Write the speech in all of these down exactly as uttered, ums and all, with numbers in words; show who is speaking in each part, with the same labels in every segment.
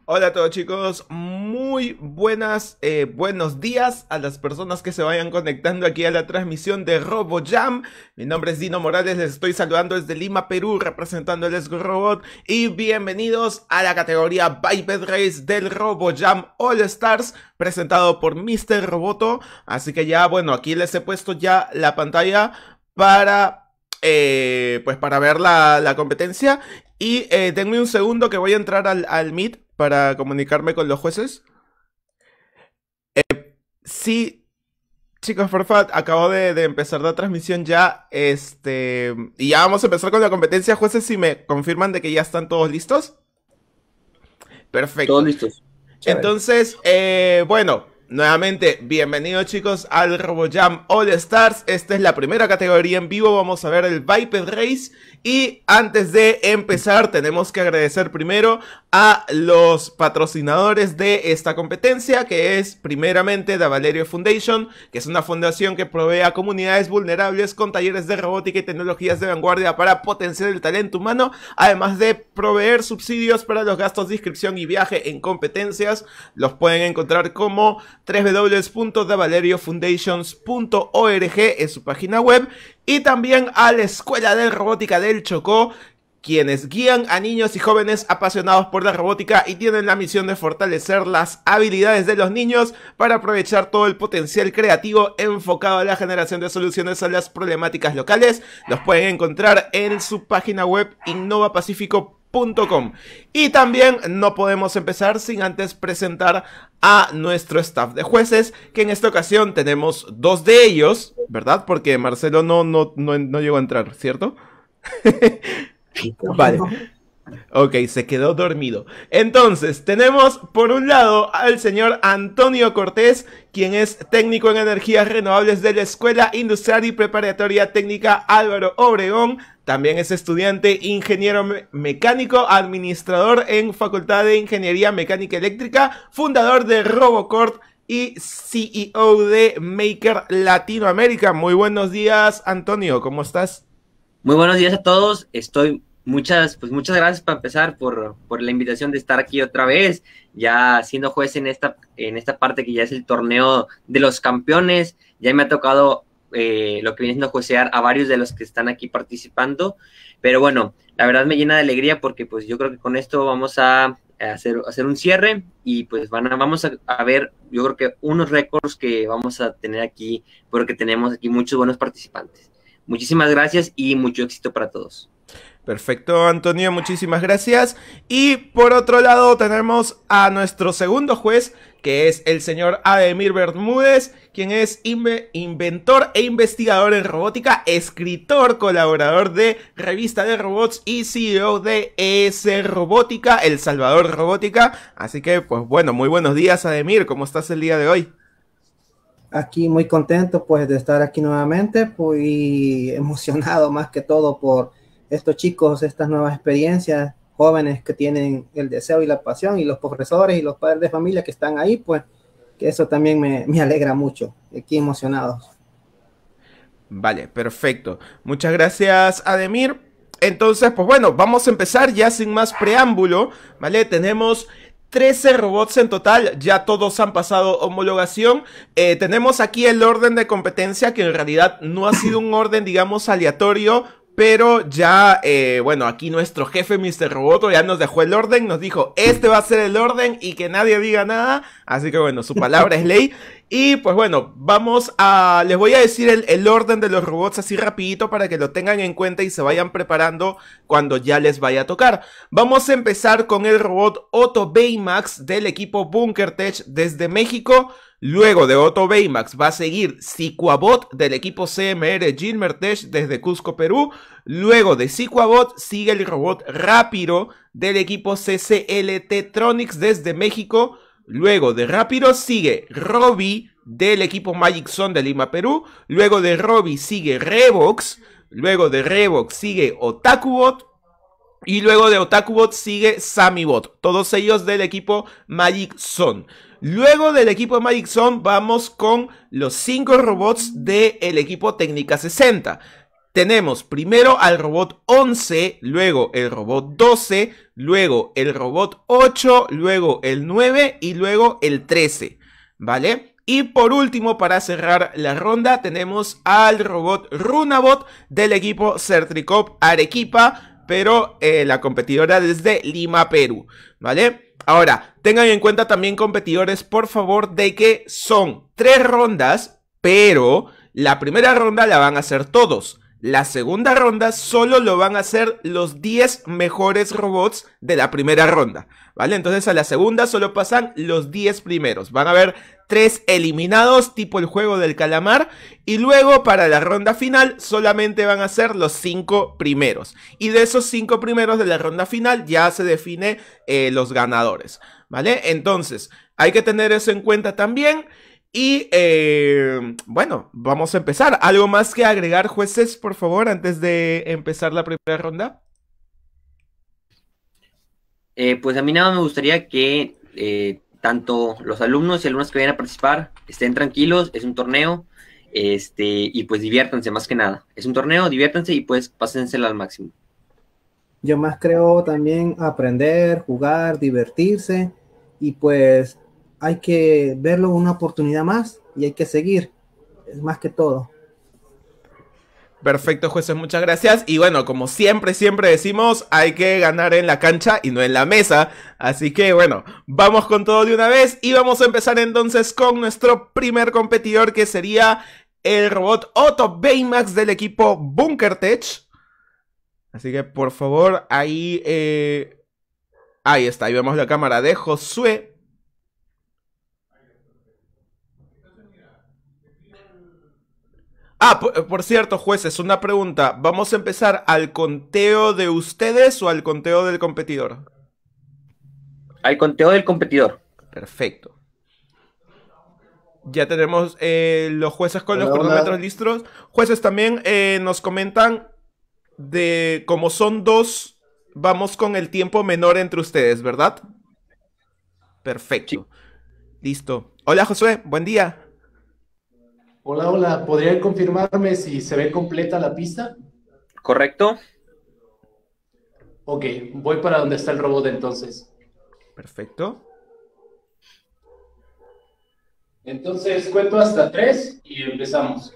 Speaker 1: Hola a todos chicos, muy buenas, eh, buenos días a las personas que se vayan conectando aquí a la transmisión de RoboJam. Mi nombre es Dino Morales, les estoy saludando desde Lima, Perú, representando el Esgo Robot. Y bienvenidos a la categoría Biped Race del RoboJam All Stars, presentado por míster Roboto. Así que ya, bueno, aquí les he puesto ya la pantalla para... Eh, pues para ver la, la competencia. Y eh, denme un segundo que voy a entrar al, al Meet para comunicarme con los jueces. Sí, chicos, por favor, acabo de, de empezar la transmisión ya. Este. Y ya vamos a empezar con la competencia, jueces, si me confirman de que ya están todos listos.
Speaker 2: Todos
Speaker 1: Perfecto.
Speaker 2: listos. Chévere.
Speaker 1: Entonces, eh, bueno, nuevamente, bienvenidos chicos al RoboJam All Stars. Esta es la primera categoría en vivo, vamos a ver el Biped Race. Y antes de empezar, tenemos que agradecer primero a los patrocinadores de esta competencia, que es primeramente Da Valerio Foundation, que es una fundación que provee a comunidades vulnerables con talleres de robótica y tecnologías de vanguardia para potenciar el talento humano, además de proveer subsidios para los gastos de inscripción y viaje en competencias. Los pueden encontrar como doble u doble u doble u punto da valerio foundations punto org en su página web. Y también a la Escuela de Robótica del Chocó, quienes guían a niños y jóvenes apasionados por la robótica y tienen la misión de fortalecer las habilidades de los niños para aprovechar todo el potencial creativo enfocado a la generación de soluciones a las problemáticas locales. Los pueden encontrar en su página web innova pacífico punto com. Y también no podemos empezar sin antes presentar a nuestro staff de jueces, que en esta ocasión tenemos dos de ellos, ¿verdad? Porque Marcelo no, no, no, no llegó a entrar, ¿cierto? Vale. Ok, se quedó dormido. Entonces, tenemos por un lado al señor Antonio Cortés, quien es técnico en energías renovables de la Escuela Industrial y Preparatoria Técnica Álvaro Obregón. También es estudiante, ingeniero me mecánico, administrador en Facultad de Ingeniería Mecánica Eléctrica, fundador de Robocort y C E O de Maker Latinoamérica. Muy buenos días, Antonio, ¿cómo estás?
Speaker 2: Muy buenos días a todos. Estoy muchas, pues muchas gracias para empezar por, por la invitación de estar aquí otra vez, ya siendo juez en esta, en esta parte que ya es el torneo de los campeones. Ya me ha tocado eh, lo que viene siendo juecear a varios de los que están aquí participando. Pero bueno, la verdad me llena de alegría porque pues yo creo que con esto vamos a hacer, hacer un cierre y pues van a, vamos a, a ver, yo creo que unos récords que vamos a tener aquí porque tenemos aquí muchos buenos participantes. Muchísimas gracias y mucho éxito para todos.
Speaker 1: Perfecto, Antonio, muchísimas gracias. Y por otro lado tenemos a nuestro segundo juez, que es el señor Ademir Bermúdez, quien es inve inventor e investigador en robótica, escritor, colaborador de Revista de Robots y C E O de E S Robótica, El Salvador Robótica. Así que, pues bueno, muy buenos días, Ademir, ¿cómo estás el día de hoy?
Speaker 3: Aquí muy contento pues de estar aquí nuevamente, pues, y emocionado más que todo por estos chicos, estas nuevas experiencias, jóvenes que tienen el deseo y la pasión, y los profesores y los padres de familia que están ahí, pues que eso también me, me alegra mucho, aquí emocionados.
Speaker 1: Vale, perfecto. Muchas gracias, Ademir. Entonces, pues bueno, vamos a empezar ya sin más preámbulo, ¿vale? Tenemos trece robots en total, ya todos han pasado homologación. Eh, tenemos aquí el orden de competencia, que en realidad no ha sido un orden, digamos, aleatorio, pero ya, eh, bueno, aquí nuestro jefe, míster Roboto, ya nos dejó el orden, nos dijo, este va a ser el orden y que nadie diga nada, así que bueno, su palabra es ley. Y pues bueno, vamos a, les voy a decir el, el orden de los robots así rapidito para que lo tengan en cuenta y se vayan preparando cuando ya les vaya a tocar. Vamos a empezar con el robot Otto Baymax del equipo BunkerTech desde México. Luego de Otto Baymax va a seguir Cicuabot del equipo C M R Gilmertech desde Cusco, Perú. Luego de Cicuabot sigue el robot Rápido del equipo C C L T Tronics desde México. Luego de Rápido sigue Robbie del equipo Magic Zone de Lima, Perú. Luego de Robbie sigue Revox. Luego de Revox sigue Otakubot. Y luego de Otakubot sigue Samibot. Todos ellos del equipo Magic Zone. Luego del equipo Magic Zone vamos con los cinco robots del equipo Técnica sesenta. tenemos primero al robot once, luego el robot doce, luego el robot ocho, luego el nueve y luego el trece, ¿vale? Y por último, para cerrar la ronda, tenemos al robot Runabot del equipo Certricop Arequipa, pero eh, la competidora desde Lima, Perú, ¿vale? Ahora, tengan en cuenta también, competidores, por favor, de que son tres rondas, pero la primera ronda la van a hacer todos. La segunda ronda solo lo van a hacer los diez mejores robots de la primera ronda, ¿vale? Entonces a la segunda solo pasan los diez primeros. Van a haber tres eliminados, tipo el juego del calamar. Y luego para la ronda final solamente van a ser los cinco primeros. Y de esos cinco primeros de la ronda final ya se define eh, los ganadores, ¿vale? Entonces hay que tener eso en cuenta también. Y eh, bueno, vamos a empezar. ¿Algo más que agregar, jueces, por favor, antes de empezar la primera ronda?
Speaker 2: Eh, pues a mí nada más me gustaría que eh, tanto los alumnos y alumnas que vayan a participar estén tranquilos. Es un torneo, este, y pues diviértanse más que nada. Es un torneo, diviértanse y pues pásensela al máximo.
Speaker 3: Yo más creo también aprender, jugar, divertirse, y pues hay que verlo una oportunidad más y hay que seguir, es más que todo.
Speaker 1: Perfecto, jueces, muchas gracias. Y bueno, como siempre, siempre decimos, hay que ganar en la cancha y no en la mesa. Así que bueno, vamos con todo de una vez y vamos a empezar entonces con nuestro primer competidor, que sería el robot Otto Baymax del equipo BunkerTech. Así que por favor, ahí, eh... ahí está, ahí vemos la cámara de Josué. Ah, por, por cierto, jueces, una pregunta. ¿Vamos a empezar al conteo de ustedes o al conteo del competidor?
Speaker 2: Al conteo del competidor.
Speaker 1: Perfecto. Ya tenemos eh, los jueces con
Speaker 3: Hola,
Speaker 1: los cronómetros
Speaker 3: hola.
Speaker 1: listos. Jueces también eh, nos comentan de cómo son dos, vamos con el tiempo menor entre ustedes, ¿verdad? Perfecto. Listo. Hola, Josué, buen día.
Speaker 4: Hola, hola, ¿podrían confirmarme si se ve completa la pista?
Speaker 2: ¿Correcto?
Speaker 4: Ok, voy para donde está el robot entonces.
Speaker 1: Perfecto.
Speaker 4: Entonces cuento hasta tres y empezamos.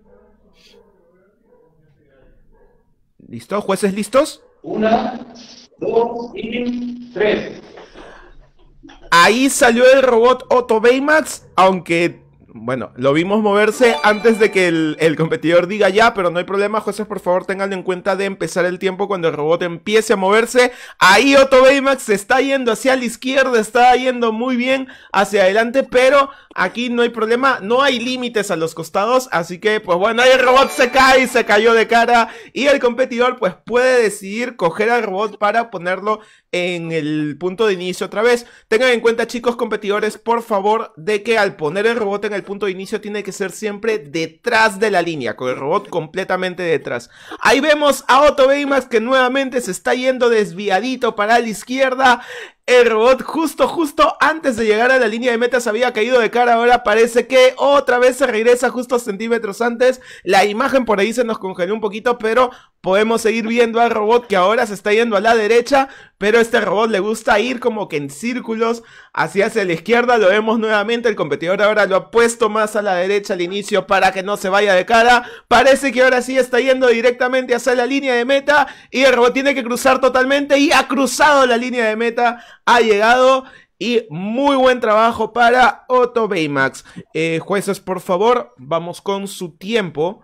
Speaker 1: ¿Listo? ¿Jueces listos?
Speaker 4: Una, dos y tres.
Speaker 1: Ahí salió el robot Otto Baymax, aunque, bueno, lo vimos moverse antes de que el, el competidor diga ya, pero no hay problema, jueces, por favor, tengan en cuenta de empezar el tiempo cuando el robot empiece a moverse. Ahí Otto Baymax se está yendo hacia la izquierda, está yendo muy bien hacia adelante, pero aquí no hay problema, no hay límites a los costados, así que, pues bueno, ahí el robot se cae, se cayó de cara, y el competidor, pues, puede decidir coger al robot para ponerlo en el punto de inicio otra vez. Tengan en cuenta, chicos competidores, por favor, de que al poner el robot en el punto de inicio tiene que ser siempre detrás de la línea, con el robot completamente detrás. Ahí vemos a Otto Baymax que nuevamente se está yendo desviadito para la izquierda. El robot justo, justo antes de llegar a la línea de meta se había caído de cara. Ahora parece que otra vez se regresa justo centímetros antes. La imagen por ahí se nos congeló un poquito, pero podemos seguir viendo al robot que ahora se está yendo a la derecha. Pero a este robot le gusta ir como que en círculos hacia, hacia la izquierda. Lo vemos nuevamente, el competidor ahora lo ha puesto más a la derecha al inicio para que no se vaya de cara. Parece que ahora sí está yendo directamente hacia la línea de meta y el robot tiene que cruzar totalmente y ha cruzado la línea de meta. Ha llegado y muy buen trabajo para Otto Baymax. Eh, jueces, por favor, vamos con su tiempo.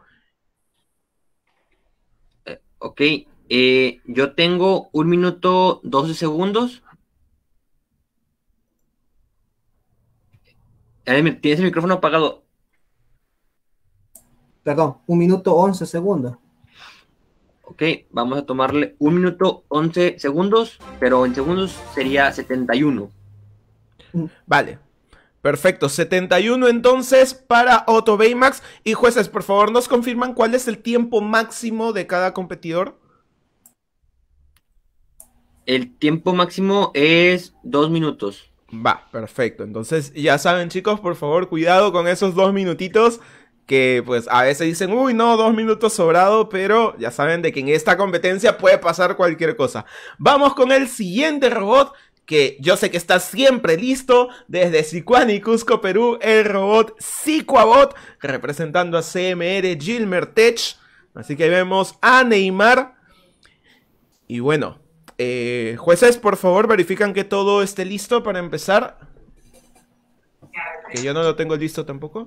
Speaker 2: Eh, ok, eh, yo tengo un minuto doce segundos. Eh, Tienes el micrófono apagado.
Speaker 3: Perdón, un minuto once segundos.
Speaker 2: Ok, vamos a tomarle un minuto once segundos, pero en segundos sería setenta y uno.
Speaker 1: Vale, perfecto, setenta y uno entonces para Otto Baymax. Y jueces, por favor, nos confirman cuál es el tiempo máximo de cada competidor.
Speaker 2: El tiempo máximo es dos minutos.
Speaker 1: Va, perfecto, entonces ya saben, chicos, por favor, cuidado con esos dos minutitos que pues a veces dicen, uy, no, dos minutos sobrado, pero ya saben de que en esta competencia puede pasar cualquier cosa. Vamos con el siguiente robot, que yo sé que está siempre listo, desde Sicuani, Cusco, Perú, el robot Sicuabot, representando a C M R Gilmer Tech. Así que ahí vemos a Neymar. Y bueno, eh, jueces, por favor, verifican que todo esté listo para empezar. Que yo no lo tengo listo tampoco.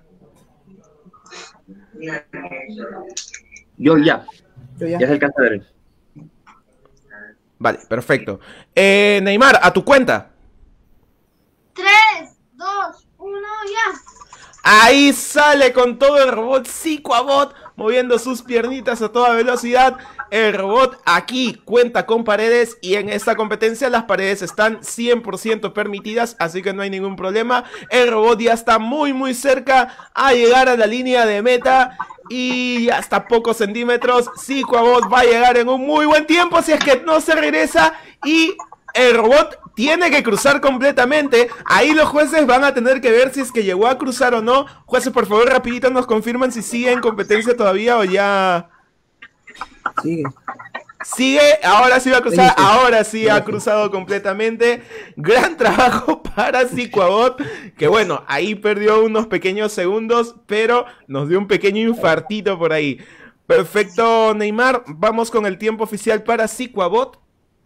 Speaker 2: Yo ya.
Speaker 3: Yo ya.
Speaker 2: Ya se alcanza a ver.
Speaker 1: Vale, perfecto. Eh, Neymar, a tu cuenta.
Speaker 5: Tres, dos, uno, ya.
Speaker 1: Ahí sale con todo el robot Sicuabot, moviendo sus piernitas a toda velocidad. El robot aquí cuenta con paredes y en esta competencia las paredes están cien por ciento permitidas, así que no hay ningún problema. El robot ya está muy muy cerca a llegar a la línea de meta y hasta a pocos centímetros. Sicuabot va a llegar en un muy buen tiempo si es que no se regresa y el robot tiene que cruzar completamente. Ahí los jueces van a tener que ver si es que llegó a cruzar o no. Jueces, por favor, rapidito nos confirman si sigue en competencia todavía o ya...
Speaker 3: Sigue.
Speaker 1: Sigue, ahora sí va a cruzar,
Speaker 3: Listo.
Speaker 1: ahora sí ha
Speaker 3: Listo.
Speaker 1: cruzado completamente. Gran trabajo para Sicuabot, que bueno, ahí perdió unos pequeños segundos, pero nos dio un pequeño infartito por ahí. Perfecto, Neymar, vamos con el tiempo oficial para Sicuabot.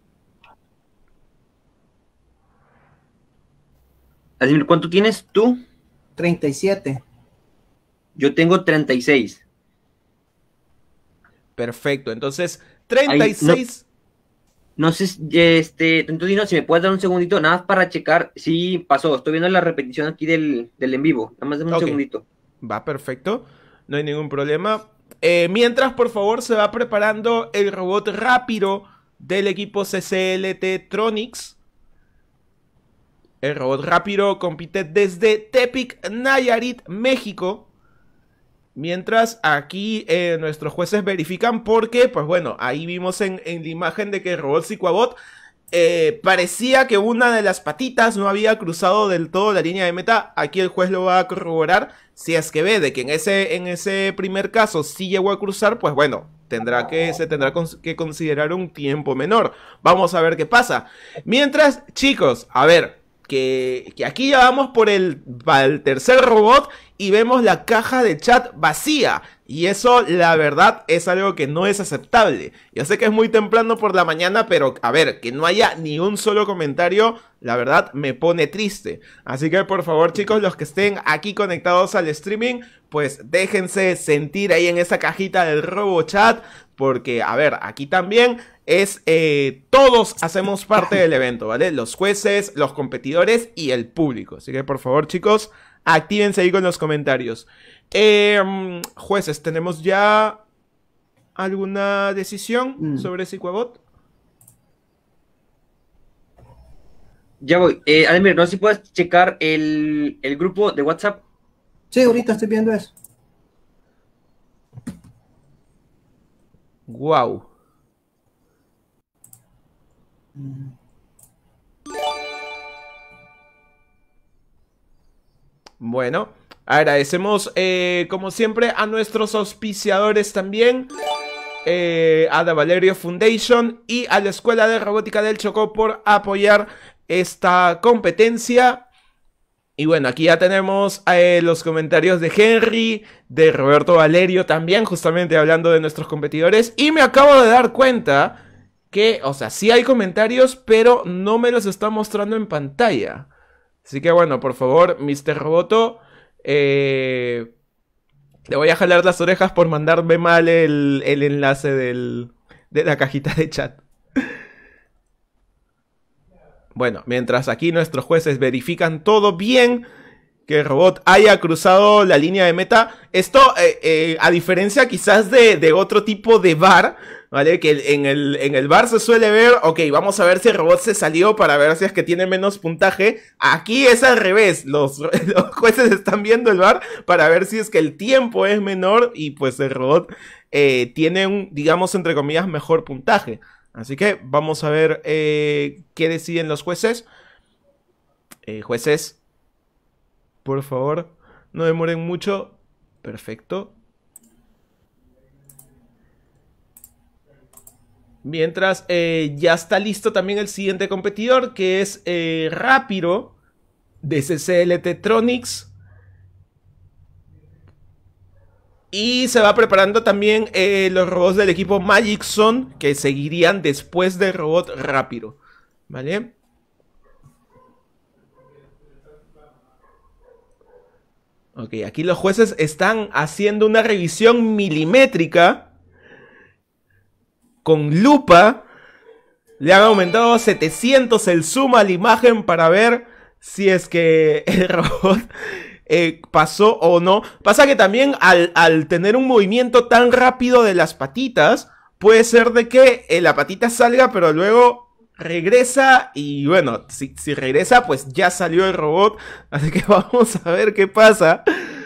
Speaker 2: Ademir, ¿cuánto tienes tú?
Speaker 3: treinta y siete.
Speaker 2: Yo tengo treinta y seis.
Speaker 1: Perfecto, entonces treinta y seis.
Speaker 2: No sé, si, este, Tentudino, si me puedes dar un segundito, nada más para checar si pasó. Estoy viendo la repetición aquí del, del en vivo. Nada más dame un
Speaker 1: Ok.
Speaker 2: segundito.
Speaker 1: Va, perfecto, no hay ningún problema. Eh, mientras, por favor, se va preparando el robot rápido del equipo C C L T Tronics. El robot rápido compite desde Tepic, Nayarit, México. Mientras aquí eh, nuestros jueces verifican porque, pues bueno, ahí vimos en, en la imagen de que el robot Sicuabot eh, parecía que una de las patitas no había cruzado del todo la línea de meta. Aquí el juez lo va a corroborar. Si es que ve de que en ese, en ese primer caso sí llegó a cruzar, pues bueno, tendrá que, se tendrá que considerar un tiempo menor. Vamos a ver qué pasa. Mientras, chicos, a ver... Que, que aquí ya vamos por el, el tercer robot y vemos la caja de chat vacía. Y eso, la verdad, es algo que no es aceptable. Yo sé que es muy temprano por la mañana, pero a ver, que no haya ni un solo comentario, la verdad, me pone triste. Así que, por favor, chicos, los que estén aquí conectados al streaming, pues déjense sentir ahí en esa cajita del RoboChat. Porque, a ver, aquí también es, eh, todos hacemos parte del evento, ¿vale? Los jueces, los competidores y el público. Así que, por favor, chicos, actívense ahí con los comentarios. Eh, jueces, ¿tenemos ya alguna decisión
Speaker 3: Mm.
Speaker 1: sobre Sicuabot?
Speaker 2: Ya voy. Eh, Ademir, no sé si puedes checar el, el grupo de WhatsApp.
Speaker 3: Sí, ahorita estoy viendo eso.
Speaker 1: Wow. Bueno, agradecemos eh, como siempre a nuestros auspiciadores también, eh, a The Valerio Foundation y a la Escuela de Robótica del Chocó por apoyar esta competencia. Y bueno, aquí ya tenemos eh, los comentarios de Henry, de Roberto Valerio también, justamente hablando de nuestros competidores. Y me acabo de dar cuenta que, o sea, sí hay comentarios, pero no me los está mostrando en pantalla. Así que bueno, por favor, mister Roboto, eh, le voy a jalar las orejas por mandarme mal el, el enlace del, de la cajita de chat. Bueno, mientras aquí nuestros jueces verifican todo bien, que el robot haya cruzado la línea de meta. Esto, eh, eh, a diferencia quizás de, de otro tipo de V A R, ¿vale? Que en el, en el V A R se suele ver, ok, vamos a ver si el robot se salió para ver si es que tiene menos puntaje. Aquí es al revés, los, los jueces están viendo el V A R para ver si es que el tiempo es menor y pues el robot eh, tiene un, digamos, entre comillas, mejor puntaje. Así que vamos a ver eh, qué deciden los jueces. Eh, jueces, por favor, no demoren mucho. Perfecto. Mientras eh, ya está listo también el siguiente competidor, que es eh, Rápido, de C C L T Tronics. Y se va preparando también eh, los robots del equipo Magic Zone, que seguirían después del robot Rápido. ¿Vale? Ok, aquí los jueces están haciendo una revisión milimétrica con lupa. Le han aumentado a setecientos el zoom a la imagen para ver si es que el robot eh, pasó o no. Pasa que también al, al tener un movimiento tan rápido de las patitas, puede ser de que eh, la patita salga, pero luego regresa. Y bueno, si, si regresa, pues ya salió el robot. Así que vamos a ver qué pasa.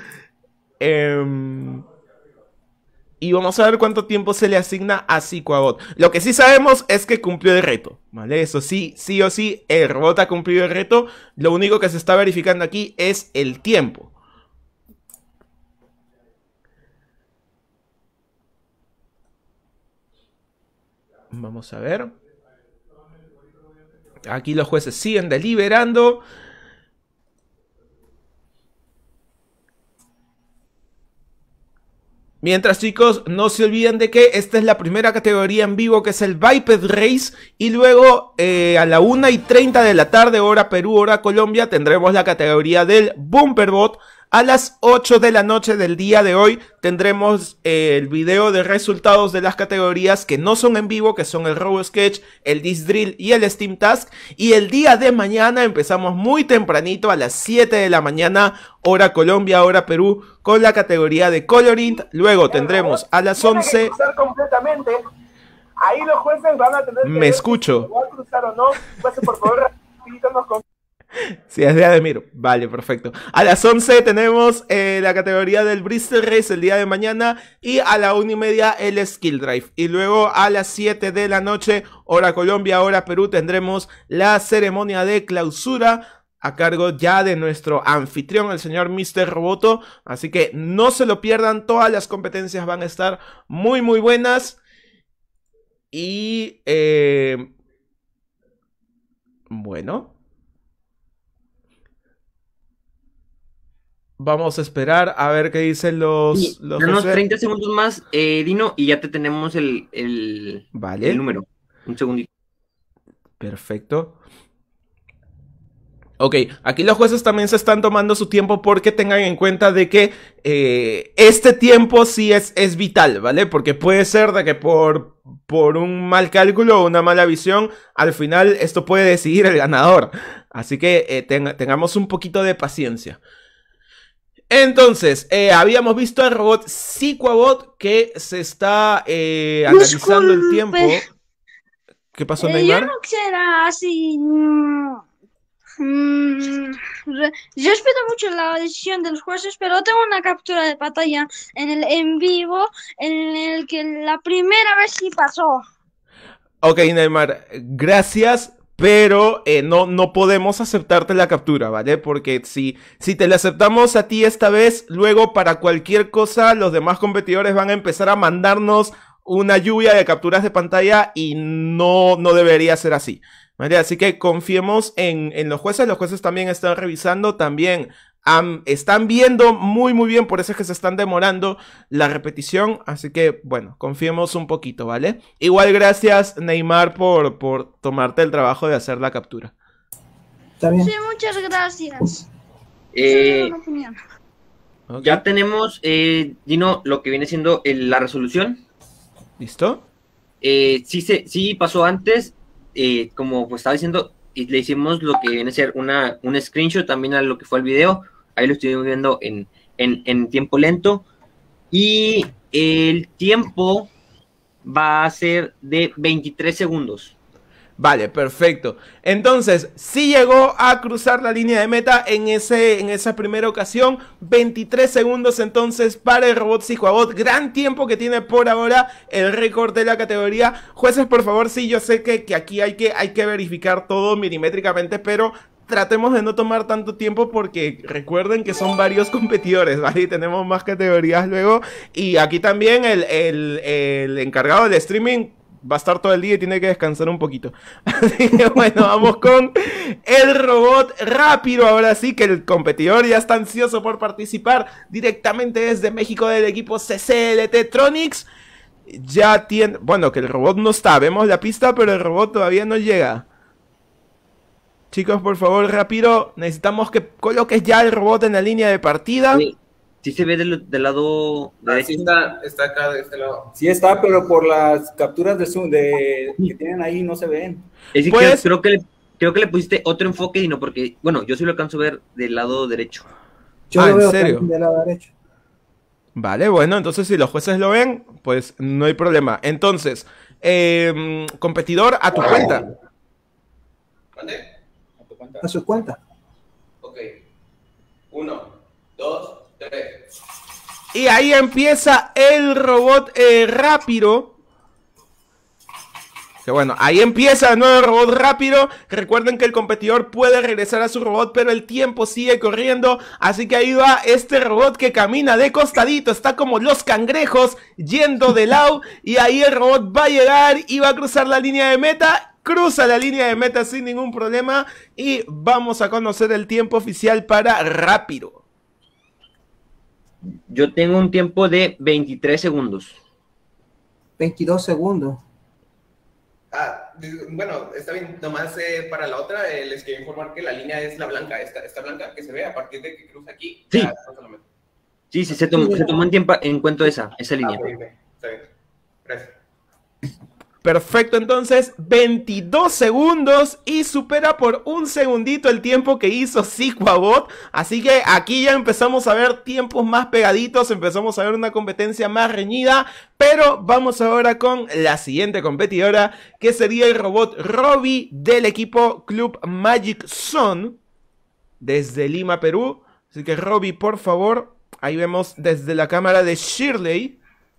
Speaker 1: Eh... Y vamos a ver cuánto tiempo se le asigna a Psicoabot. Lo que sí sabemos es que cumplió el reto, ¿vale? Eso sí, sí o sí, el robot ha cumplido el reto. Lo único que se está verificando aquí es el tiempo. Vamos a ver. Aquí los jueces siguen deliberando. Mientras, chicos, no se olviden de que esta es la primera categoría en vivo, que es el Biped Race. Y luego eh, a la una y treinta de la tarde, hora Perú, hora Colombia, tendremos la categoría del Bumperbot. A las ocho de la noche del día de hoy tendremos eh, el video de resultados de las categorías que no son en vivo, que son el RoboSketch, el Disc Drill y el Steam Task. Y el día de mañana empezamos muy tempranito, a las siete de la mañana, hora Colombia, hora Perú, con la categoría de Colorint. Luego tendremos a las once... Ahí los jueces van a tener que Me escucho. Si va a cruzar o no. Pues, por favor, nos con... Sí, es de Ademir. Vale, perfecto. A las once tenemos eh, la categoría del Bristol Race el día de mañana. Y a la una y media el Skill Drive. Y luego a las siete de la noche, hora Colombia, hora Perú, tendremos la ceremonia de clausura a cargo ya de nuestro anfitrión, el señor mister Roboto. Así que no se lo pierdan. Todas las competencias van a estar muy, muy buenas. Y... Eh, bueno... Vamos a esperar a ver qué dicen los...
Speaker 2: Sí,
Speaker 1: los
Speaker 2: unos treinta segundos más, eh, Dino, y ya te tenemos el, el,
Speaker 1: vale.
Speaker 2: el número. Un segundito.
Speaker 1: Perfecto. Ok, aquí los jueces también se están tomando su tiempo, porque tengan en cuenta de que eh, este tiempo sí es, es vital, ¿vale? Porque puede ser de que por, por un mal cálculo o una mala visión, al final esto puede decidir el ganador. Así que eh, ten, tengamos un poquito de paciencia. Entonces, eh, habíamos visto al robot Psicoabot, que se está eh, analizando el tiempo. ¿Qué pasó,
Speaker 5: eh,
Speaker 1: Neymar?
Speaker 5: Yo no quisiera así... Mm, yo respeto mucho la decisión de los jueces, pero tengo una captura de pantalla en el en vivo en el que la primera vez sí pasó.
Speaker 1: Ok, Neymar, gracias. Pero eh, no, no podemos aceptarte la captura, ¿vale? Porque si, si te la aceptamos a ti esta vez, luego para cualquier cosa los demás competidores van a empezar a mandarnos una lluvia de capturas de pantalla y no, no debería ser así, ¿vale? Así que confiemos en, en los jueces. Los jueces también están revisando, también um, están viendo muy muy bien, por eso es que se están demorando la repetición. Así que bueno, confiemos un poquito, ¿vale? Igual gracias, Neymar, por, por tomarte el trabajo de hacer la captura.
Speaker 3: ¿Está bien?
Speaker 5: Sí, muchas gracias.
Speaker 2: Eh,
Speaker 1: Okay.
Speaker 2: Ya tenemos, eh, Dino, lo que viene siendo el, la resolución.
Speaker 1: ¿Listo?
Speaker 2: Eh, sí, se, sí pasó antes, eh, como pues estaba diciendo, y le hicimos lo que viene a ser una, un screenshot también a lo que fue el video. Ahí lo estoy viendo en, en, en tiempo lento. Y el tiempo va a ser de veintitrés segundos.
Speaker 1: Vale, perfecto. Entonces, sí llegó a cruzar la línea de meta en, ese, en esa primera ocasión. veintitrés segundos entonces para el robot Psicoabot. Gran tiempo que tiene por ahora el récord de la categoría. Jueces, por favor, sí, yo sé que, que aquí hay que, hay que verificar todo milimétricamente, pero tratemos de no tomar tanto tiempo porque recuerden que son varios competidores, ¿vale? Y tenemos más categorías luego. Y aquí también el, el, el encargado del streaming va a estar todo el día y tiene que descansar un poquito. Así que bueno, vamos con el robot rápido. Ahora sí que el competidor ya está ansioso por participar directamente desde México del equipo C C L T Tronics. Ya tiene... Bueno, que el robot no está. Vemos la pista, pero el robot todavía no llega. Chicos, por favor, rápido. Necesitamos que coloques ya el robot en la línea de partida.
Speaker 2: Sí, sí se ve del, del lado
Speaker 6: Ah,
Speaker 2: derecho.
Speaker 6: sí está, está acá de este lado.
Speaker 7: Sí está, pero por las capturas de zoom de, que tienen ahí no se ven.
Speaker 2: Es que
Speaker 1: Pues-
Speaker 2: creo, creo que le, creo que le pusiste otro enfoque, Dino, porque, bueno, yo sí lo alcanzo a ver del lado derecho.
Speaker 3: Yo
Speaker 1: Ah,
Speaker 3: lo
Speaker 1: ¿en
Speaker 3: veo
Speaker 1: serio?
Speaker 3: también del lado derecho.
Speaker 1: Vale, bueno, entonces si los jueces lo ven, pues no hay problema. Entonces, eh, competidor, a tu cuenta.
Speaker 6: ¿Dónde?
Speaker 7: A tu cuenta.
Speaker 3: A su cuenta.
Speaker 6: Ok. Uno, dos, tres.
Speaker 1: Y ahí empieza el robot eh, rápido. Que bueno, ahí empieza el nuevo robot rápido. Recuerden que el competidor puede regresar a su robot, pero el tiempo sigue corriendo. Así que ahí va este robot que camina de costadito. Está como los cangrejos yendo de lado. Y ahí el robot va a llegar y va a cruzar la línea de meta. Cruza la línea de meta sin ningún problema. Y vamos a conocer el tiempo oficial para rápido.
Speaker 2: Yo tengo un tiempo de veintitrés segundos.
Speaker 3: veintidós segundos.
Speaker 6: Ah, bueno, está bien. Nomás eh, para la otra eh, les quiero informar que la línea es la blanca. Esta, esta blanca que se ve a partir de que cruza aquí.
Speaker 2: Sí.
Speaker 6: ya cruza la meta.
Speaker 2: Sí, sí, se tomó, se tomó en, tiempo, en cuenta esa, esa
Speaker 6: Ah,
Speaker 2: línea.
Speaker 6: ok, ok. Está bien. Gracias.
Speaker 1: Perfecto, entonces veintidós segundos y supera por un segundito el tiempo que hizo Siquabot. Así que aquí ya empezamos a ver tiempos más pegaditos, empezamos a ver una competencia más reñida. Pero vamos ahora con la siguiente competidora, que sería el robot Robbie del equipo Club Magic Zone desde Lima, Perú. Así que Robbie, por favor, ahí vemos desde la cámara de Shirley.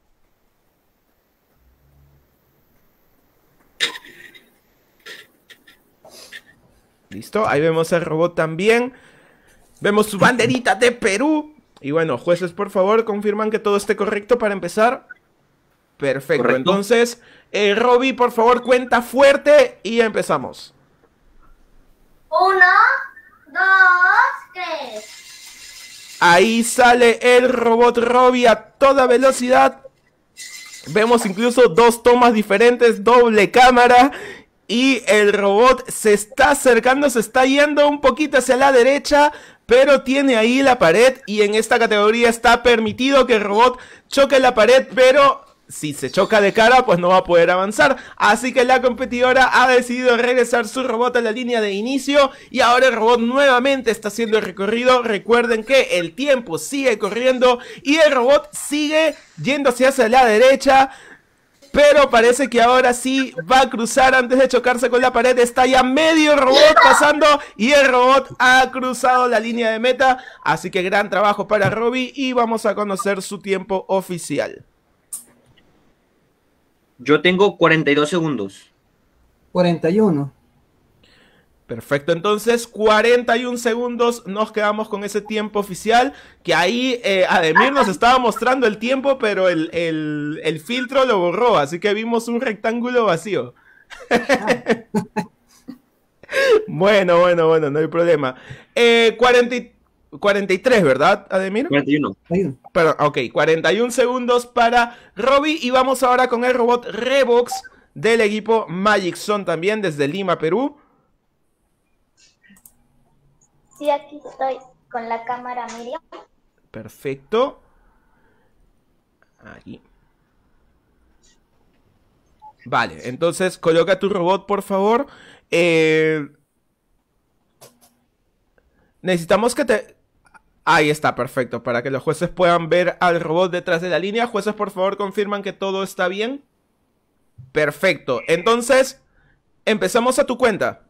Speaker 1: Listo, ahí vemos al robot también. Vemos su banderita de Perú. Y bueno, jueces, por favor, confirman que todo esté correcto para empezar. Perfecto,
Speaker 2: Correcto.
Speaker 1: entonces, eh, Robbie, por favor, cuenta fuerte y empezamos.
Speaker 8: Uno, dos, tres.
Speaker 1: Ahí sale el robot Robbie a toda velocidad. Vemos incluso dos tomas diferentes, doble cámara. Y el robot se está acercando, se está yendo un poquito hacia la derecha, pero tiene ahí la pared. Y en esta categoría está permitido que el robot choque la pared, pero si se choca de cara, pues no va a poder avanzar. Así que la competidora ha decidido regresar su robot a la línea de inicio. Y ahora el robot nuevamente está haciendo el recorrido. Recuerden que el tiempo sigue corriendo y el robot sigue yéndose hacia la derecha. Pero parece que ahora sí va a cruzar antes de chocarse con la pared. Está ya medio robot pasando y el robot ha cruzado la línea de meta. Así que gran trabajo para Robbie y vamos a conocer su tiempo oficial.
Speaker 2: Yo tengo cuarenta y dos segundos.
Speaker 3: cuarenta y uno.
Speaker 1: Perfecto, entonces cuarenta y un segundos nos quedamos con ese tiempo oficial. Que ahí eh, Ademir nos estaba mostrando el tiempo, pero el, el, el filtro lo borró. Así que vimos un rectángulo vacío. Bueno, bueno, bueno, no hay problema. Eh, cuarenta, cuarenta y tres, ¿verdad, Ademir?
Speaker 2: cuarenta y uno.
Speaker 3: Hay uno.
Speaker 1: Pero, ok, cuarenta y un segundos para Robbie. Y vamos ahora con el robot Revox del equipo Magic Zone también desde Lima, Perú.
Speaker 8: Sí, aquí estoy con la cámara, Miriam.
Speaker 1: Perfecto. Ahí. Vale, entonces coloca tu robot, por favor. Eh... Necesitamos que te... Ahí está, perfecto. Para que los jueces puedan ver al robot detrás de la línea. Jueces, por favor, confirman que todo está bien. Perfecto. Entonces, empezamos a tu cuenta.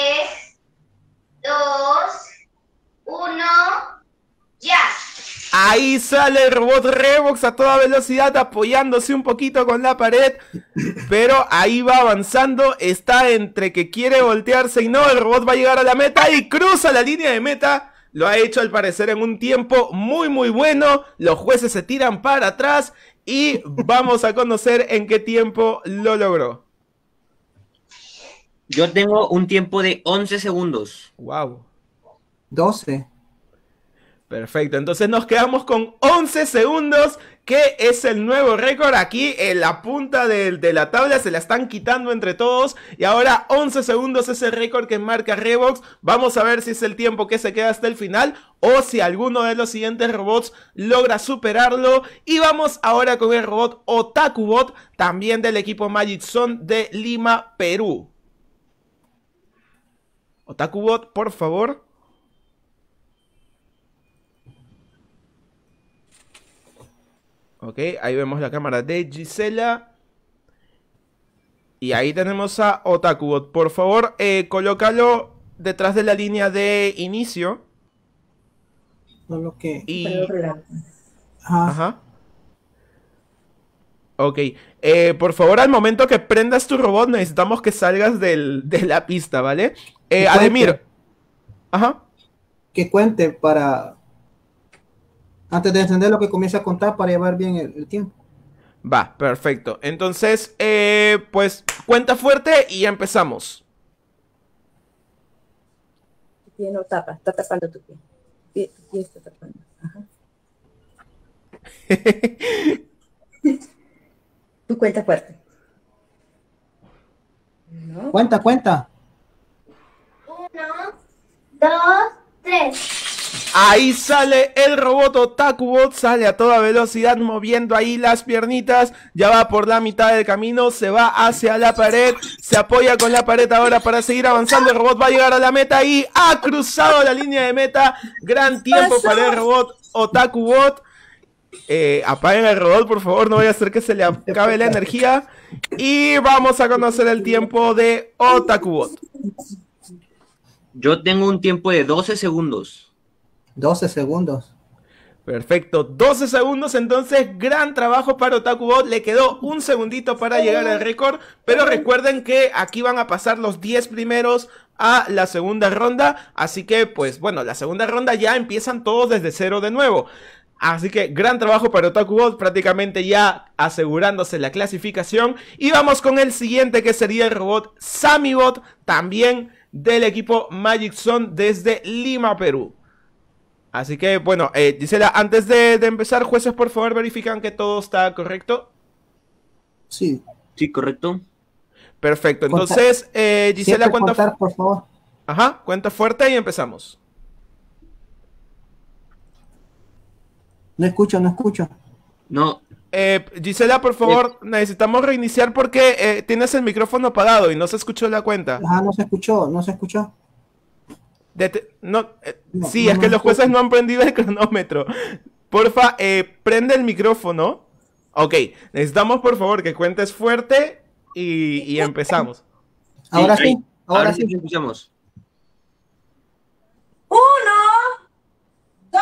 Speaker 8: Tres, dos, uno, ya.
Speaker 1: Ahí sale el robot Revox a toda velocidad, apoyándose un poquito con la pared, pero ahí va avanzando, está entre que quiere voltearse y no, el robot va a llegar a la meta y cruza la línea de meta. Lo ha hecho al parecer en un tiempo muy muy bueno, los jueces se tiran para atrás y vamos a conocer en qué tiempo lo logró.
Speaker 2: Yo tengo un tiempo de once segundos.
Speaker 1: Wow.
Speaker 3: doce.
Speaker 1: Perfecto, entonces nos quedamos con once segundos, que es el nuevo récord. Aquí en la punta de, de la tabla se la están quitando entre todos. Y ahora once segundos es el récord que marca Revox. Vamos a ver si es el tiempo que se queda hasta el final o si alguno de los siguientes robots logra superarlo. Y vamos ahora con el robot OtakuBot, también del equipo Magic Zone de Lima, Perú. OtakuBot, por favor. Ok, ahí vemos la cámara de Gisela. Y ahí tenemos a OtakuBot. Por favor, eh, colócalo detrás de la línea de inicio.
Speaker 3: No lo que...
Speaker 1: Y...
Speaker 3: Ajá.
Speaker 1: Ajá. Ok, eh, por favor, al momento que prendas tu robot necesitamos que salgas del, de la pista, ¿vale? Eh, Ademir. Ajá.
Speaker 3: Que cuente para... Antes de encender lo que comience a contar para llevar bien el, el tiempo.
Speaker 1: Va, perfecto. Entonces, eh, pues cuenta fuerte y empezamos.
Speaker 9: Tu pie no tapa, está tapando tu pie. Tu pie, tu pie está tapando. Ajá. Tú cuenta fuerte.
Speaker 3: ¿No? Cuenta, cuenta.
Speaker 8: Uno, dos, tres.
Speaker 1: Ahí sale el robot OtakuBot, sale a toda velocidad moviendo ahí las piernitas, ya va por la mitad del camino, se va hacia la pared, se apoya con la pared ahora para seguir avanzando, el robot va a llegar a la meta y ha cruzado la línea de meta, gran tiempo para el robot OtakuBot. Eh, apaguen el robot por favor, no vaya a ser que se le acabe la energía y vamos a conocer el tiempo de OtakuBot.
Speaker 2: Yo tengo un tiempo de doce segundos.
Speaker 3: doce segundos.
Speaker 1: Perfecto, doce segundos, entonces gran trabajo para OtakuBot, le quedó un segundito para llegar al récord, pero recuerden que aquí van a pasar los diez primeros a la segunda ronda, así que pues bueno, la segunda ronda ya empiezan todos desde cero de nuevo. Así que gran trabajo para OtakuBot, prácticamente ya asegurándose la clasificación. Y vamos con el siguiente, que sería el robot SammyBot, también del equipo Magic Zone desde Lima, Perú. Así que, bueno, eh, Gisela, antes de, de empezar, jueces, por favor, verifican que todo está correcto.
Speaker 3: Sí.
Speaker 2: Sí, correcto.
Speaker 1: Perfecto, entonces, eh, Gisela, cuenta...
Speaker 3: Contar, por favor.
Speaker 1: Ajá, cuenta fuerte y empezamos.
Speaker 3: No escucho, no escucho.
Speaker 2: No.
Speaker 1: Eh, Gisela, por favor, eh. necesitamos reiniciar porque eh, tienes el micrófono apagado y no se escuchó la cuenta.
Speaker 3: Ajá, no se escuchó, no se escuchó.
Speaker 1: De no, eh,
Speaker 3: no,
Speaker 1: sí,
Speaker 3: no,
Speaker 1: es que
Speaker 3: no,
Speaker 1: los jueces no han prendido el cronómetro. Porfa, eh, prende el micrófono. Ok, necesitamos por favor que cuentes fuerte y, y empezamos.
Speaker 3: Ahora
Speaker 2: sí,
Speaker 3: sí,
Speaker 2: ahí,
Speaker 3: ahora,
Speaker 2: ahora
Speaker 3: sí.
Speaker 2: sí escuchamos.
Speaker 9: Uno, dos,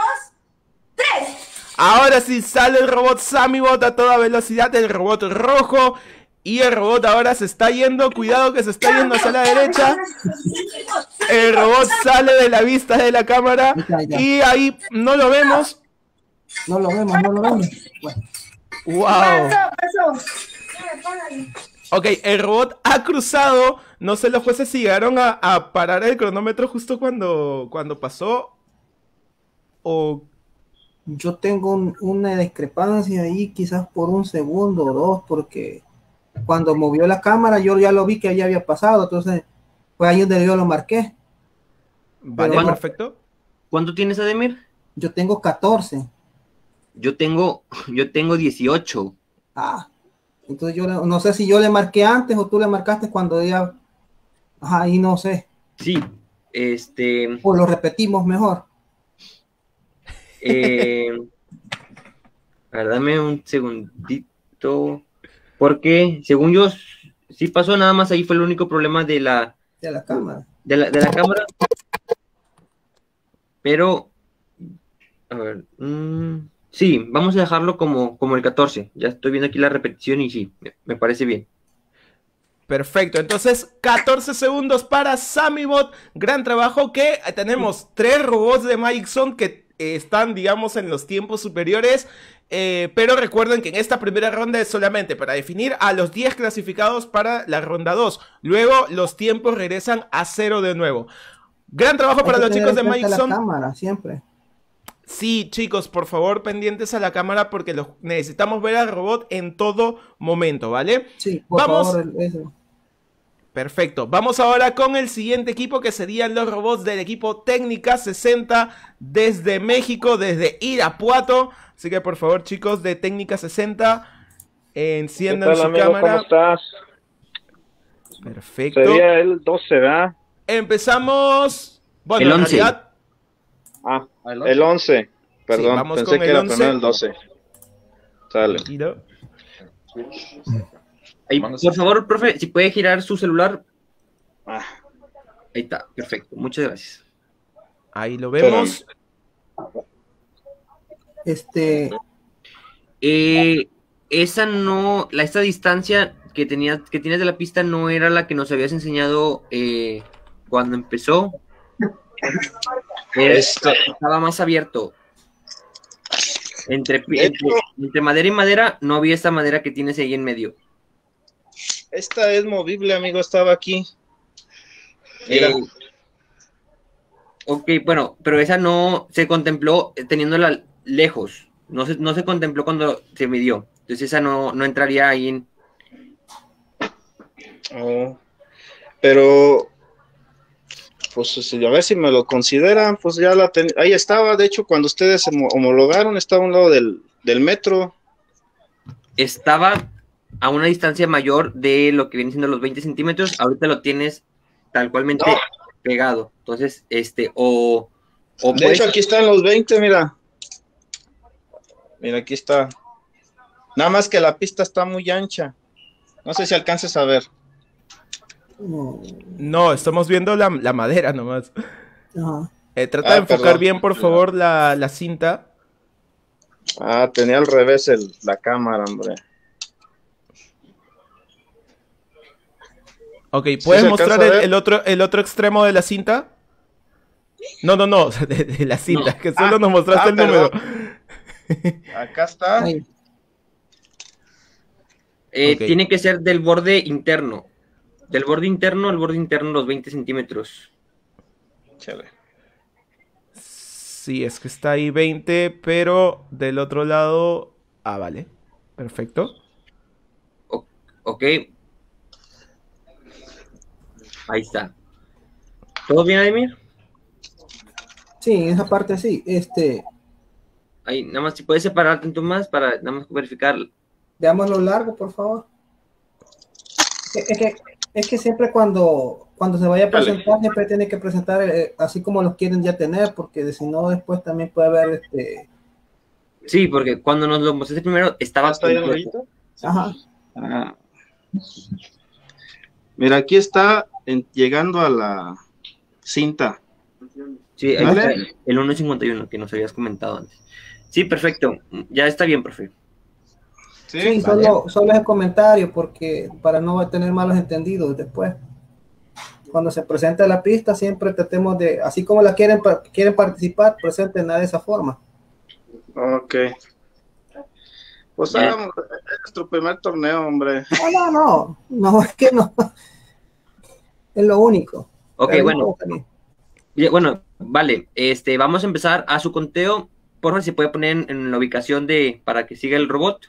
Speaker 9: tres.
Speaker 1: Ahora sí sale el robot SammyBot a toda velocidad, el robot rojo. Y el robot ahora se está yendo, cuidado que se está yendo hacia la derecha. El robot sale de la vista de la cámara y ahí no lo vemos.
Speaker 3: No lo vemos, no lo vemos. Bueno.
Speaker 1: Wow. Ok, el robot ha cruzado. No sé los jueces si llegaron a, a parar el cronómetro justo cuando, cuando pasó. O...
Speaker 3: Yo tengo un, una discrepancia ahí, quizás por un segundo o dos, porque... Cuando movió la cámara yo ya lo vi que ya había pasado, entonces fue ahí donde yo lo marqué.
Speaker 1: Vale,
Speaker 3: Pero,
Speaker 1: perfecto.
Speaker 2: ¿Cuánto tienes, Ademir?
Speaker 3: Yo tengo catorce.
Speaker 2: Yo tengo, yo tengo dieciocho.
Speaker 3: Ah, entonces yo no sé si yo le marqué antes o tú le marcaste cuando ya... Ajá, ahí no sé.
Speaker 2: Sí, este...
Speaker 3: O lo repetimos mejor.
Speaker 2: Eh... A ver, dame un segundito... Porque, según yo, sí pasó, nada más ahí fue el único problema de la...
Speaker 3: De la cámara.
Speaker 2: De la, de la cámara. Pero, A ver. Mmm, sí, vamos a dejarlo como, como el catorce. Ya estoy viendo aquí la repetición y sí, me, me parece bien.
Speaker 1: Perfecto, entonces catorce segundos para Samibot. Gran trabajo, que tenemos tres robots de Magic Zone que eh, están, digamos, en los tiempos superiores. Eh, pero recuerden que en esta primera ronda es solamente para definir a los diez clasificados para la ronda dos. Luego los tiempos regresan a cero de nuevo. Gran trabajo
Speaker 3: Hay
Speaker 1: para
Speaker 3: que
Speaker 1: los
Speaker 3: tener
Speaker 1: chicos de
Speaker 3: en cuenta
Speaker 1: Magic
Speaker 3: la
Speaker 1: Zone.
Speaker 3: cámara, siempre.
Speaker 1: Sí, chicos, por favor, pendientes a la cámara porque los necesitamos ver al robot en todo momento, ¿vale?
Speaker 3: Sí, por
Speaker 1: Vamos.
Speaker 3: favor, eso.
Speaker 1: Perfecto, vamos ahora con el siguiente equipo, que serían los robots del equipo Técnica sesenta desde México, desde Irapuato. Así que por favor, chicos de Técnica sesenta, enciendan
Speaker 10: ¿Qué tal,
Speaker 1: su
Speaker 10: amigo?
Speaker 1: cámara.
Speaker 10: ¿Cómo estás?
Speaker 1: Perfecto.
Speaker 10: Sería el doce, ¿verdad?
Speaker 1: Empezamos. Bueno,
Speaker 2: El
Speaker 1: en
Speaker 2: once.
Speaker 1: realidad,
Speaker 10: Ah, el once. Perdón,
Speaker 1: Sí, vamos
Speaker 10: pensé
Speaker 1: con
Speaker 10: que
Speaker 1: el
Speaker 10: era
Speaker 1: once.
Speaker 10: primero el doce. Sale.
Speaker 1: tranquilo.
Speaker 2: Ahí, por favor, profe, si puede girar su celular.
Speaker 10: Ah,
Speaker 2: Ahí está, perfecto. Muchas gracias.
Speaker 1: Ahí lo vemos.
Speaker 3: Este,
Speaker 2: Eh, esa no, la, esta distancia que tenías, que tienes de la pista no era la que nos habías enseñado eh, cuando empezó. Eh,
Speaker 10: Este-
Speaker 2: Estaba más abierto. Entre, entre, entre madera y madera no había esta madera que tienes ahí en medio.
Speaker 10: Esta es movible, amigo, estaba aquí. Mira.
Speaker 2: Eh, ok, bueno, pero esa no se contempló eh, teniéndola lejos. No se, no se contempló cuando se midió. Entonces esa no, no entraría ahí en...
Speaker 10: Oh, pero, pues, si- a ver si me lo consideran, pues ya la ten- ahí estaba, de hecho, cuando ustedes homo- homologaron, estaba a un lado del, del metro.
Speaker 2: Estaba a una distancia mayor de lo que vienen siendo los veinte centímetros. Ahorita lo tienes tal cualmente
Speaker 10: No.
Speaker 2: pegado. Entonces, este, o... o
Speaker 10: De
Speaker 2: puedes-
Speaker 10: hecho, aquí están los veinte, mira. Mira, aquí está. Nada más que la pista está muy ancha. No sé si alcances a ver.
Speaker 3: no,
Speaker 1: No, estamos viendo la, la madera nomás.
Speaker 3: ajá.
Speaker 1: Eh, trata
Speaker 10: Ah,
Speaker 1: de enfocar
Speaker 10: perdón.
Speaker 1: bien, por favor, la, la cinta.
Speaker 10: Ah, tenía al revés el, la cámara, hombre.
Speaker 1: Ok,
Speaker 10: ¿Sí
Speaker 1: ¿puedes
Speaker 10: se
Speaker 1: mostrar
Speaker 10: alcanza a
Speaker 1: el,
Speaker 10: ver?
Speaker 1: el otro, el otro extremo de la cinta? No, no, no, de, de la cinta,
Speaker 2: No.
Speaker 1: que solo
Speaker 10: Ah,
Speaker 1: nos mostraste
Speaker 10: ah,
Speaker 1: el número.
Speaker 10: Acá está.
Speaker 3: Ahí.
Speaker 2: eh,
Speaker 1: ok.
Speaker 2: Tiene que ser del borde interno. Del borde interno al borde interno los veinte centímetros.
Speaker 10: Chale.
Speaker 1: Sí, es que está ahí veinte, pero del otro lado... Ah, vale. Perfecto.
Speaker 2: O- ok. Ahí está. ¿Todo bien, Ademir?
Speaker 3: Sí, en esa parte sí. Este,
Speaker 2: Ahí, nada más si puedes separarte un poco más para nada más verificar.
Speaker 3: veamos lo largo, por favor. Es es que, es que siempre cuando, cuando se vaya a
Speaker 10: Dale.
Speaker 3: presentar, siempre tiene que presentar eh, así como los quieren ya tener, porque si no, después también puede haber este.
Speaker 2: Sí, porque cuando nos lo mostraste primero estaba
Speaker 10: ¿Está ahí
Speaker 2: completo.
Speaker 10: ahorita?
Speaker 3: Ajá.
Speaker 10: Ah. Mira, aquí está en- llegando a la cinta.
Speaker 2: Sí, ahí
Speaker 10: ¿Vale?
Speaker 2: está el uno cincuenta y uno que nos habías comentado antes. Sí, perfecto. Ya está bien, profe.
Speaker 3: Sí,
Speaker 1: vale.
Speaker 3: solo, solo es el comentario, porque para no tener malos entendidos después. Cuando se presenta la pista, siempre tratemos de, así como la quieren, pa- quieren participar, presentenla de esa forma.
Speaker 10: Ok. Pues
Speaker 2: Bien.
Speaker 10: hagamos, es nuestro primer torneo, hombre.
Speaker 3: No, no, no, no, es que no. Es lo único.
Speaker 2: Ok,
Speaker 3: Pero
Speaker 2: bueno.
Speaker 3: no, también.
Speaker 2: Bien, bueno, vale. Este, vamos a empezar a su conteo. Por favor, si puede poner en, en la ubicación de para que siga el robot.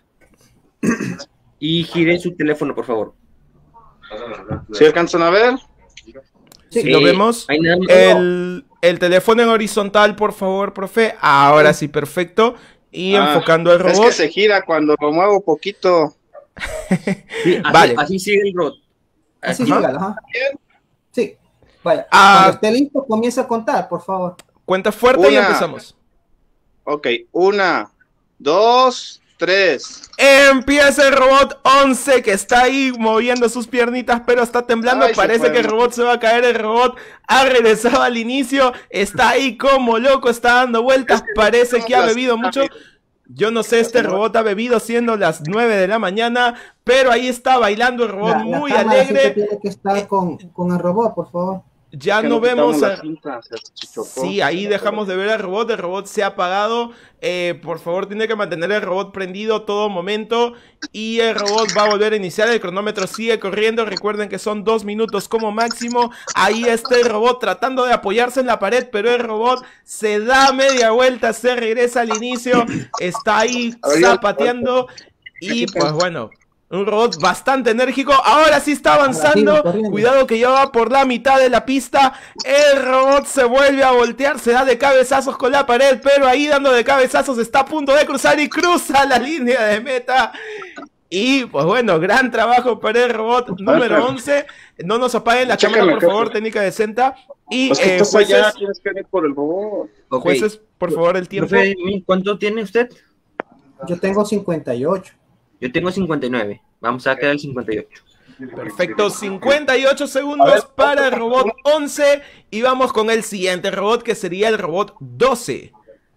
Speaker 2: Y gire su teléfono, por favor.
Speaker 10: ¿Sí alcanzan a ver?
Speaker 1: Si
Speaker 2: Eh,
Speaker 1: lo vemos.
Speaker 2: ahí nada más-
Speaker 1: El, el teléfono en horizontal, por favor, profe. Ahora sí, perfecto. Y
Speaker 10: Ah,
Speaker 1: enfocando al
Speaker 10: Es
Speaker 1: robot.
Speaker 10: que se gira cuando lo muevo poquito.
Speaker 2: Sí, así,
Speaker 1: Vale.
Speaker 2: así sigue el robot.
Speaker 3: Así
Speaker 2: Aquí.
Speaker 3: sígala, ajá. Sí, vaya.
Speaker 1: Ah.
Speaker 3: Cuando esté listo, comienza a contar, por favor.
Speaker 1: Cuenta fuerte y
Speaker 10: Una.
Speaker 1: empezamos.
Speaker 10: Ok, una, dos, tres.
Speaker 1: Empieza el robot once, que está ahí moviendo sus piernitas, pero está temblando.
Speaker 10: Ay,
Speaker 1: Parece que el robot se va a caer. El robot ha regresado al inicio. Está ahí como loco, está dando vueltas. Parece que ha bebido mucho. Yo no sé, este robot ha bebido siendo las nueve de la mañana, pero ahí está bailando el robot
Speaker 3: La- la
Speaker 1: muy
Speaker 3: cámara sí que
Speaker 1: alegre.
Speaker 3: tiene que estar con, con el robot, por favor.
Speaker 1: Ya
Speaker 10: Que
Speaker 1: no
Speaker 10: no quitamos
Speaker 1: vemos
Speaker 10: la
Speaker 1: a...
Speaker 10: cinta, se chocó.
Speaker 1: Sí, ahí dejamos de ver al robot. El robot se ha apagado. Eh, por favor, tiene que mantener el robot prendido todo momento. Y el robot va a volver a iniciar. El cronómetro sigue corriendo. Recuerden que son dos minutos como máximo. Ahí está el robot tratando de apoyarse en la pared, pero el robot se da media vuelta, se regresa al inicio. Está ahí zapateando. Y pues bueno, un robot bastante enérgico. Ahora sí está avanzando.
Speaker 3: Corriendo, corriendo.
Speaker 1: Cuidado que ya va por la mitad de la pista. El robot se vuelve a voltear. Se da de cabezazos con la pared. Pero ahí dando de cabezazos está a punto de cruzar. Y cruza la línea de meta. Y pues bueno, gran trabajo para el robot número once. No nos apaguen la
Speaker 10: Chécame,
Speaker 1: cámara, por
Speaker 10: chécame.
Speaker 1: favor, técnica de Senta. Y
Speaker 10: Pues que
Speaker 1: eh,
Speaker 10: estás allá,
Speaker 1: jueces,
Speaker 10: tienes que ir por el robot.
Speaker 2: Ok.
Speaker 1: jueces, por favor, el tiempo.
Speaker 2: Profe, ¿cuánto tiene usted?
Speaker 3: Yo tengo cincuenta y ocho.
Speaker 2: Yo tengo cincuenta y nueve. Vamos a quedar el cincuenta y ocho.
Speaker 1: Perfecto, cincuenta y ocho segundos para el robot once. Y vamos con el siguiente robot, que sería el robot doce.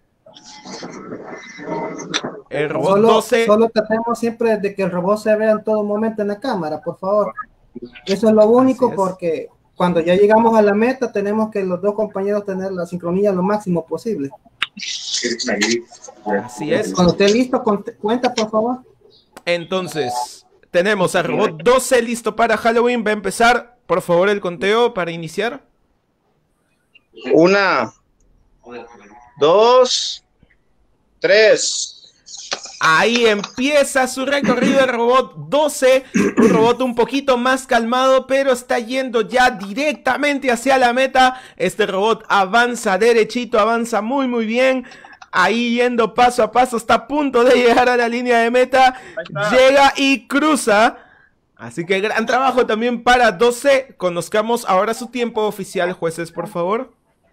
Speaker 1: El robot
Speaker 3: Solo,
Speaker 1: doce.
Speaker 3: solo tratemos siempre de que el robot se vea en todo momento en la cámara, por favor. Eso es lo único,
Speaker 1: Así es.
Speaker 3: porque cuando ya llegamos a la meta tenemos que los dos compañeros tener la sincronía lo máximo posible.
Speaker 1: Así es.
Speaker 3: Cuando esté listo, cont- cuenta, por favor.
Speaker 1: Entonces, tenemos al robot doce listo para Halloween. Va a empezar, por favor, el conteo para iniciar.
Speaker 10: Una, dos, tres.
Speaker 1: Ahí empieza su recorrido el robot doce, un robot un poquito más calmado, pero está yendo ya directamente hacia la meta. Este robot avanza derechito, avanza muy muy bien. Ahí yendo paso a paso, está a punto de llegar a la línea de meta. Llega y cruza. Así que gran trabajo también para doce. Conozcamos ahora su tiempo oficial, jueces, por favor.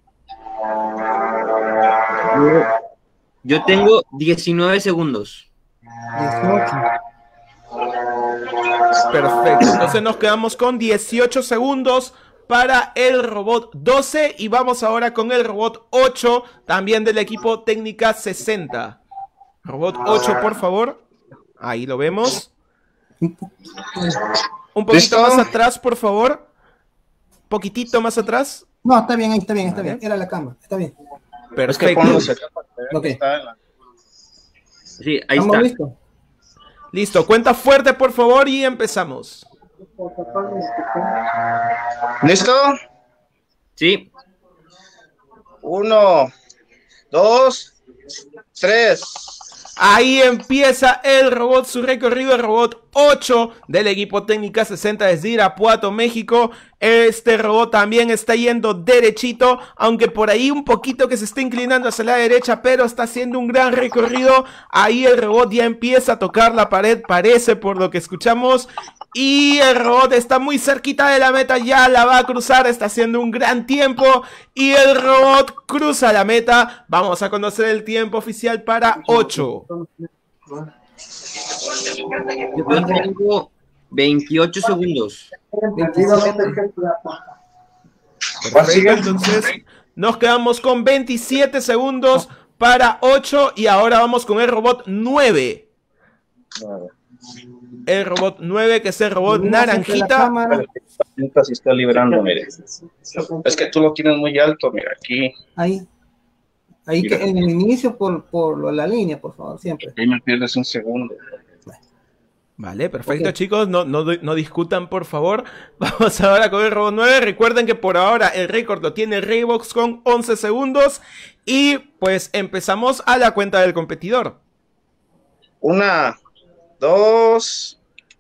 Speaker 2: Yo tengo diecinueve segundos.
Speaker 3: dieciocho.
Speaker 1: Perfecto, entonces nos quedamos con dieciocho segundos para el robot doce y vamos ahora con el robot ocho, también del equipo técnica sesenta. Robot ocho, por favor. Ahí lo vemos. Un poquito
Speaker 10: ¿Listo?
Speaker 1: más atrás, por favor. Poquitito más atrás.
Speaker 3: No, está bien, ahí está bien, está
Speaker 1: Vale.
Speaker 3: bien. Era la cámara, está bien.
Speaker 10: Es que
Speaker 1: Perfecto.
Speaker 10: pónganse acá para que vean
Speaker 3: Ok.
Speaker 10: que está en la-
Speaker 2: Sí, ahí
Speaker 3: ¿Estamos
Speaker 2: está.
Speaker 3: listos?
Speaker 1: Listo, cuenta fuerte, por favor, y empezamos.
Speaker 10: ¿Listo?
Speaker 2: Sí.
Speaker 10: Uno, dos, tres.
Speaker 1: Ahí empieza el robot, su recorrido, el robot ocho del equipo técnica sesenta desde Irapuato, México. Este robot también está yendo derechito, aunque por ahí un poquito que se está inclinando hacia la derecha, pero está haciendo un gran recorrido. Ahí el robot ya empieza a tocar la pared, parece por lo que escuchamos. Y el robot está muy cerquita de la meta, ya la va a cruzar, está haciendo un gran tiempo. Y el robot cruza la meta. Vamos a conocer el tiempo oficial para ocho.
Speaker 2: Yo tengo veintiocho segundos.
Speaker 1: Perfecto, entonces nos quedamos con veintisiete segundos para ocho. Y ahora vamos con el robot nueve. El robot nueve, que es el robot naranjita.
Speaker 10: Nunca se está liberando, mire. Es que tú lo tienes muy alto, mira, aquí.
Speaker 3: Ahí. Ahí
Speaker 10: Mira.
Speaker 3: que en el inicio por, por la línea, por favor, siempre.
Speaker 10: Ahí me pierdes un segundo.
Speaker 1: Vale, perfecto,
Speaker 3: Ok.
Speaker 1: chicos, no, no, no discutan, por favor. Vamos ahora con el robot nueve. Recuerden que por ahora el récord lo tiene Raybox con once segundos. Y pues empezamos a la cuenta del competidor.
Speaker 10: Una, dos,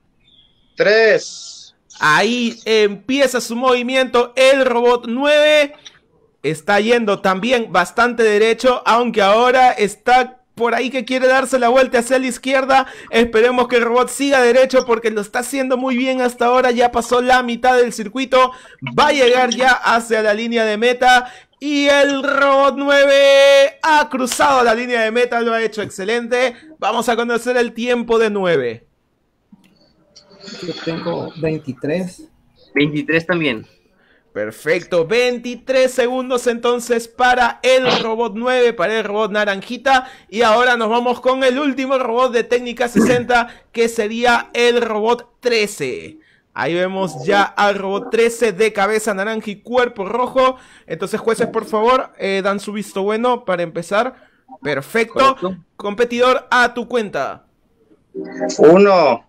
Speaker 10: tres.
Speaker 1: Ahí empieza su movimiento el robot nueve. Está yendo también bastante derecho, aunque ahora está por ahí que quiere darse la vuelta hacia la izquierda. Esperemos que el robot siga derecho porque lo está haciendo muy bien hasta ahora. Ya pasó la mitad del circuito. Va a llegar ya hacia la línea de meta. Y el robot nueve ha cruzado la línea de meta, lo ha hecho excelente. Vamos a conocer el tiempo de nueve.
Speaker 3: Yo tengo veintitrés.
Speaker 2: veintitrés también.
Speaker 1: Perfecto, veintitrés segundos entonces para el robot nueve, para el robot naranjita. Y ahora nos vamos con el último robot de técnica sesenta, que sería el robot trece. Ahí vemos ya al robot trece de cabeza naranja y cuerpo rojo. Entonces, jueces, por favor, eh, dan su visto bueno para empezar. Perfecto. Correcto. Competidor, a tu cuenta.
Speaker 10: Uno.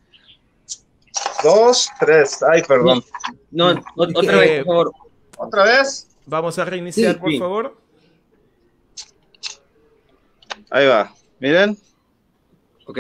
Speaker 10: Dos, tres. Ay, perdón.
Speaker 2: No, no otra vez, por favor.
Speaker 10: ¿Otra vez?
Speaker 1: Vamos a reiniciar, sí, por sí. favor.
Speaker 10: Ahí va. Miren.
Speaker 2: Ok.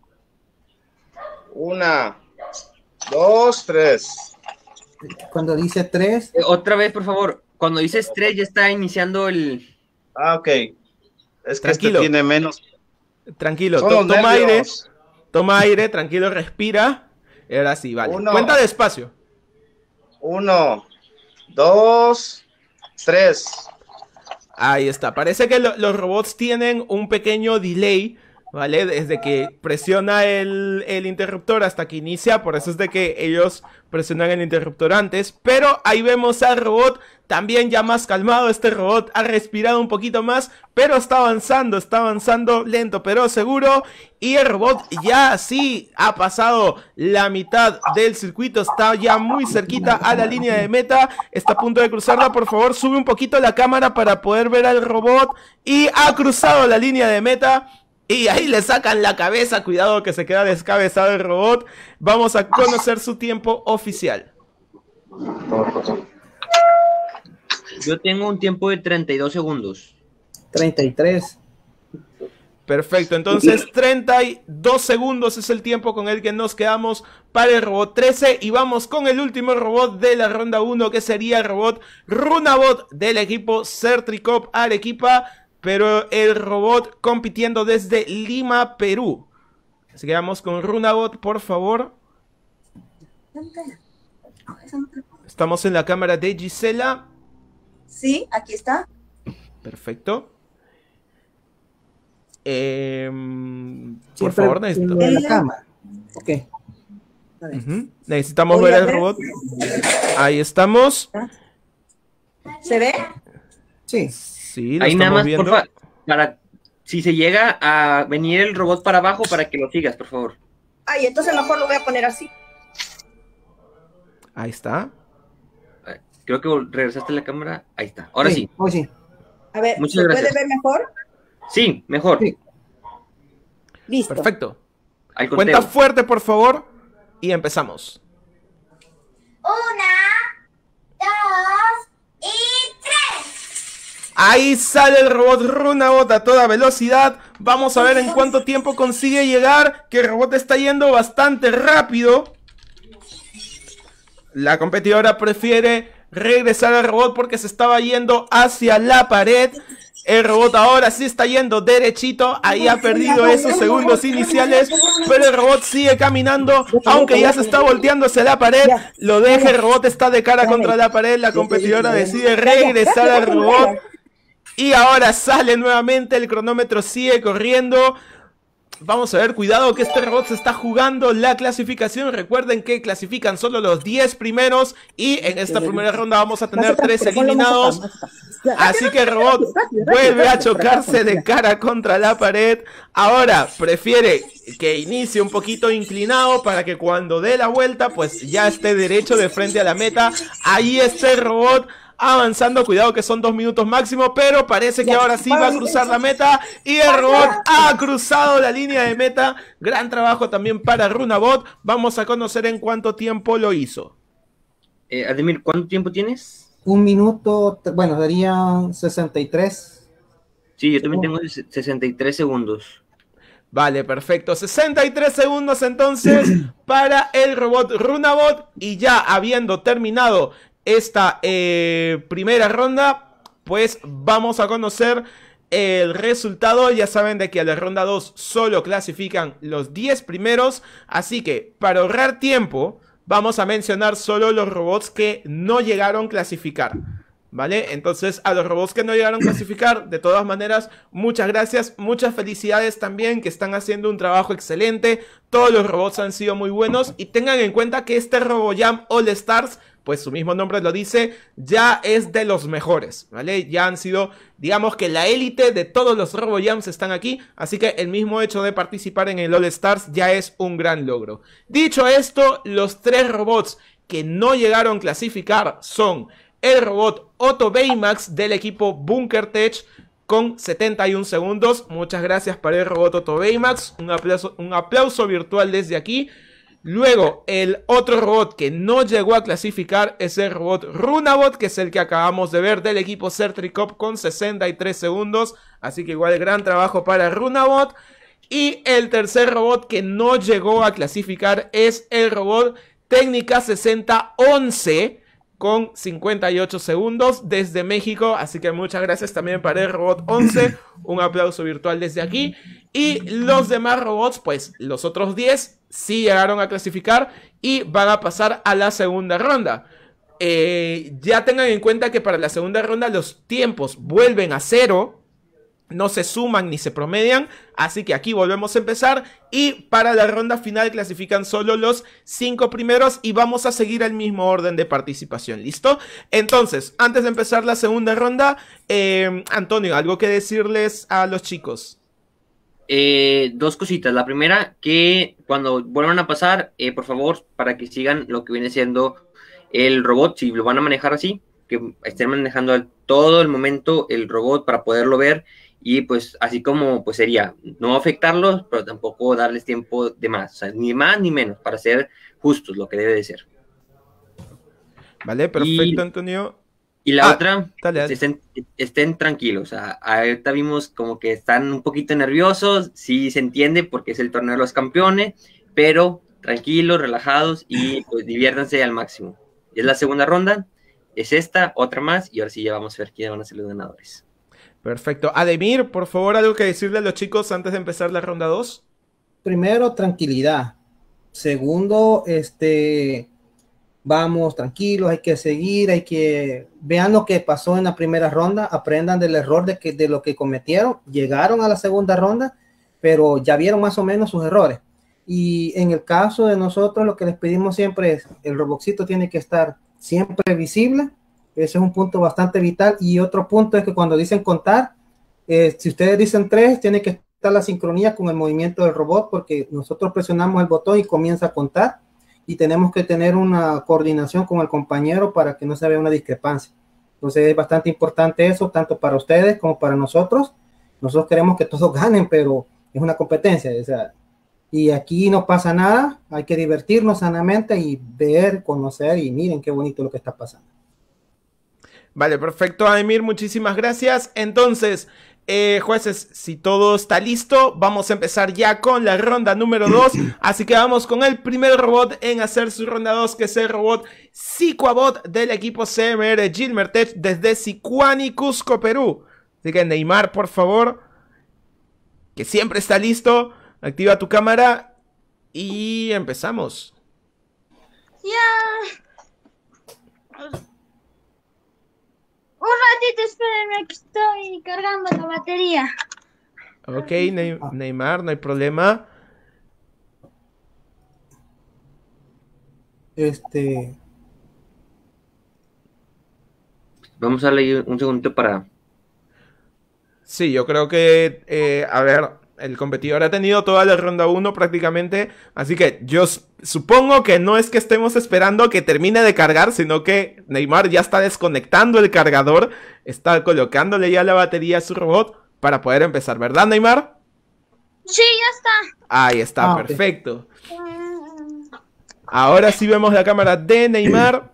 Speaker 10: Una, dos, tres.
Speaker 3: Cuando dice tres.
Speaker 2: Eh, otra vez, por favor. Cuando dices tres, ya está iniciando el.
Speaker 10: Ah, ok. Es que este tiene menos.
Speaker 1: Tranquilo, to toma aire. Toma aire, tranquilo, respira. Y ahora sí, vale. Uno, cuenta despacio.
Speaker 10: Uno, dos, tres.
Speaker 1: Ahí está. Parece que lo, los robots tienen un pequeño delay, ¿vale? Desde que presiona el, el interruptor hasta que inicia. Por eso es de que ellos presionan el interruptor antes. Pero ahí vemos al robot también ya más calmado. Este robot ha respirado un poquito más, pero está avanzando, está avanzando lento pero seguro. Y el robot ya sí ha pasado la mitad del circuito, está ya muy cerquita a la línea de meta. Está a punto de cruzarla. Por favor, sube un poquito la cámara para poder ver al robot. Y ha cruzado la línea de meta. Y ahí le sacan la cabeza. Cuidado que se queda descabezado el robot. Vamos a conocer su tiempo oficial.
Speaker 2: Yo tengo un tiempo de treinta y dos segundos.
Speaker 3: treinta y tres.
Speaker 1: Perfecto, entonces treinta y dos segundos es el tiempo con el que nos quedamos para el robot trece. Y vamos con el último robot de la ronda uno, que sería el robot Runabot del equipo Certricop Arequipa. Pero el robot compitiendo desde Lima, Perú. Así que vamos con Runabot, por favor. Estamos en la cámara de Gisela.
Speaker 9: Sí, aquí está.
Speaker 1: Perfecto. Eh, por
Speaker 3: Siempre
Speaker 1: favor, necesito...
Speaker 3: en la cámara. Ok.
Speaker 1: Uh-huh. Necesitamos ver el robot. Ahí estamos.
Speaker 9: ¿Se ve?
Speaker 3: Sí.
Speaker 1: Sí, lo
Speaker 2: ahí nada más,
Speaker 1: viendo.
Speaker 2: porfa, para si se llega a venir el robot para abajo, para que lo sigas, por favor.
Speaker 9: Ay, entonces mejor lo voy a poner así.
Speaker 1: Ahí está.
Speaker 2: Creo que regresaste la cámara. Ahí está. Ahora sí.
Speaker 3: sí. Hoy sí.
Speaker 9: A ver,
Speaker 2: muchas
Speaker 9: ¿se
Speaker 2: gracias.
Speaker 9: puede ver mejor?
Speaker 2: Sí, mejor. Sí.
Speaker 9: Listo.
Speaker 1: Perfecto. Cuenta fuerte, por favor. Y empezamos.
Speaker 8: Una, dos y tres.
Speaker 1: Ahí sale el robot Runabot a toda velocidad. Vamos a ver en cuánto tiempo consigue llegar. Que el robot está yendo bastante rápido. La competidora prefiere regresar al robot porque se estaba yendo hacia la pared. El robot ahora sí está yendo derechito. Ahí ha perdido esos segundos iniciales. Pero el robot sigue caminando. Aunque ya se está volteando hacia la pared. Lo deja, el robot está de cara contra la pared. La competidora decide regresar al robot. Y ahora sale nuevamente. El cronómetro sigue corriendo. Vamos a ver, cuidado que este robot se está jugando la clasificación. Recuerden que clasifican solo los diez primeros. Y en esta primera ronda vamos a tener tres eliminados. Así que el robot vuelve a chocarse de cara contra la pared. Ahora prefiere que inicie un poquito inclinado para que cuando dé la vuelta pues ya esté derecho de frente a la meta. Ahí está el robot avanzando, cuidado que son dos minutos máximo, pero parece que ahora sí va a cruzar la meta. Y el robot ha cruzado la línea de meta. Gran trabajo también para Runabot. Vamos a conocer en cuánto tiempo lo hizo.
Speaker 2: eh, Ademir, ¿cuánto tiempo tienes?
Speaker 3: Un minuto, bueno, darían sesenta y tres.
Speaker 2: Sí, yo también tengo sesenta y tres segundos.
Speaker 1: Vale, perfecto, sesenta y tres segundos entonces para el robot Runabot. Y ya habiendo terminado esta eh, primera ronda, pues vamos a conocer el resultado. Ya saben de que a la ronda dos solo clasifican los diez primeros. Así que para ahorrar tiempo vamos a mencionar solo los robots que no llegaron a clasificar, ¿vale? Entonces, a los robots que no llegaron a clasificar, de todas maneras, muchas gracias, muchas felicidades también, que están haciendo un trabajo excelente. Todos los robots han sido muy buenos y tengan en cuenta que este RoboJam All Stars, pues su mismo nombre lo dice, ya es de los mejores, ¿vale? Ya han sido, digamos que la élite de todos los RoboJams están aquí, así que el mismo hecho de participar en el All Stars ya es un gran logro. Dicho esto, los tres robots que no llegaron a clasificar son el robot Otto Baymax del equipo Bunker Tech con setenta y un segundos. Muchas gracias para el robot Otto Baymax, un aplauso, un aplauso virtual desde aquí. Luego, el otro robot que no llegó a clasificar es el robot Runabot, que es el que acabamos de ver del equipo Sertricop con sesenta y tres segundos. Así que igual gran trabajo para Runabot. Y el tercer robot que no llegó a clasificar es el robot Técnica sesenta once con cincuenta y ocho segundos desde México. Así que muchas gracias también para el robot once. Un aplauso virtual desde aquí. Y los demás robots, pues los otros diez sí llegaron a clasificar y van a pasar a la segunda ronda. Eh, ya tengan en cuenta que para la segunda ronda los tiempos vuelven a cero. No se suman ni se promedian, así que aquí volvemos a empezar y para la ronda final clasifican solo los cinco primeros y vamos a seguir el mismo orden de participación, ¿listo? Entonces, antes de empezar la segunda ronda, eh, Antonio, ¿algo que decirles a los chicos?
Speaker 2: Eh, dos cositas. La primera, que cuando vuelvan a pasar, eh, por favor, para que sigan lo que viene siendo el robot, si lo van a manejar así, que estén manejando todo el momento el robot para poderlo ver. Y pues así como pues sería no afectarlos, pero tampoco darles tiempo de más, o sea, ni más ni menos, para ser justos, lo que debe de ser.
Speaker 1: Vale, perfecto, y, Antonio.
Speaker 2: Y la ah, otra, dale, dale. Estén, estén tranquilos, o sea, ahorita vimos como que están un poquito nerviosos, sí se entiende porque es el torneo de los campeones, pero tranquilos, relajados y pues diviértanse al máximo. Y es la segunda ronda, es esta, otra más, y ahora sí ya vamos a ver quiénes van a ser los ganadores.
Speaker 1: Perfecto. Ademir, por favor, algo que decirle a los chicos antes de empezar la ronda dos.
Speaker 3: Primero, tranquilidad. Segundo, este, vamos tranquilos, hay que seguir, hay que vean lo que pasó en la primera ronda, aprendan del error de, que, de lo que cometieron, llegaron a la segunda ronda, pero ya vieron más o menos sus errores. Y en el caso de nosotros, lo que les pedimos siempre es, el robotcito tiene que estar siempre visible. Ese es un punto bastante vital. Y otro punto es que cuando dicen contar, eh, si ustedes dicen tres, tiene que estar la sincronía con el movimiento del robot, porque nosotros presionamos el botón y comienza a contar, y tenemos que tener una coordinación con el compañero para que no se vea una discrepancia. Entonces es bastante importante eso, tanto para ustedes como para nosotros. Nosotros queremos que todos ganen, pero es una competencia, o sea, y aquí no pasa nada, hay que divertirnos sanamente y ver, conocer, y miren qué bonito lo que está pasando.
Speaker 1: Vale, perfecto, Ademir, muchísimas gracias. Entonces, eh, jueces, si todo está listo, vamos a empezar ya con la ronda número dos. Así que vamos con el primer robot en hacer su ronda dos, que es el robot Sicuabot del equipo C M R Gilmertech desde Sicuani, Cusco, Perú. Así que Neymar, por favor, que siempre está listo, activa tu cámara y empezamos.
Speaker 5: Ya. Un ratito, espérenme, que estoy cargando la batería.
Speaker 1: Ok, ne Neymar, no hay problema.
Speaker 3: Este...
Speaker 2: Vamos a leer un segundito para...
Speaker 1: Sí, yo creo que, eh, a ver, el competidor ha tenido toda la ronda uno prácticamente, así que yo supongo que no es que estemos esperando que termine de cargar, sino que Neymar ya está desconectando el cargador, está colocándole ya la batería a su robot para poder empezar, ¿verdad, Neymar?
Speaker 5: Sí, ya está.
Speaker 1: Ahí está, ah, perfecto. Ahora sí vemos la cámara de Neymar.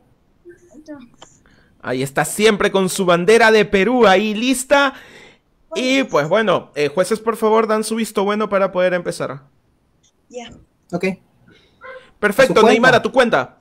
Speaker 1: Ahí está, siempre con su bandera de Perú ahí lista. Y pues bueno, eh, jueces, por favor, dan su visto bueno para poder empezar.
Speaker 5: Ya. Yeah.
Speaker 3: Ok.
Speaker 1: Perfecto, a Neymar, a tu cuenta.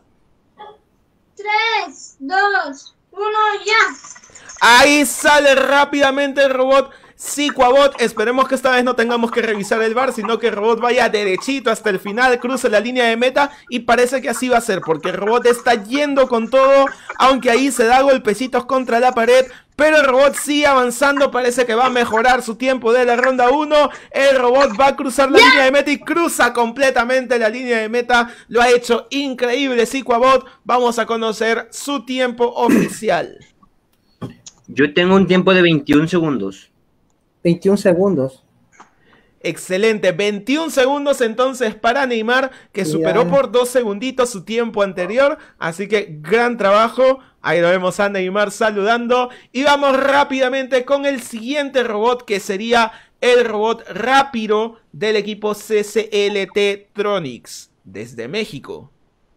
Speaker 5: Tres, dos, uno, ya.
Speaker 1: Ahí sale rápidamente el robot Ziquabot. Esperemos que esta vez no tengamos que revisar el V A R, sino que el robot vaya derechito hasta el final, cruce la línea de meta, y parece que así va a ser, porque el robot está yendo con todo, aunque ahí se da golpecitos contra la pared, pero el robot sigue avanzando, parece que va a mejorar su tiempo de la ronda uno, el robot va a cruzar la línea de meta y cruza completamente la línea de meta, lo ha hecho increíble Ziquabot. Vamos a conocer su tiempo oficial.
Speaker 2: Yo tengo un tiempo de veintiún segundos.
Speaker 3: veintiún segundos.
Speaker 1: Excelente, veintiún segundos entonces para Neymar, que superó
Speaker 3: Ya.
Speaker 1: por dos segunditos su tiempo anterior, así que gran trabajo. Ahí lo vemos a Neymar saludando, y vamos rápidamente con el siguiente robot, que sería el robot Rápido del equipo C C L T Tronics, desde México.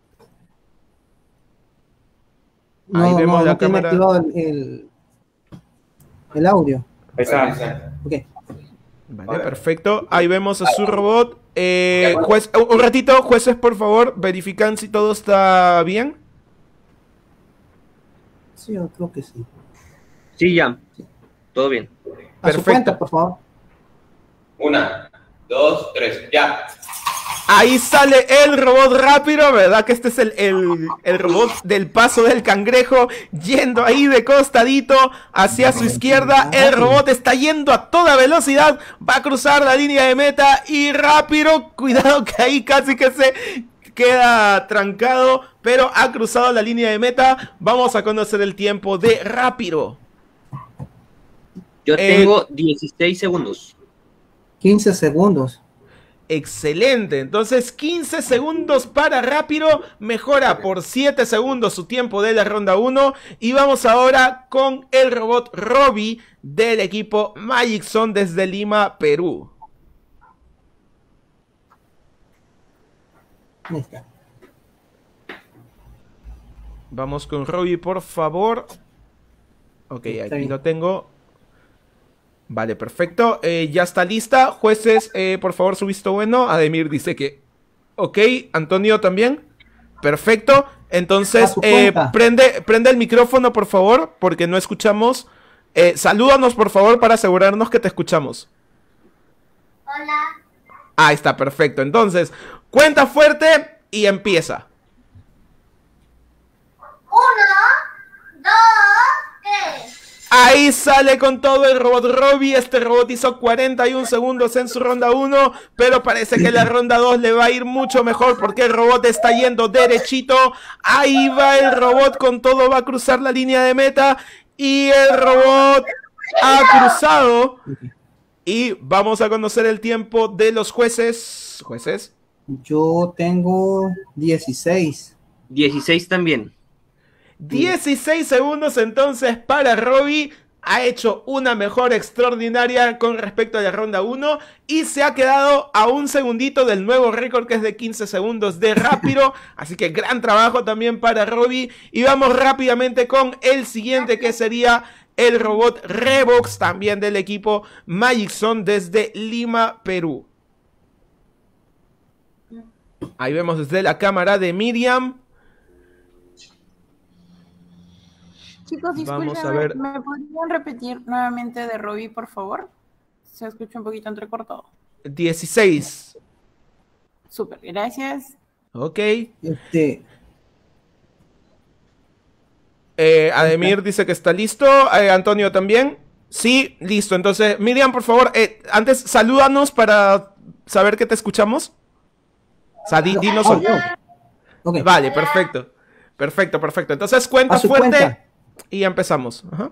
Speaker 3: No,
Speaker 1: Ahí vemos
Speaker 3: no,
Speaker 1: la
Speaker 3: no tiene
Speaker 1: cámara.
Speaker 3: activado el, el, el audio.
Speaker 7: Ahí está.
Speaker 3: Ok.
Speaker 1: Vale, perfecto. Ahí vemos a su robot. Eh, juez, un ratito, jueces, por favor, verifican si todo está bien.
Speaker 3: Sí, yo creo que sí.
Speaker 2: Sí, ya. Todo bien.
Speaker 3: A su cuenta, por favor.
Speaker 6: Una, dos, tres, ya.
Speaker 1: Ahí sale el robot Rápido, ¿verdad? Que este es el, el, el robot del paso del cangrejo, yendo ahí de costadito hacia su izquierda. El robot está yendo a toda velocidad, va a cruzar la línea de meta y Rápido, cuidado que ahí casi que se queda trancado, pero ha cruzado la línea de meta. Vamos a conocer el tiempo de Rápido.
Speaker 2: Yo
Speaker 1: Eh,
Speaker 2: tengo dieciséis segundos.
Speaker 3: quince segundos.
Speaker 1: Excelente, entonces quince segundos para Rápido, mejora por siete segundos su tiempo de la ronda uno. Y vamos ahora con el robot Robbie del equipo Magic Zone desde Lima, Perú.
Speaker 3: Ahí está.
Speaker 1: Vamos con Robbie, por favor. Ok,
Speaker 3: Está
Speaker 1: aquí
Speaker 3: bien.
Speaker 1: lo tengo. Vale, perfecto. Eh, ya está lista. Jueces, eh, por favor, su visto bueno. Ademir dice que... Ok, Antonio también. Perfecto. Entonces,
Speaker 3: A su
Speaker 1: eh,
Speaker 3: cuenta.
Speaker 1: prende, prende el micrófono, por favor, porque no escuchamos. Eh, salúdanos, por favor, para asegurarnos que te escuchamos.
Speaker 8: Hola.
Speaker 1: Ahí está, perfecto. Entonces, cuenta fuerte y empieza.
Speaker 8: Uno, dos, tres.
Speaker 1: Ahí sale con todo el robot Robbie. Este robot hizo cuarenta y un segundos en su ronda uno, pero parece que la ronda dos le va a ir mucho mejor, porque el robot está yendo derechito. Ahí va el robot con todo, va a cruzar la línea de meta, y el robot ha cruzado. Y vamos a conocer el tiempo de los jueces. Jueces.
Speaker 3: Yo tengo dieciséis.
Speaker 2: dieciséis también.
Speaker 1: dieciséis segundos entonces para Robbie. Ha hecho una mejora extraordinaria con respecto a la ronda uno y se ha quedado a un segundito del nuevo récord, que es de quince segundos de Rápido. Así que gran trabajo también para Robbie. Y vamos rápidamente con el siguiente, que sería el robot Revox, también del equipo Magic Zone desde Lima, Perú. Ahí vemos desde la cámara de Miriam.
Speaker 11: Chicos,
Speaker 1: Vamos
Speaker 11: disculpen,
Speaker 1: a ver.
Speaker 11: ¿me podrían repetir nuevamente de Robbie, por favor? Se escucha un poquito entrecortado.
Speaker 1: dieciséis.
Speaker 11: Súper, gracias.
Speaker 1: Ok.
Speaker 3: Este,
Speaker 1: Eh, Ademir dice que está listo. Eh, Antonio también. Sí, listo. Entonces, Miriam, por favor, eh, antes salúdanos para saber que te escuchamos. O sea, di- dinos.
Speaker 3: Oh, oh. Ok.
Speaker 1: Vale, perfecto. Perfecto, perfecto. Entonces, cuenta
Speaker 3: A su
Speaker 1: fuerte
Speaker 3: cuenta.
Speaker 1: y ya empezamos. Ajá.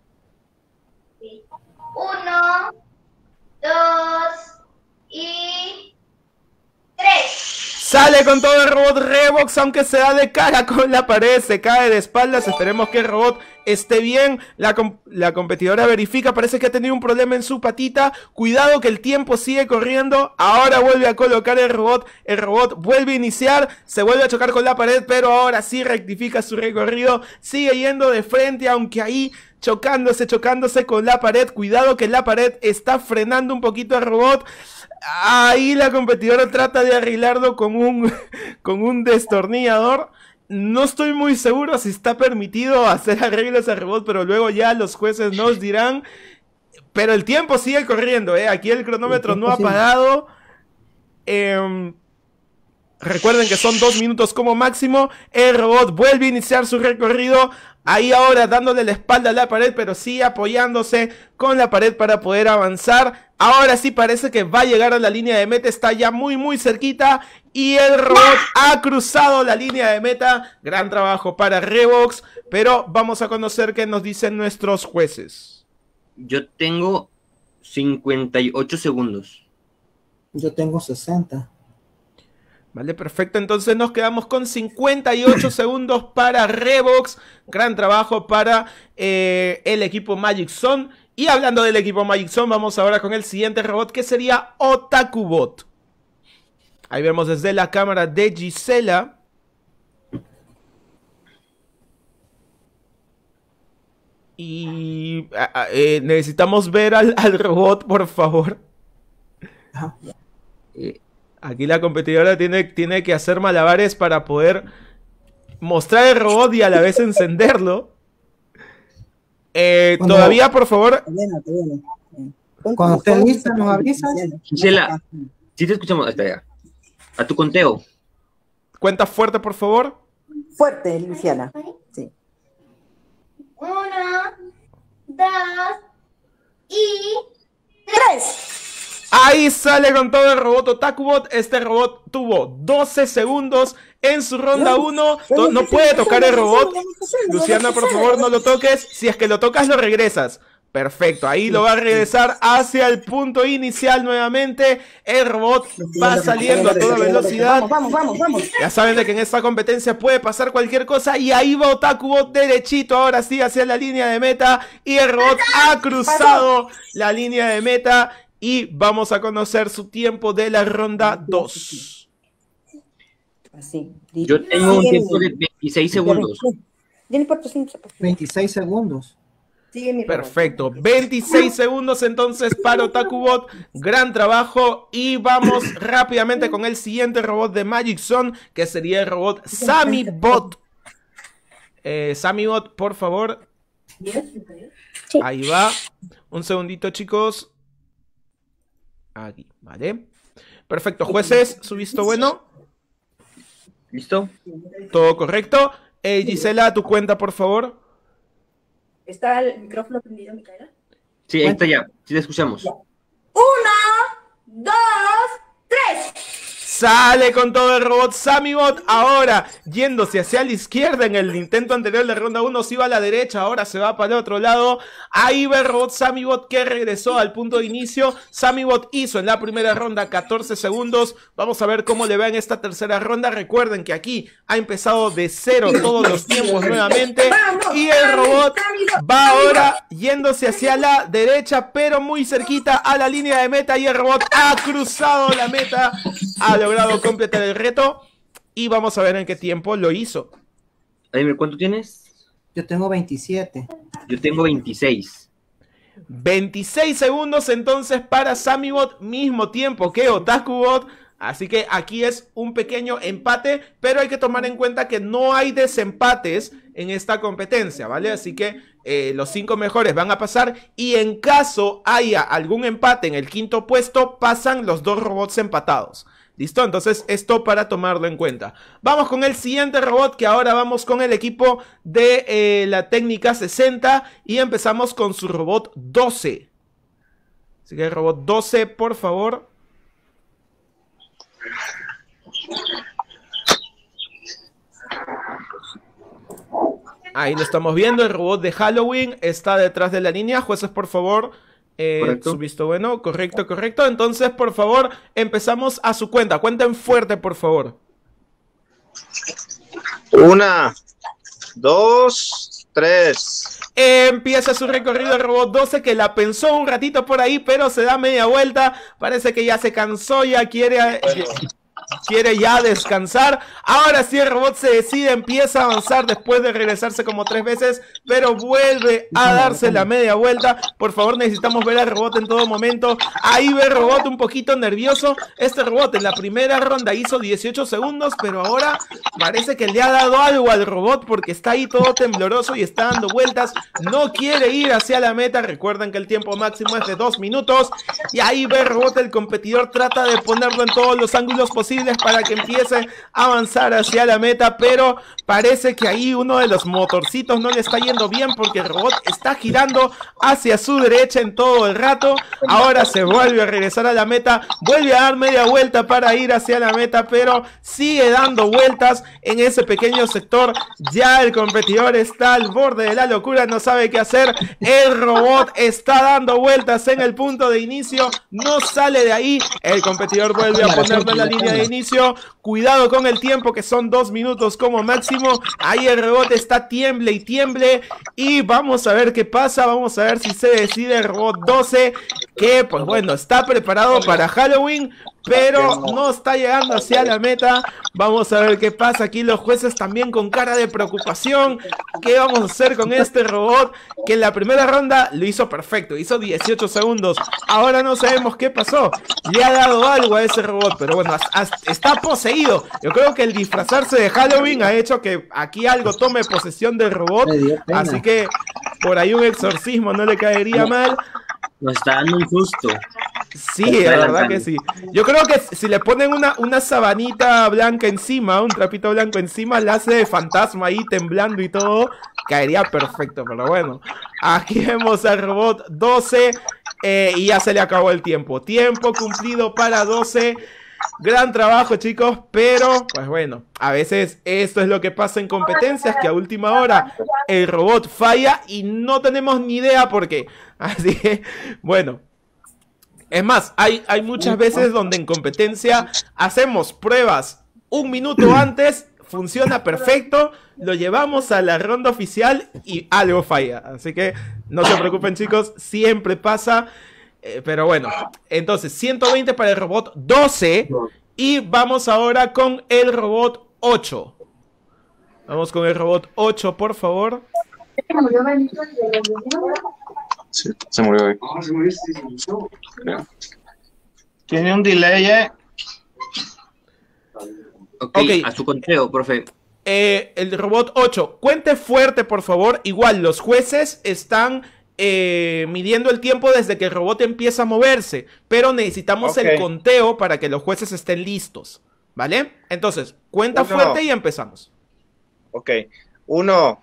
Speaker 8: Uno, dos y tres.
Speaker 1: Sale con todo el robot Revox, aunque se da de cara con la pared, se cae de espaldas. Esperemos que el robot esté bien. La, com- la competidora verifica, parece que ha tenido un problema en su patita. Cuidado que el tiempo sigue corriendo. Ahora vuelve a colocar el robot. El robot vuelve a iniciar, se vuelve a chocar con la pared, pero ahora sí rectifica su recorrido. Sigue yendo de frente, aunque ahí chocándose, chocándose con la pared. Cuidado que la pared está frenando un poquito al robot. Ahí la competidora trata de arreglarlo con un, con un destornillador. No estoy muy seguro si está permitido hacer arreglos al robot, pero luego ya los jueces nos dirán. pero el tiempo sigue corriendo, ¿eh? Aquí el cronómetro no ha parado. Eh, recuerden que son dos minutos como máximo. El robot vuelve a iniciar su recorrido. Ahí ahora dándole la espalda a la pared, pero sí apoyándose con la pared para poder avanzar. Ahora sí parece que va a llegar a la línea de meta. Está ya muy muy cerquita. Y el robot ha cruzado la línea de meta. Gran trabajo para Revox. Pero vamos a conocer qué nos dicen nuestros jueces.
Speaker 2: Yo tengo cincuenta y ocho segundos.
Speaker 3: Yo tengo sesenta.
Speaker 1: Vale, perfecto. Entonces nos quedamos con cincuenta y ocho segundos para Revox. Gran trabajo para eh, el equipo Magic Zone. Y hablando del equipo Magic Zone, vamos ahora con el siguiente robot, que sería Otakubot. Ahí vemos desde la cámara de Gisela. Y a, a, eh, necesitamos ver al, al robot, por favor. Eh, aquí la competidora tiene, tiene que hacer malabares para poder mostrar el robot y a la vez encenderlo. Eh,
Speaker 3: Cuando-
Speaker 1: todavía, por favor.
Speaker 3: Cuando esté lista, nos avisas.
Speaker 2: Gisela, si te escuchamos, espera. A tu conteo.
Speaker 1: Cuenta fuerte, por favor.
Speaker 9: Fuerte, Luciana. Sí.
Speaker 8: Una, dos y
Speaker 9: tres.
Speaker 1: Ahí sale con todo el robot Otakubot. Este robot tuvo doce segundos en su ronda uno. To- No puede tocar el robot. Luciana, por favor, no lo toques. Si es que lo tocas, lo regresas. Perfecto, ahí lo va a regresar hacia el punto inicial nuevamente. El robot va saliendo a toda velocidad.
Speaker 9: Vamos, vamos, vamos, vamos.
Speaker 1: Ya saben de que en esta competencia puede pasar cualquier cosa. Y ahí va Otakubot derechito, ahora sí, hacia la línea de meta. Y el robot ha cruzado la línea de meta. Y vamos a conocer su tiempo de la ronda dos.
Speaker 9: Así.
Speaker 2: Yo tengo un tiempo de veintiséis segundos.
Speaker 9: Ya no importa, sí,
Speaker 3: veintiséis segundos.
Speaker 9: sigue mi
Speaker 1: Perfecto, veintiséis segundos entonces para Otakubot. Gran trabajo. Y vamos rápidamente con el siguiente robot de Magic Zone, que sería el robot SamiBot. Eh, SamiBot, por favor. Ahí va. Un segundito, chicos. Aquí, vale. Perfecto, jueces, su visto bueno.
Speaker 2: ¿Listo?
Speaker 1: Todo correcto. Eh, Gisela, tu cuenta, por favor.
Speaker 9: ¿Está el micrófono prendido, Micaela?
Speaker 2: Sí, ahí está ya. Sí te escuchamos.
Speaker 9: Uno, dos, tres.
Speaker 1: Sale con todo el robot SamiBot. Ahora, yéndose hacia la izquierda. En el intento anterior de ronda uno se iba a la derecha. Ahora se va para el otro lado. Ahí va el robot SamiBot, que regresó al punto de inicio. SamiBot hizo en la primera ronda catorce segundos. Vamos a ver cómo le va en esta tercera ronda. Recuerden que aquí ha empezado de cero todos los tiempos nuevamente. Y el robot va ahora yéndose hacia la derecha, pero muy cerquita a la línea de meta. Y el robot ha cruzado la meta. Ha logrado completar el reto. Y vamos a ver en qué tiempo lo hizo.
Speaker 2: Dime, ¿cuánto tienes?
Speaker 3: Yo tengo veintisiete.
Speaker 2: Yo tengo veintiséis.
Speaker 1: veintiséis segundos entonces para SamiBot, mismo tiempo que Otakubot. Así que aquí es un pequeño empate, pero hay que tomar en cuenta que no hay desempates en esta competencia, ¿vale? Así que eh, los cinco mejores van a pasar, y en caso haya algún empate en el quinto puesto, pasan los dos robots empatados. ¿Listo? Entonces esto para tomarlo en cuenta. Vamos con el siguiente robot, que ahora vamos con el equipo de eh, la técnica sesenta, y empezamos con su robot doce. Así que el robot doce, por favor. Ahí lo estamos viendo, el robot de Halloween está detrás de la línea. Jueces, por favor, eh, su visto bueno. Correcto, correcto. Entonces, por favor, empezamos a su cuenta. Cuenten fuerte, por favor.
Speaker 10: Una, dos, tres.
Speaker 1: Empieza su recorrido el robot doce, que la pensó un ratito por ahí, pero se da media vuelta. Parece que ya se cansó, ya quiere... quiere ya descansar. Ahora sí el robot se decide, empieza a avanzar después de regresarse como tres veces, pero vuelve a darse la media vuelta. Por favor, necesitamos ver al robot en todo momento. Ahí ve el robot un poquito nervioso. Este robot en la primera ronda hizo dieciocho segundos, pero ahora parece que le ha dado algo al robot porque está ahí todo tembloroso y está dando vueltas. No quiere ir hacia la meta. Recuerden que el tiempo máximo es de dos minutos. Y ahí ve el robot, el competidor trata de ponerlo en todos los ángulos posibles para que empiece a avanzar hacia la meta, pero parece que ahí uno de los motorcitos no le está yendo bien porque el robot está girando hacia su derecha en todo el rato. Ahora se vuelve a regresar a la meta, vuelve a dar media vuelta para ir hacia la meta, pero sigue dando vueltas en ese pequeño sector. Ya el competidor está al borde de la locura, no sabe qué hacer. El robot está dando vueltas en el punto de inicio, no sale de ahí. El competidor vuelve a ponerlo en la línea de inicio. Cuidado con el tiempo, que son dos minutos como máximo. Ahí el robot está tiemble y tiemble. Y vamos a ver qué pasa. Vamos a ver si se decide el robot doce, que pues bueno, está preparado para Halloween, pero no está llegando hacia la meta. Vamos a ver qué pasa. Aquí los jueces también con cara de preocupación. ¿Qué vamos a hacer con este robot? Que en la primera ronda lo hizo perfecto, hizo dieciocho segundos. Ahora no sabemos qué pasó. Le ha dado algo a ese robot, pero bueno, as, as, está poseído. Yo creo que el disfrazarse de Halloween ha hecho que aquí algo tome posesión del robot. Así que por ahí un exorcismo no le caería mal.
Speaker 2: Nos está dando un susto.
Speaker 1: Sí, la verdad que sí. Yo creo que si le ponen una, una sabanita blanca encima, un trapito blanco encima, la hace de fantasma ahí temblando y todo, caería perfecto. Pero bueno, aquí vemos al robot doce eh, y ya se le acabó el tiempo. Tiempo cumplido para doce. Gran trabajo, chicos, pero pues bueno, a veces esto es lo que pasa en competencias, que a última hora el robot falla y no tenemos ni idea por qué. Así que, bueno, es más, hay, hay muchas veces donde en competencia hacemos pruebas un minuto antes, funciona perfecto, lo llevamos a la ronda oficial y algo falla. Así que no se preocupen, chicos, siempre pasa. Eh, pero bueno, entonces ciento veinte para el robot doce. Y vamos ahora con el robot ocho. Vamos con el robot ocho, por favor.
Speaker 10: Sí, se murió ahí. Tiene un delay, eh.
Speaker 2: Ok, okay, a su conteo, profe.
Speaker 1: Eh, el robot ocho, cuente fuerte, por favor. Igual, los jueces están eh, midiendo el tiempo desde que el robot empieza a moverse, pero necesitamos okay. el conteo para que los jueces estén listos, ¿vale? Entonces, cuenta Uno. fuerte y empezamos.
Speaker 10: Ok, uno,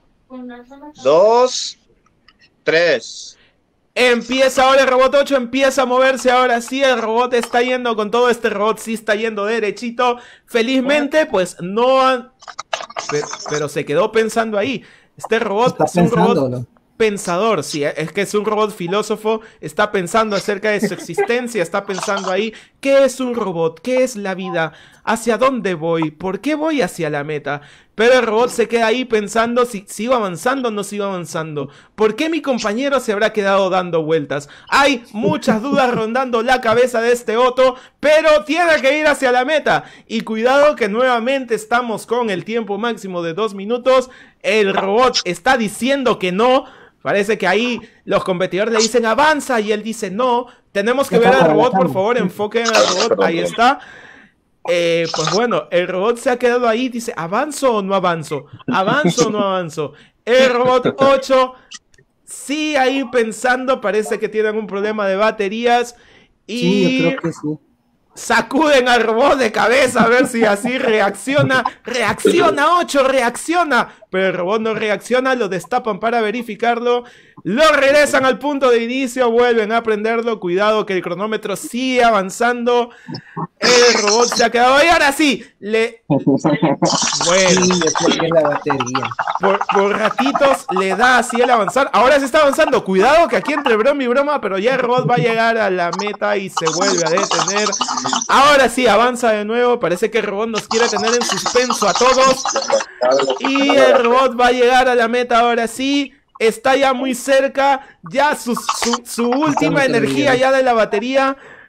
Speaker 10: dos, tres.
Speaker 1: Empieza ahora el robot ocho, empieza a moverse ahora sí, el robot está yendo con todo, este robot sí está yendo derechito. Felizmente, pues no han... Pero, pero se quedó pensando ahí. Este robot
Speaker 3: está
Speaker 1: es un
Speaker 3: pensándolo.
Speaker 1: robot pensador, sí, es que es un robot filósofo, está pensando acerca de su existencia, está pensando ahí, ¿qué es un robot? ¿Qué es la vida? ¿Hacia dónde voy? ¿Por qué voy hacia la meta? Pero el robot se queda ahí pensando si sigo avanzando o no sigo avanzando. ¿Por qué mi compañero se habrá quedado dando vueltas? Hay muchas dudas rondando la cabeza de este Otto, pero tiene que ir hacia la meta. Y cuidado que nuevamente estamos con el tiempo máximo de dos minutos. El robot está diciendo que no. Parece que ahí los competidores le dicen avanza y él dice no. Tenemos que ver al robot, por favor, enfoquen al robot, ahí está. Eh, pues bueno, el robot se ha quedado ahí, dice, ¿avanzo o no avanzo? ¿Avanzo o no avanzo? El robot ocho, sí, ahí pensando, parece que tienen un problema de baterías. Y
Speaker 3: sí, yo creo que sí.
Speaker 1: Sacuden al robot de cabeza a ver si así reacciona. ¡Reacciona, ocho! ¡Reacciona! Pero el robot no reacciona, lo destapan para verificarlo. Lo regresan al punto de inicio, vuelven a prenderlo. Cuidado que el cronómetro sigue avanzando. El robot se ha quedado ahí. Ahora sí, le... Bueno,
Speaker 3: sí, la batería.
Speaker 1: Por, por ratitos le da así el avanzar. Ahora se está avanzando. Cuidado que aquí entre broma y broma, pero ya el robot va a llegar a la meta y se vuelve a detener. Ahora sí, avanza de nuevo. Parece que el robot nos quiere tener en suspenso a todos. Y el robot va a llegar a la meta ahora sí. Está ya muy cerca. Ya su, su, su última energía ya de la batería.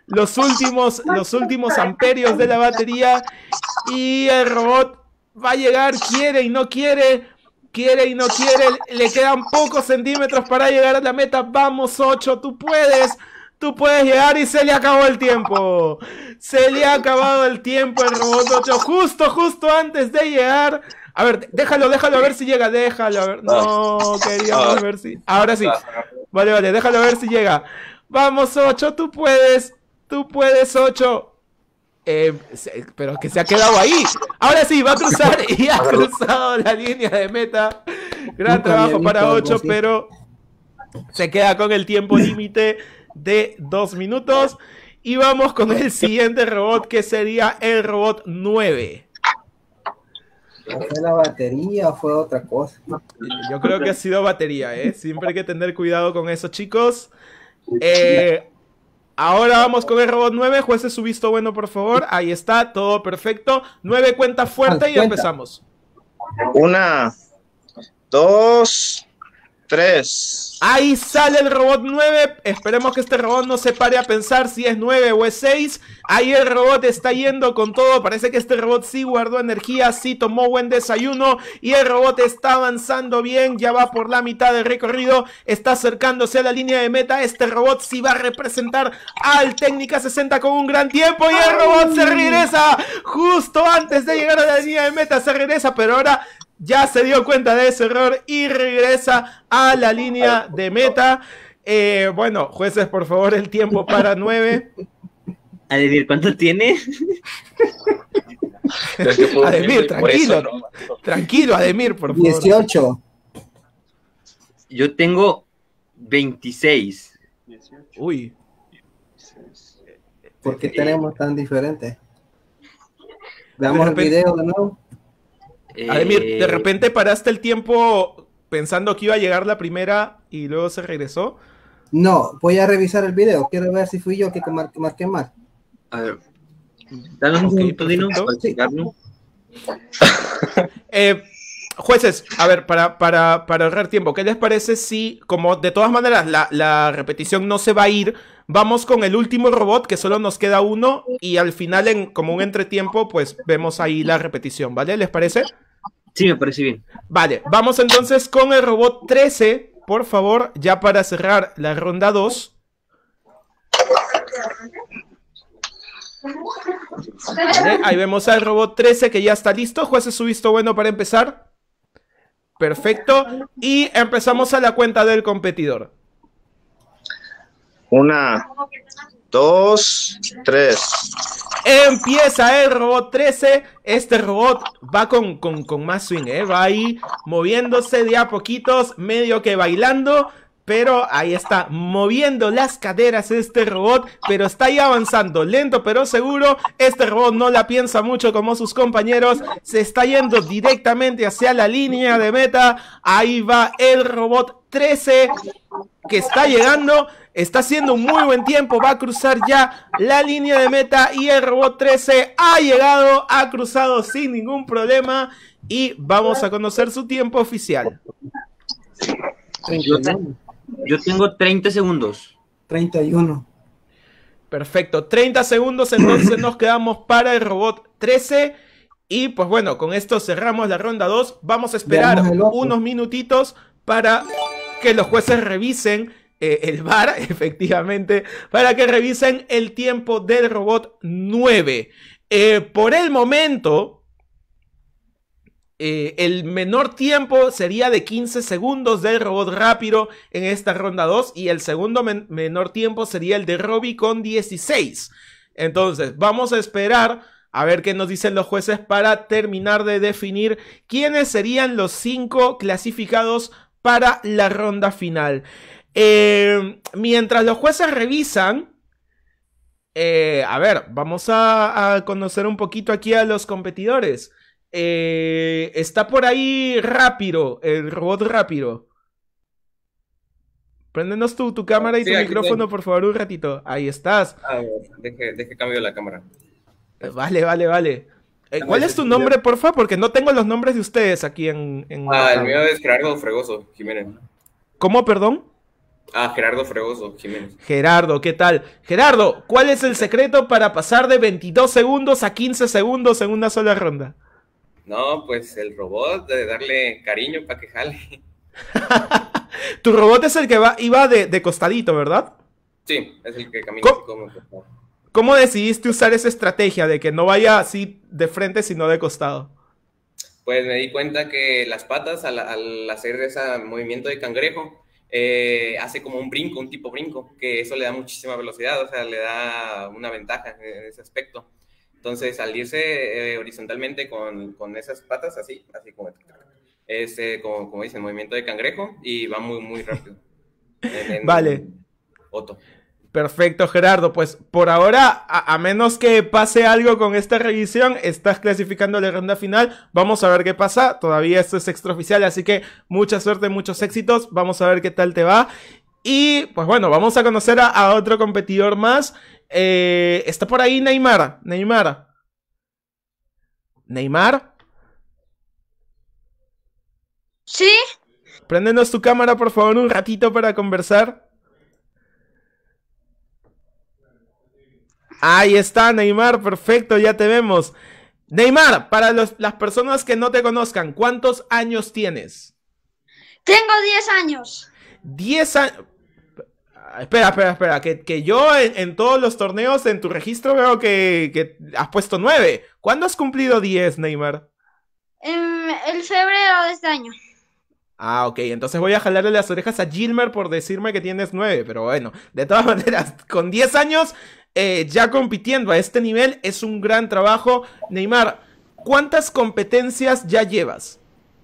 Speaker 1: los últimos, los últimos amperios de la batería. Y el robot va a llegar, quiere y no quiere, quiere y no quiere. Le quedan pocos centímetros para llegar a la meta. Vamos, ocho, tú puedes. Tú puedes llegar y se le acabó el tiempo. Se le ha acabado el tiempo el robot ocho. Justo, justo antes de llegar. A ver, déjalo, déjalo a ver si llega. Déjalo a ver. No, queríamos ver si... Ahora sí. Vale, vale, déjalo a ver si llega. Vamos, ocho, tú puedes. Tú puedes, ocho. Eh, pero que se ha quedado ahí. Ahora sí, va a cruzar y ha cruzado la línea de meta. Gran trabajo para ocho, pero se queda con el tiempo límite de dos minutos. Y vamos con el siguiente robot, que sería el robot nueve.
Speaker 3: ¿Fue la batería o fue otra cosa?
Speaker 1: Yo creo que ha sido batería, ¿eh? Siempre hay que tener cuidado con eso, chicos. Eh, ahora vamos con el robot nueve. Jueces, su visto bueno, por favor. Ahí está, todo perfecto. nueve cuenta fuerte y empezamos.
Speaker 10: Una, dos, tres.
Speaker 1: Ahí sale el robot nueve. Esperemos que este robot no se pare a pensar si es nueve o es seis. Ahí el robot está yendo con todo. Parece que este robot sí guardó energía, sí tomó buen desayuno. Y el robot está avanzando bien. Ya va por la mitad del recorrido. Está acercándose a la línea de meta. Este robot sí va a representar al Técnica sesenta con un gran tiempo. Y el robot se regresa justo antes de llegar a la línea de meta. Se regresa, pero ahora ya se dio cuenta de ese error y regresa a la línea de meta. Eh, bueno, jueces, por favor, el tiempo para nueve.
Speaker 2: Ademir, ¿cuánto tiene?
Speaker 1: Ademir, tranquilo. Eso, ¿no? Tranquilo, Ademir, por favor.
Speaker 3: dieciocho.
Speaker 2: Yo tengo veintiséis.
Speaker 1: Uy.
Speaker 3: ¿Por qué tenemos tan diferentes? Veamos el video de nuevo.
Speaker 1: Ademir, ¿de repente paraste el tiempo pensando que iba a llegar la primera y luego se regresó?
Speaker 3: No, voy a revisar el video. Quiero ver si fui yo que mar marqué mal.
Speaker 2: A ver. Danos un minuto, Dino. Sí.
Speaker 1: eh, jueces, a ver, para, para, para ahorrar tiempo, ¿qué les parece si, como de todas maneras la, la repetición no se va a ir, vamos con el último robot, que solo nos queda uno, y al final, en como un entretiempo, pues vemos ahí la repetición, ¿vale? ¿Les parece?
Speaker 2: Sí, me parece bien. Vale,
Speaker 1: vamos entonces con el robot trece, por favor, ya para cerrar la ronda dos. Vale, ahí vemos al robot trece que ya está listo. Jueces, su visto bueno para empezar. Perfecto. Y empezamos a la cuenta del competidor.
Speaker 10: Una, dos, tres.
Speaker 1: Empieza el robot trece. Este robot va con, con, con más swing, ¿eh? Va ahí moviéndose de a poquitos, medio que bailando. Pero ahí está, moviendo las caderas este robot, pero está ahí avanzando, lento pero seguro. Este robot no la piensa mucho como sus compañeros, se está yendo directamente hacia la línea de meta. Ahí va el robot trece, que está llegando, está haciendo un muy buen tiempo, va a cruzar ya la línea de meta. Y el robot trece ha llegado, ha cruzado sin ningún problema. Y vamos a conocer su tiempo oficial.
Speaker 2: Yo, te, yo tengo treinta segundos.
Speaker 3: treinta y uno.
Speaker 1: Perfecto, treinta segundos entonces nos quedamos para el robot trece. Y pues bueno, con esto cerramos la ronda dos. Vamos a esperar unos minutitos para que los jueces revisen eh, el V A R, efectivamente, para que revisen el tiempo del robot nueve. Eh, por el momento... Eh, el menor tiempo sería de quince segundos del robot rápido en esta ronda dos, y el segundo men menor tiempo sería el de Robbie con dieciséis. Entonces vamos a esperar a ver qué nos dicen los jueces para terminar de definir quiénes serían los cinco clasificados para la ronda final. Eh, mientras los jueces revisan, eh, a ver, vamos a, a conocer un poquito aquí a los competidores. Eh, está por ahí Rápido, el robot Rápido. Préndenos tu, tu cámara y sí, tu micrófono, por favor, un ratito. Ahí estás.
Speaker 6: A ver, deje, deje cambio la cámara.
Speaker 1: Vale, vale, vale. Eh, ¿Cuál es tu nombre, porfa? Porque no tengo los nombres de ustedes aquí en... en
Speaker 6: ah, el mío es Gerardo Fregoso Jiménez.
Speaker 1: ¿Cómo, perdón?
Speaker 6: Ah, Gerardo Fregoso Jiménez.
Speaker 1: Gerardo, ¿qué tal? Gerardo, ¿cuál es el secreto para pasar de veintidós segundos a quince segundos en una sola ronda?
Speaker 6: No, pues el robot, de darle cariño para que jale.
Speaker 1: Tu robot es el que va, iba de, de costadito, ¿verdad?
Speaker 6: Sí, es el que camina así como...
Speaker 1: ¿Cómo decidiste usar esa estrategia de que no vaya así de frente, sino de costado?
Speaker 6: Pues me di cuenta que las patas, al, al hacer ese movimiento de cangrejo, eh, hace como un brinco, un tipo brinco, que eso le da muchísima velocidad, o sea, le da una ventaja en ese aspecto. Entonces, al irse eh, horizontalmente con, con esas patas, así, así como, es, eh, como, como dicen, movimiento de cangrejo, y va muy, muy rápido. En, en
Speaker 1: Vale.
Speaker 6: Otto.
Speaker 1: Perfecto, Gerardo. Pues por ahora, a, a menos que pase algo con esta revisión, estás clasificando la ronda final. Vamos a ver qué pasa. Todavía esto es extraoficial, así que mucha suerte, muchos éxitos. Vamos a ver qué tal te va. Y pues bueno, vamos a conocer a, a otro competidor más. Eh, está por ahí Neymar. Neymar. Neymar.
Speaker 5: Sí.
Speaker 1: Préndenos tu cámara, por favor, un ratito para conversar. Ahí está, Neymar, perfecto, ya te vemos. Neymar, para los, las personas que no te conozcan, ¿cuántos años tienes?
Speaker 5: Tengo diez años.
Speaker 1: diez años. Espera, espera, espera, que, que yo en, en todos los torneos en tu registro veo que, que has puesto nueve. ¿Cuándo has cumplido diez, Neymar?
Speaker 5: En el febrero de este año.
Speaker 1: Ah, ok, entonces voy a jalarle las orejas a Gilmer por decirme que tienes nueve, pero bueno, de todas maneras, con diez años eh, ya compitiendo a este nivel es un gran trabajo. Neymar, ¿cuántas competencias ya llevas?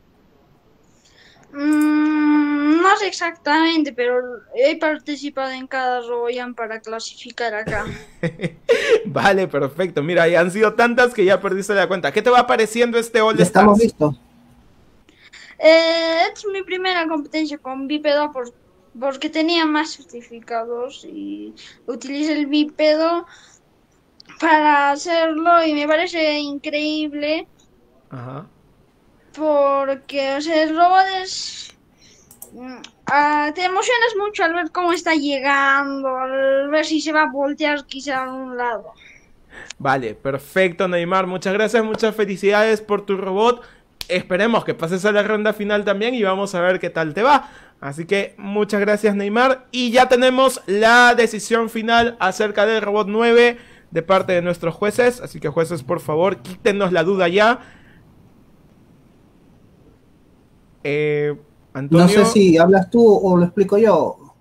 Speaker 5: Mm, no sé exactamente, pero he participado en cada RoboJam para clasificar acá.
Speaker 1: Vale, perfecto, mira, ya han sido tantas que ya perdiste la cuenta. ¿Qué te va pareciendo este All
Speaker 3: Ya
Speaker 1: Stars?
Speaker 3: estamos listos.
Speaker 5: Eh, es mi primera competencia con bípedo por, porque tenía más certificados y utilicé el bípedo para hacerlo y me parece increíble.
Speaker 1: Ajá.
Speaker 5: Porque, o sea, el robot es... Uh, te emocionas mucho al ver cómo está llegando, al ver si se va a voltear quizá a un lado.
Speaker 1: Vale, perfecto, Neymar, muchas gracias, muchas felicidades por tu robot. Esperemos que pases a la ronda final también y vamos a ver qué tal te va. Así que muchas gracias, Neymar. Y ya tenemos la decisión final acerca del robot nueve de parte de nuestros jueces. Así que jueces, por favor, quítenos la duda ya. Eh, Antonio.
Speaker 3: No sé si hablas tú o lo explico yo.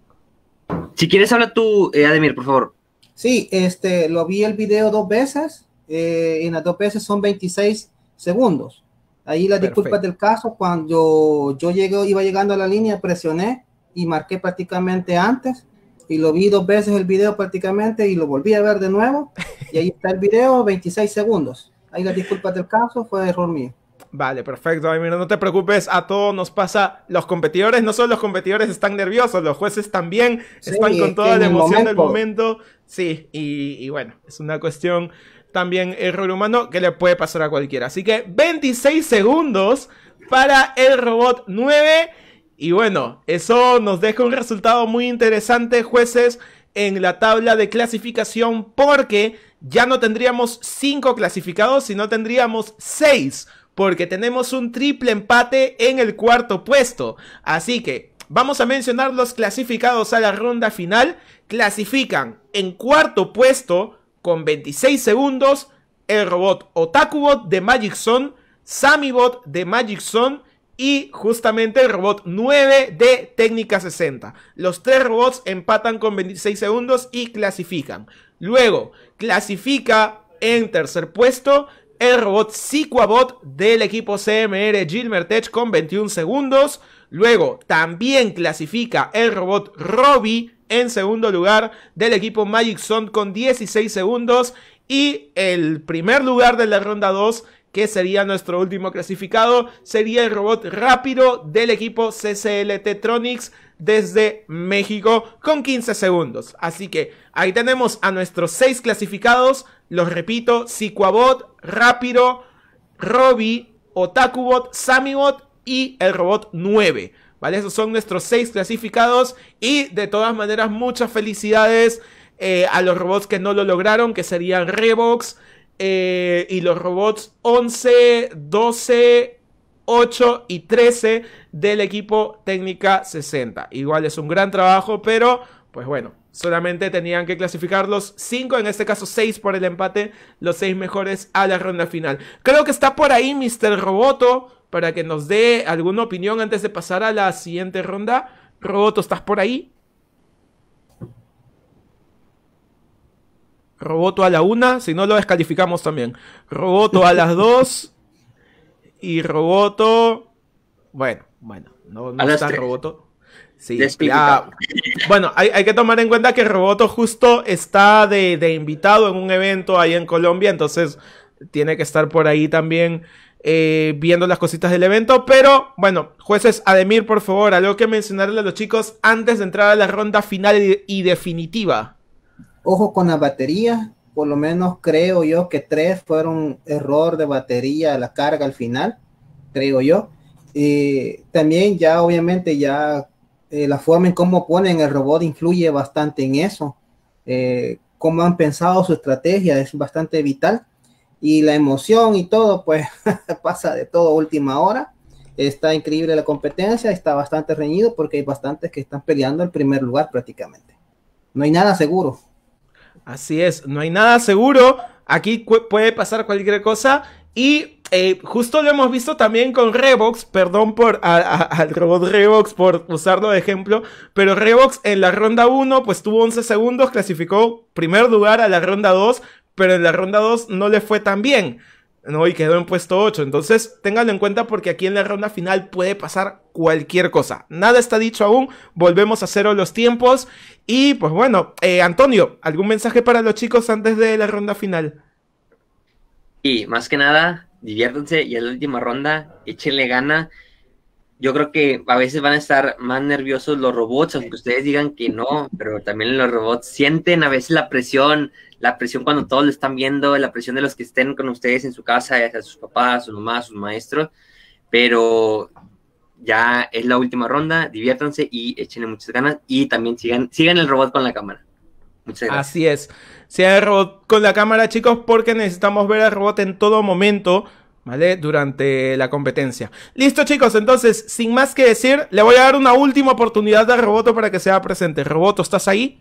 Speaker 2: Si quieres habla tú, eh, Ademir, por favor.
Speaker 3: Sí, este, lo vi el video dos veces. Eh, en las dos veces son veintiséis segundos. Ahí las
Speaker 1: Perfecto.
Speaker 3: disculpas del caso, cuando yo llego, iba llegando a la línea, presioné y marqué prácticamente antes, y lo vi dos veces el video prácticamente, y lo volví a ver de nuevo, y ahí está el video, veintiséis segundos. Ahí las disculpas del caso, fue error mío.
Speaker 1: Vale, perfecto. Ay, mira, no te preocupes, a todos nos pasa. Los competidores, no solo los competidores están nerviosos, los jueces también
Speaker 3: Sí,
Speaker 1: están con
Speaker 3: es
Speaker 1: toda
Speaker 3: que
Speaker 1: la
Speaker 3: en el
Speaker 1: emoción del
Speaker 3: momento-
Speaker 1: momento. Sí, y, y bueno, es una cuestión también error humano que le puede pasar a cualquiera. Así que veintiséis segundos para el robot nueve. Y bueno, eso nos deja un resultado muy interesante, jueces, en la tabla de clasificación, porque ya no tendríamos cinco clasificados, sino tendríamos seis, porque tenemos un triple empate en el cuarto puesto. Así que vamos a mencionar los clasificados a la ronda final. Clasifican en cuarto puesto con veintiséis segundos el robot Otakubot de Magic Zone, Samibot de Magic Zone y justamente el robot nueve de Técnica sesenta. Los tres robots empatan con veintiséis segundos y clasifican. Luego clasifica en tercer puesto el robot Siquabot del equipo C M R Gilmertech con veintiún segundos. Luego también clasifica el robot Robbie en segundo lugar del equipo Magic Zone con dieciséis segundos. Y el primer lugar de la ronda dos, que sería nuestro último clasificado, sería el robot rápido del equipo C C L T Tronics desde México con quince segundos. Así que ahí tenemos a nuestros seis clasificados. Los repito: Siquabot, Rápido, Robbie, Otakubot, Samibot y el robot nueve. ¿vale? Esos son nuestros seis clasificados y de todas maneras muchas felicidades eh, a los robots que no lo lograron, que serían Revox eh, y los robots once, doce, ocho y trece del equipo Técnica sesenta. Igual es un gran trabajo, pero pues bueno, solamente tenían que clasificar los cinco, en este caso seis por el empate, los seis mejores a la ronda final. Creo que está por ahí mister Roboto para que nos dé alguna opinión antes de pasar a la siguiente ronda. Roboto, ¿estás por ahí? Roboto a la una, si no lo descalificamos también. Roboto a las dos. Y Roboto... Bueno, bueno, no, no está Roboto. Sí, ya, bueno, hay, hay que tomar en cuenta que Roboto justo está de, de invitado en un evento ahí en Colombia, entonces tiene que estar por ahí también eh, viendo las cositas del evento. Pero bueno, jueces, Ademir, por favor, algo que mencionarle a los chicos antes de entrar a la ronda final y, y definitiva.
Speaker 3: Ojo con la batería, por lo menos creo yo que tres fueron error de batería a la carga al final, creo yo. Eh, también ya obviamente ya eh, la forma en cómo ponen el robot influye bastante en eso. Eh, cómo han pensado su estrategia es bastante vital. Y la emoción y todo, pues pasa de todo a última hora. Está increíble la competencia, está bastante reñido porque hay bastantes que están peleando el primer lugar prácticamente. No hay nada seguro.
Speaker 1: Así es, no hay nada seguro. Aquí puede pasar cualquier cosa. Y eh, justo lo hemos visto también con Revox. Perdón por a, a, al robot Revox por usarlo de ejemplo. Pero Revox en la ronda uno pues tuvo once segundos. Clasificó primer lugar a la ronda dos. Pero en la ronda dos no le fue tan bien, ¿no? Y quedó en puesto ocho. Entonces ténganlo en cuenta porque aquí en la ronda final puede pasar cualquier cosa. Nada está dicho aún. Volvemos a cero los tiempos. Y pues bueno, eh, Antonio, ¿algún mensaje para los chicos antes de la ronda final?
Speaker 2: Y más que nada, diviértanse y en la última ronda, échenle gana. Yo creo que a veces van a estar más nerviosos los robots, aunque ustedes digan que no, pero también los robots sienten a veces la presión, la presión cuando todos lo están viendo, la presión de los que estén con ustedes en su casa, ya sea sus papás, sus mamás, sus maestros, pero ya es la última ronda, diviértanse y échenle muchas ganas y también sigan, sigan el robot con la cámara. Muchas gracias.
Speaker 1: Así es, sigan el robot con la cámara, chicos, porque necesitamos ver al robot en todo momento, ¿vale? Durante la competencia. Listo, chicos, entonces, sin más que decir, le voy a dar una última oportunidad a Roboto para que sea presente. Roboto, ¿estás ahí?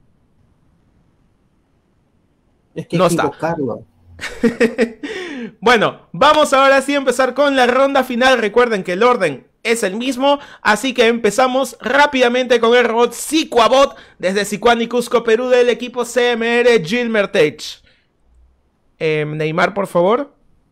Speaker 3: Es que
Speaker 1: no está. Bueno, vamos ahora sí a empezar con la ronda final. Recuerden que el orden es el mismo, así que empezamos rápidamente con el robot Siquabot desde Sicuán y Cusco, Perú, del equipo C M R Gilmertech. Eh, Neymar, por favor.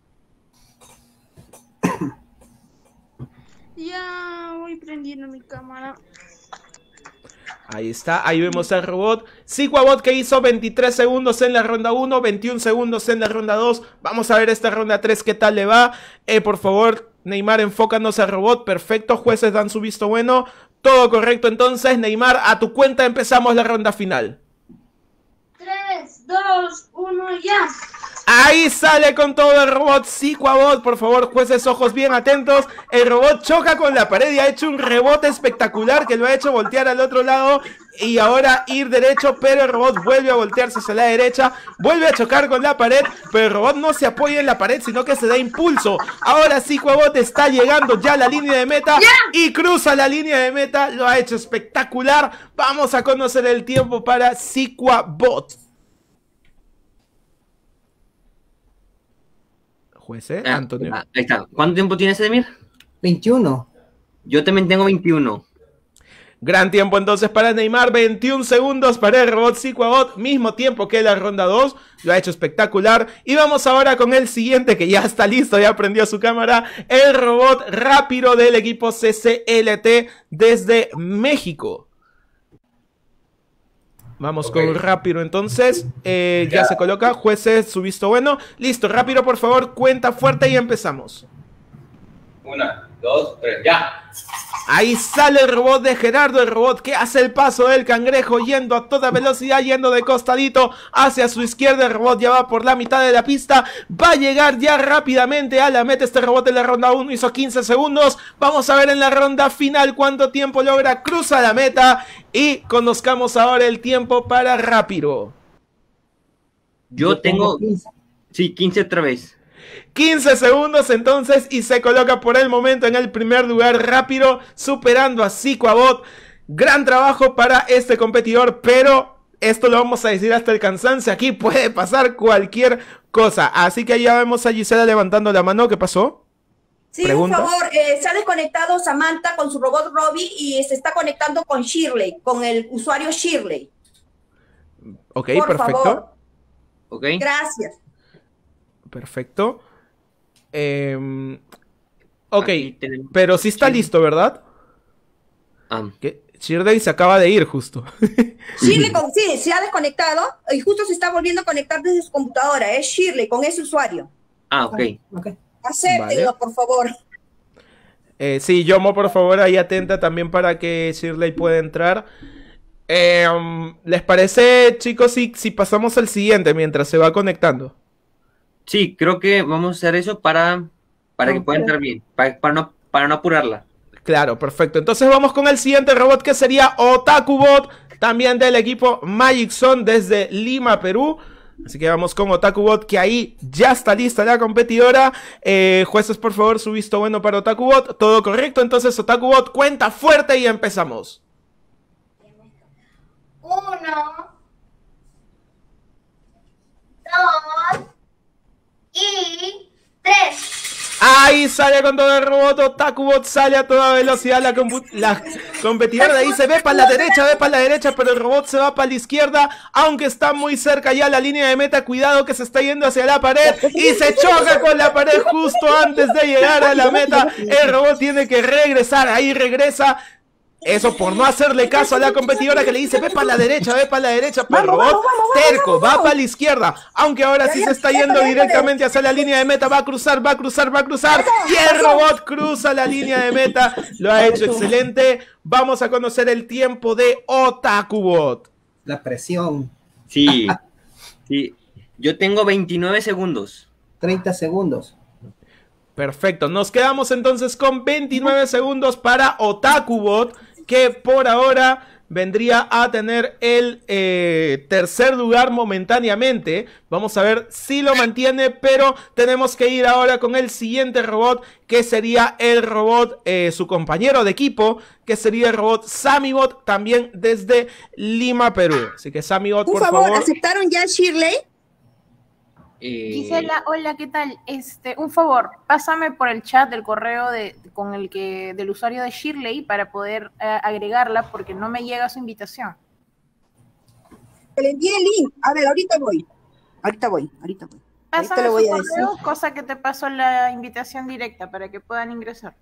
Speaker 5: Ya voy prendiendo mi cámara.
Speaker 1: Ahí está, ahí vemos al robot Siquabot, que hizo veintitrés segundos en la ronda uno, veintiún segundos en la ronda dos. Vamos a ver esta ronda tres qué tal le va. Eh, por favor, Neymar, enfócanos al robot. Perfecto, jueces dan su visto bueno. Todo correcto, entonces, Neymar, a tu cuenta empezamos la ronda final.
Speaker 5: tres, dos, uno, ya.
Speaker 1: Ahí sale con todo el robot Siquabot. Por favor, jueces, ojos bien atentos. El robot choca con la pared y ha hecho un rebote espectacular que lo ha hecho voltear al otro lado y ahora ir derecho, pero el robot vuelve a voltearse hacia la derecha, vuelve a chocar con la pared, pero el robot no se apoya en la pared, sino que se da impulso. Ahora Siquabot está llegando ya a la línea de meta y cruza la línea de meta. Lo ha hecho espectacular. Vamos a conocer el tiempo para Siquabot. Juez, ¿eh?
Speaker 2: Ah,
Speaker 1: Antonio.
Speaker 2: Ah, ahí está. ¿Cuánto tiempo tienes, Edmir?
Speaker 3: veintiuno.
Speaker 2: Yo también tengo veintiuno.
Speaker 1: Gran tiempo entonces para Neymar, veintiún segundos para el robot Siquabot, mismo tiempo que la ronda dos, lo ha hecho espectacular. Y vamos ahora con el siguiente que ya está listo, ya prendió su cámara, el robot rápido del equipo C C L T desde México. Vamos okay. con Rápido entonces, eh, ya. ya se coloca, jueces, su visto bueno. Listo, Rápido, por favor, cuenta fuerte y empezamos.
Speaker 6: Una, dos, tres, ya.
Speaker 1: Ahí sale el robot de Gerardo, el robot que hace el paso del cangrejo yendo a toda velocidad, yendo de costadito hacia su izquierda. El robot ya va por la mitad de la pista, va a llegar ya rápidamente a la meta. Este robot en la ronda uno hizo quince segundos. Vamos a ver en la ronda final cuánto tiempo logra, cruza la meta y conozcamos ahora el tiempo para Rápido.
Speaker 2: Yo, Yo tengo, tengo quince. Sí, quince otra vez.
Speaker 1: quince segundos entonces y se coloca por el momento en el primer lugar Rápido, superando a Zicoabot. Gran trabajo para este competidor, pero esto lo vamos a decir hasta el cansancio. Aquí puede pasar cualquier cosa. Así que ya vemos a Gisela levantando la mano. ¿Qué pasó?
Speaker 9: Sí, ¿Pregunta? Por favor, eh, se ha desconectado Samantha con su robot Robbie y se está conectando con Shirley, con el usuario Shirley.
Speaker 1: Ok,
Speaker 9: por
Speaker 1: perfecto.
Speaker 9: Favor.
Speaker 2: Ok.
Speaker 9: Gracias.
Speaker 1: Perfecto. Eh, ok, pero sí está listo, ¿verdad?
Speaker 2: Um.
Speaker 1: Que Shirley se acaba de ir justo.
Speaker 9: Shirley, con, sí, se ha desconectado y justo se está volviendo a conectar desde su computadora. Es Shirley con ese usuario.
Speaker 2: Ah, ok.
Speaker 9: okay. Acéptenlo, vale. Por favor.
Speaker 1: Eh, sí, Yomo, por favor, ahí atenta también para que Shirley pueda entrar. Eh, um, ¿Les parece, chicos, si, si pasamos al siguiente mientras se va conectando?
Speaker 2: Sí, creo que vamos a hacer eso para, para okay. que pueda entrar bien, para, para, no, para no apurarla.
Speaker 1: Claro, perfecto. Entonces vamos con el siguiente robot, que sería Otakubot, también del equipo Magic Zone desde Lima, Perú. Así que vamos con Otakubot, que ahí ya está lista la competidora. Eh, jueces, por favor, su visto bueno para Otakubot. Todo correcto, entonces Otakubot cuenta fuerte y empezamos.
Speaker 8: Uno, dos y tres.
Speaker 1: Ahí sale con todo el robot. Otakubot sale a toda velocidad. La, la competidora de ahí se ve para la derecha, ve para la derecha, pero el robot se va para la izquierda, aunque está muy cerca ya la línea de meta. Cuidado que se está yendo hacia la pared y se choca con la pared justo antes de llegar a la meta. El robot tiene que regresar, ahí regresa. Eso por no hacerle caso a la competidora que le dice, ve para la derecha, ve para la derecha, pero el robot terco, va para la izquierda, aunque ahora sí se está yendo directamente hacia la línea de meta, va a cruzar, va a cruzar, va a cruzar, y el robot cruza la línea de meta, lo ha hecho excelente. Vamos a conocer el tiempo de Otakubot.
Speaker 3: La presión.
Speaker 2: Sí, sí, yo tengo veintinueve segundos.
Speaker 3: treinta segundos.
Speaker 1: Perfecto, nos quedamos entonces con veintinueve segundos para Otakubot, que por ahora vendría a tener el eh, tercer lugar momentáneamente. Vamos a ver si lo mantiene, pero tenemos que ir ahora con el siguiente robot, que sería el robot, eh, su compañero de equipo, que sería el robot Samibot, también desde Lima, Perú. Así que Samibot, por, por favor, favor.
Speaker 9: ¿Aceptaron ya, Shirley?
Speaker 11: Eh... Gisela, hola, ¿qué tal? Este, un favor, pásame por el chat del correo de, con el que del usuario de Shirley para poder eh, agregarla, porque no me llega su invitación.
Speaker 9: Le envié el link. A ver, ahorita voy. Ahorita voy, ahorita voy.
Speaker 11: Pásame le voy su a correo, decir. Cosa que te paso la invitación directa para que puedan ingresar.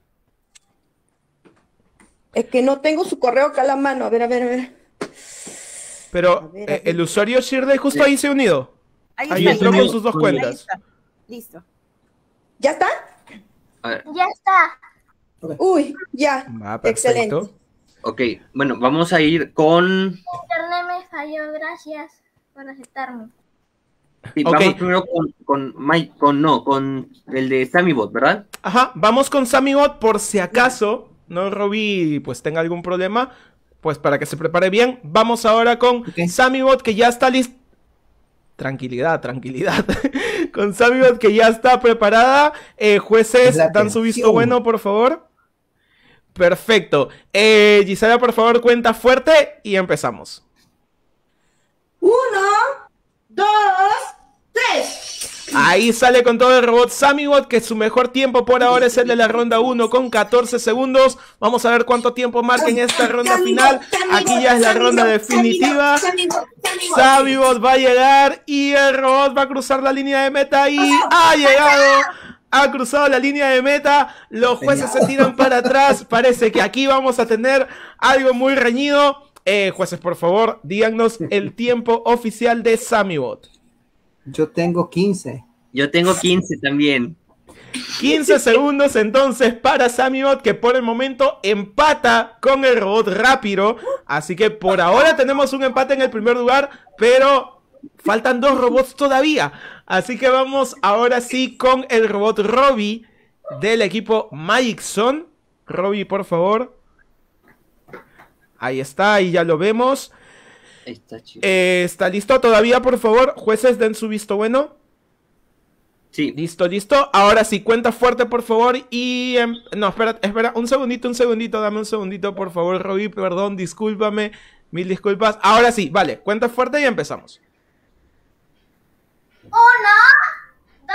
Speaker 9: Es que no tengo su correo acá a la mano. A ver, a ver, a ver.
Speaker 1: Pero
Speaker 9: a ver, a ver.
Speaker 1: el usuario Shirley justo ahí se ha unido.
Speaker 11: Ahí,
Speaker 1: ahí entró con sus dos cuentas.
Speaker 11: Ahí está. Listo.
Speaker 9: ¿Ya está?
Speaker 8: Ya está.
Speaker 9: Okay. Uy, ya.
Speaker 1: Ah,
Speaker 9: excelente.
Speaker 2: Ok, bueno, vamos a ir con...
Speaker 8: Internet me falló, gracias por aceptarme.
Speaker 2: Sí, okay. Vamos primero con, con Mike, con no, con el de Samibot, ¿verdad?
Speaker 1: Ajá, vamos con Samibot por si acaso no Robbie pues tenga algún problema, pues para que se prepare bien. Vamos ahora con okay. Samibot, que ya está listo. Tranquilidad, tranquilidad. Con Samibot, que ya está preparada. Eh, jueces, dan su visto bueno, por favor. Perfecto. Eh, Gisela, por favor, cuenta fuerte y empezamos.
Speaker 9: Uno, dos, tres.
Speaker 1: Ahí sale con todo el robot Samibot, que su mejor tiempo por ahora es el de la ronda uno con catorce segundos. Vamos a ver cuánto tiempo marca en esta ronda final. Aquí ya es la ronda definitiva. Samibot va a llegar y el robot va a cruzar la línea de meta y ha llegado. Ha cruzado la línea de meta. Los jueces se tiran para atrás. Parece que aquí vamos a tener algo muy reñido. Eh, jueces, por favor, díganos el tiempo oficial de Samibot.
Speaker 3: Yo tengo quince.
Speaker 2: Yo tengo quince también.
Speaker 1: quince segundos entonces para Samibot, que por el momento empata con el robot rápido. Así que por ahora tenemos un empate en el primer lugar, pero faltan dos robots todavía. Así que vamos ahora sí con el robot Robbie del equipo Magic Zone. Robbie, por favor. Ahí está, ahí ya lo vemos.
Speaker 2: Está chido.
Speaker 1: Eh, ¿Está listo todavía, por favor? Jueces, den su visto bueno.
Speaker 2: Sí.
Speaker 1: Listo, listo. Ahora sí, cuenta fuerte, por favor. Y... Eh, no, espera, espera. Un segundito, un segundito. Dame un segundito, por favor, Robbie. Perdón, discúlpame. Mil disculpas. Ahora sí, vale. Cuenta fuerte y empezamos.
Speaker 8: Uno, dos,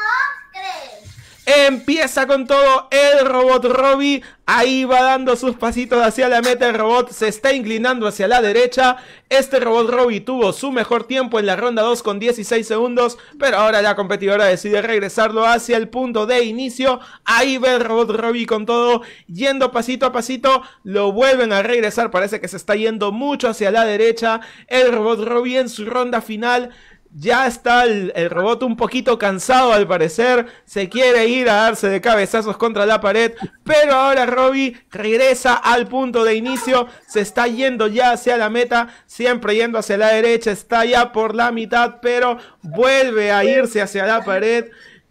Speaker 8: tres.
Speaker 1: Empieza con todo el robot Robbie. Ahí va dando sus pasitos hacia la meta. El robot se está inclinando hacia la derecha. Este robot Robbie tuvo su mejor tiempo en la ronda dos con dieciséis segundos. Pero ahora la competidora decide regresarlo hacia el punto de inicio. Ahí va el robot Robbie con todo, yendo pasito a pasito. Lo vuelven a regresar. Parece que se está yendo mucho hacia la derecha. El robot Robbie en su ronda final. Ya está el, el robot un poquito cansado al parecer. Se quiere ir a darse de cabezazos contra la pared. Pero ahora Robbie regresa al punto de inicio. Se está yendo ya hacia la meta. Siempre yendo hacia la derecha. Está ya por la mitad. Pero vuelve a irse hacia la pared.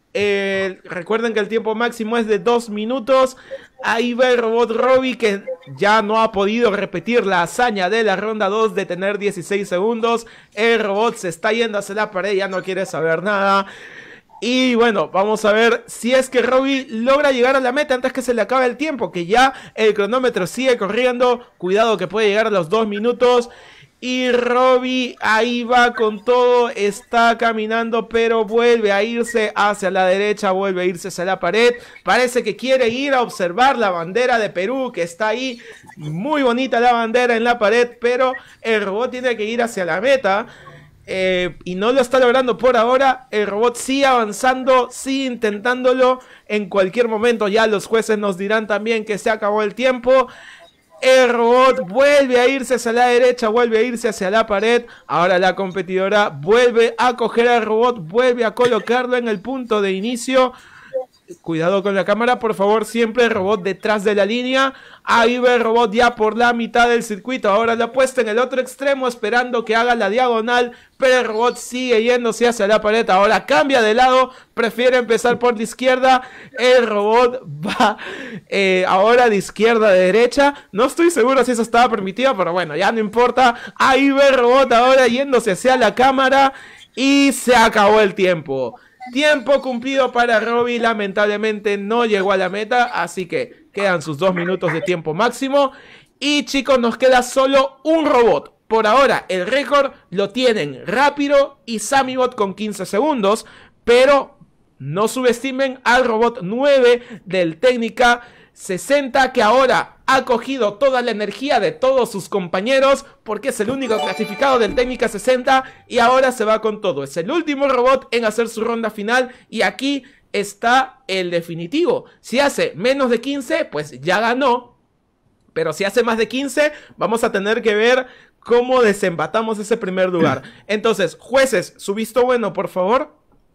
Speaker 1: Eh, recuerden que el tiempo máximo es de dos minutos. Ahí va el robot Robbie, que ya no ha podido repetir la hazaña de la ronda dos de tener dieciséis segundos. El robot se está yendo hacia la pared, ya no quiere saber nada. Y bueno, vamos a ver si es que Robbie logra llegar a la meta antes que se le acabe el tiempo, que ya el cronómetro sigue corriendo. Cuidado que puede llegar a los dos minutos. Y Robbie ahí va con todo, está caminando, pero vuelve a irse hacia la derecha, vuelve a irse hacia la pared. Parece que quiere ir a observar la bandera de Perú, que está ahí. Muy bonita la bandera en la pared, pero el robot tiene que ir hacia la meta. Eh, y no lo está logrando por ahora. El robot sigue avanzando, sigue intentándolo. En cualquier momento ya los jueces nos dirán también que se acabó el tiempo. El robot vuelve a irse hacia la derecha, vuelve a irse hacia la pared. Ahora la competidora vuelve a coger al robot, vuelve a colocarlo en el punto de inicio. Cuidado con la cámara, por favor, siempre el robot detrás de la línea. Ahí va el robot ya por la mitad del circuito. Ahora la puesta en el otro extremo, esperando que haga la diagonal. Pero el robot sigue yéndose hacia la pared. Ahora cambia de lado, prefiere empezar por la izquierda. El robot va eh, ahora de izquierda a derecha. No estoy seguro si eso estaba permitido, pero bueno, ya no importa. Ahí va el robot ahora yéndose hacia la cámara. Y se acabó el tiempo. Tiempo cumplido para Robbie, lamentablemente no llegó a la meta, así que quedan sus dos minutos de tiempo máximo. Y chicos, nos queda solo un robot. Por ahora el récord lo tienen Rápido y Samibot con quince segundos, pero no subestimen al robot nueve del Técnica sesenta, que ahora ha cogido toda la energía de todos sus compañeros, porque es el único clasificado del Técnica sesenta y ahora se va con todo. Es el último robot en hacer su ronda final y aquí está el definitivo. Si hace menos de quince, pues ya ganó, pero si hace más de quince, vamos a tener que ver cómo desempatamos ese primer lugar. Entonces, jueces, su visto bueno, por favor.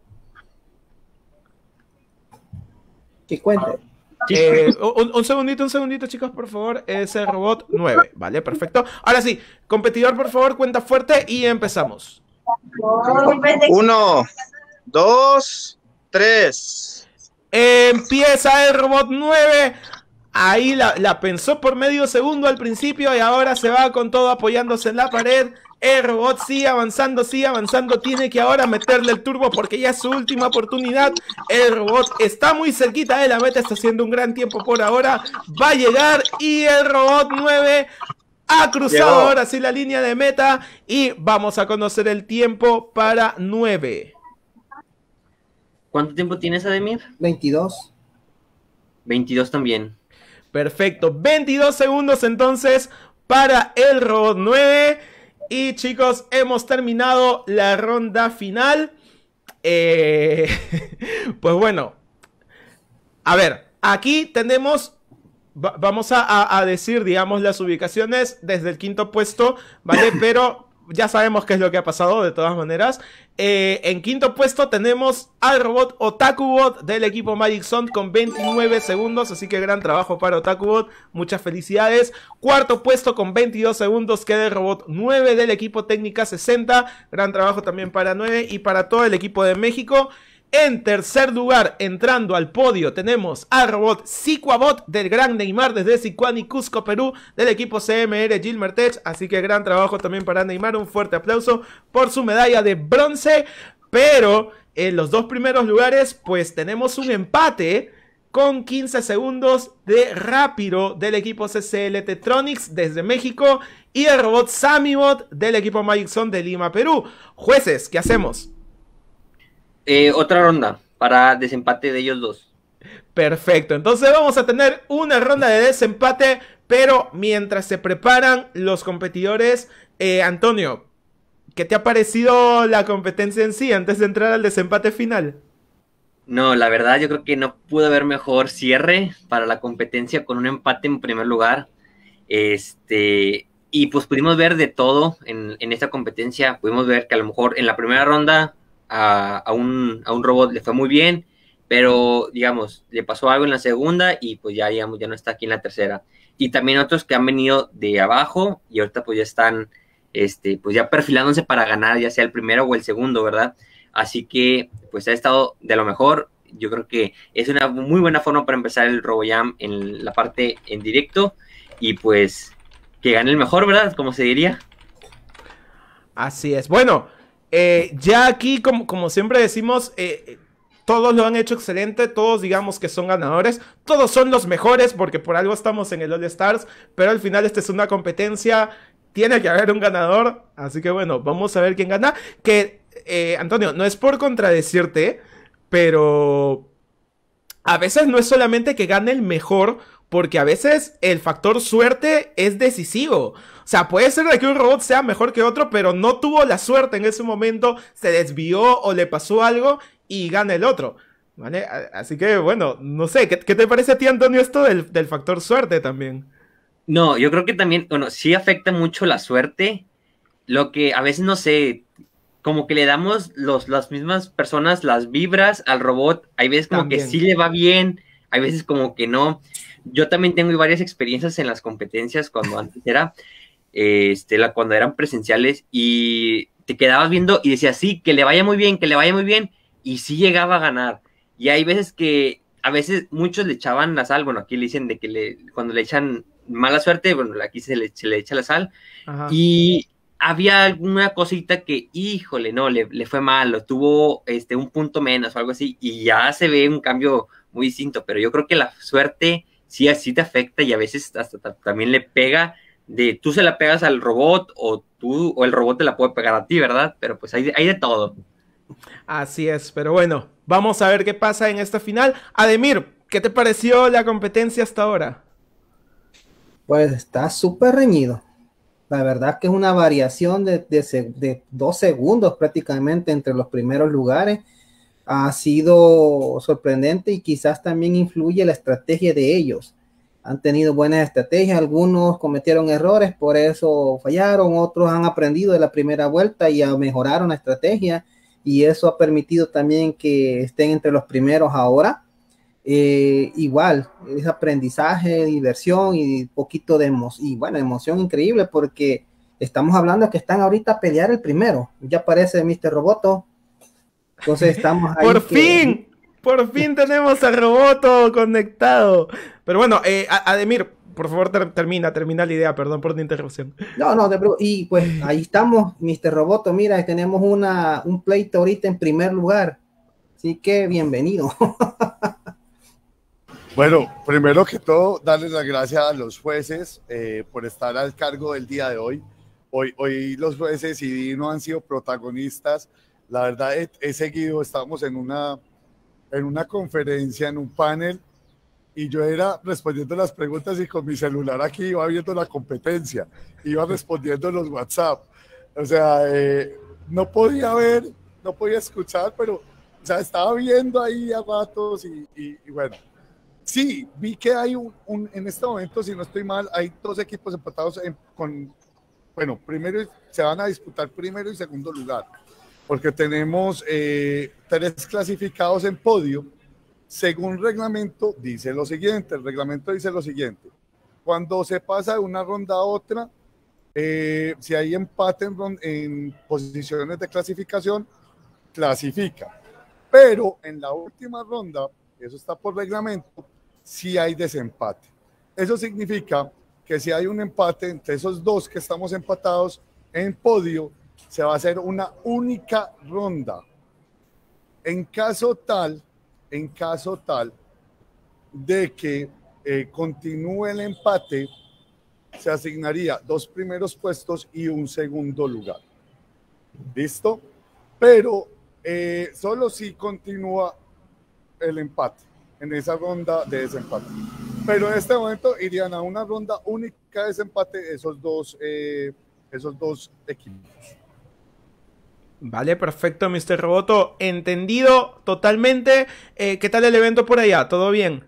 Speaker 3: Que cuente.
Speaker 1: Eh, un, un segundito, un segundito, chicos, por favor. Es el robot nueve, ¿vale? Perfecto. Ahora sí, competidor, por favor, cuenta fuerte y empezamos.
Speaker 10: Uno, dos, tres.
Speaker 1: Empieza el robot nueve. Ahí la, la pensó por medio segundo al principio y ahora se va con todo apoyándose en la pared. El robot sigue avanzando, sigue avanzando. Tiene que ahora meterle el turbo porque ya es su última oportunidad. El robot está muy cerquita de la meta, está haciendo un gran tiempo por ahora. Va a llegar y el robot nueve ha cruzado
Speaker 10: Llegó.
Speaker 1: ahora sí la línea de meta. Y vamos a conocer el tiempo para nueve.
Speaker 2: ¿Cuánto tiempo tienes, Ademir?
Speaker 3: veintidós.
Speaker 2: veintidós también.
Speaker 1: Perfecto, veintidós segundos entonces para el robot nueve. Y chicos, hemos terminado la ronda final. Eh, pues bueno, a ver, aquí tenemos, va, vamos a, a, a decir, digamos, las ubicaciones desde el quinto puesto, ¿vale? Pero ya sabemos qué es lo que ha pasado de todas maneras. Eh, en quinto puesto tenemos al robot Otakubot del equipo Magic Zone con veintinueve segundos, así que gran trabajo para Otakubot, muchas felicidades. Cuarto puesto con veintidós segundos queda el robot nueve del equipo Técnica sesenta, gran trabajo también para nueve y para todo el equipo de México. En tercer lugar, entrando al podio, tenemos al robot Siquabot del gran Neymar desde Sicuani, Cusco, Perú, del equipo C M R Gilmertech. Así que gran trabajo también para Neymar, un fuerte aplauso por su medalla de bronce. Pero en los dos primeros lugares, pues tenemos un empate con quince segundos de Rápido del equipo C C L Tetronics desde México y el robot Samibot del equipo Magic Zone de Lima, Perú. Jueces, ¿qué hacemos?
Speaker 2: Eh, otra ronda para desempate de ellos dos.
Speaker 1: Perfecto, entonces vamos a tener una ronda de desempate, pero mientras se preparan los competidores, eh, Antonio, ¿qué te ha parecido la competencia en sí antes de entrar al desempate final?
Speaker 2: No, la verdad yo creo que no pudo haber mejor cierre para la competencia con un empate en primer lugar. Este, y pues pudimos ver de todo en, en esta competencia. Pudimos ver que a lo mejor en la primera ronda A, a, un, a un robot le fue muy bien, pero digamos, le pasó algo en la segunda y pues ya, digamos, ya no está aquí en la tercera. Y también otros que han venido de abajo y ahorita pues ya están este, pues ya perfilándose para ganar, ya sea el primero o el segundo, ¿verdad? Así que pues ha estado de lo mejor. Yo creo que es una muy buena forma para empezar el RoboJam en la parte en directo y pues que gane el mejor, ¿verdad? Como se diría.
Speaker 1: Así es. Bueno, Eh, ya aquí, como, como siempre decimos, eh, todos lo han hecho excelente, todos digamos que son ganadores, todos son los mejores porque por algo estamos en el All Stars, pero al final esta es una competencia, tiene que haber un ganador, así que bueno, vamos a ver quién gana. Que, eh, Antonio, no es por contradecirte, pero a veces no es solamente que gane el mejor, porque a veces el factor suerte es decisivo. O sea, puede ser de que un robot sea mejor que otro, pero no tuvo la suerte en ese momento, se desvió o le pasó algo y gana el otro, ¿vale? Así que, bueno, no sé, ¿qué, qué te parece a ti, Antonio, esto del, del factor suerte también?
Speaker 2: No, yo creo que también, bueno, sí afecta mucho la suerte, lo que a veces, no sé, como que le damos los, las mismas personas las vibras al robot, hay veces como también que sí le va bien, hay veces como que no. Yo también tengo varias experiencias en las competencias cuando antes era, este, la, cuando eran presenciales y te quedabas viendo y decías, sí, que le vaya muy bien, que le vaya muy bien, y sí llegaba a ganar. Y hay veces que, a veces muchos le echaban la sal, bueno, aquí le dicen de que le, cuando le echan mala suerte, bueno, aquí se le, se le echa la sal, ajá, y había alguna cosita que, híjole, no, le, le fue mal, tuvo este, un punto menos o algo así, y ya se ve un cambio muy distinto, pero yo creo que la suerte sí así te afecta y a veces hasta también le pega, de tú se la pegas al robot o tú o el robot te la puede pegar a ti, ¿verdad? Pero pues hay, hay de todo.
Speaker 1: Así es, pero bueno, vamos a ver qué pasa en esta final. Ademir, ¿qué te pareció la competencia hasta ahora?
Speaker 3: Pues está súper reñido. La verdad que es una variación de, de, de dos segundos prácticamente entre los primeros lugares. Ha sido sorprendente y quizás también influye la estrategia de ellos. Han tenido buenas estrategias, algunos cometieron errores, por eso fallaron, otros han aprendido de la primera vuelta y mejoraron la estrategia y eso ha permitido también que estén entre los primeros ahora. Eh, igual, es aprendizaje, diversión y un poquito de emoción, y bueno, emoción increíble porque estamos hablando que están ahorita a pelear el primero. Ya aparece míster Roboto. Entonces estamos ahí.
Speaker 1: ¡Por
Speaker 3: que...
Speaker 1: fin! ¡Por fin tenemos a Roboto conectado! Pero bueno, eh, Ademir, por favor, ter termina, termina la idea, perdón por la interrupción.
Speaker 3: No, no, y pues ahí estamos, míster Roboto, mira, tenemos una, un pleito ahorita en primer lugar. Así que bienvenido.
Speaker 12: Bueno, primero que todo, darles las gracias a los jueces eh, por estar al cargo del día de hoy. Hoy, hoy los jueces y Dino han sido protagonistas. La verdad, he, he seguido, estábamos en una, en una conferencia, en un panel, y yo era respondiendo las preguntas y con mi celular aquí iba viendo la competencia, iba respondiendo los WhatsApp. O sea, eh, no podía ver, no podía escuchar, pero o sea, estaba viendo ahí a ratos y, y, y bueno. Sí, vi que hay un, un, en este momento, si no estoy mal, hay dos equipos empatados en, con bueno, primero se van a disputar primero y segundo lugar, porque tenemos eh, tres clasificados en podio. Según reglamento dice lo siguiente, el reglamento dice lo siguiente: cuando se pasa de una ronda a otra, eh, si hay empate en, en posiciones de clasificación, clasifica. Pero en la última ronda, eso está por reglamento, si hay desempate. Eso significa que si hay un empate entre esos dos que estamos empatados en podio, se va a hacer una única ronda. En caso tal, en caso tal de que eh, continúe el empate, se asignaría dos primeros puestos y un segundo lugar. ¿Listo? Pero eh, solo si continúa el empate en esa ronda de desempate. Pero en este momento irían a una ronda única de desempate esos dos, eh, esos dos equipos.
Speaker 1: Vale, perfecto, mister Roboto. Entendido totalmente. Eh, ¿Qué tal el evento por allá? ¿Todo bien?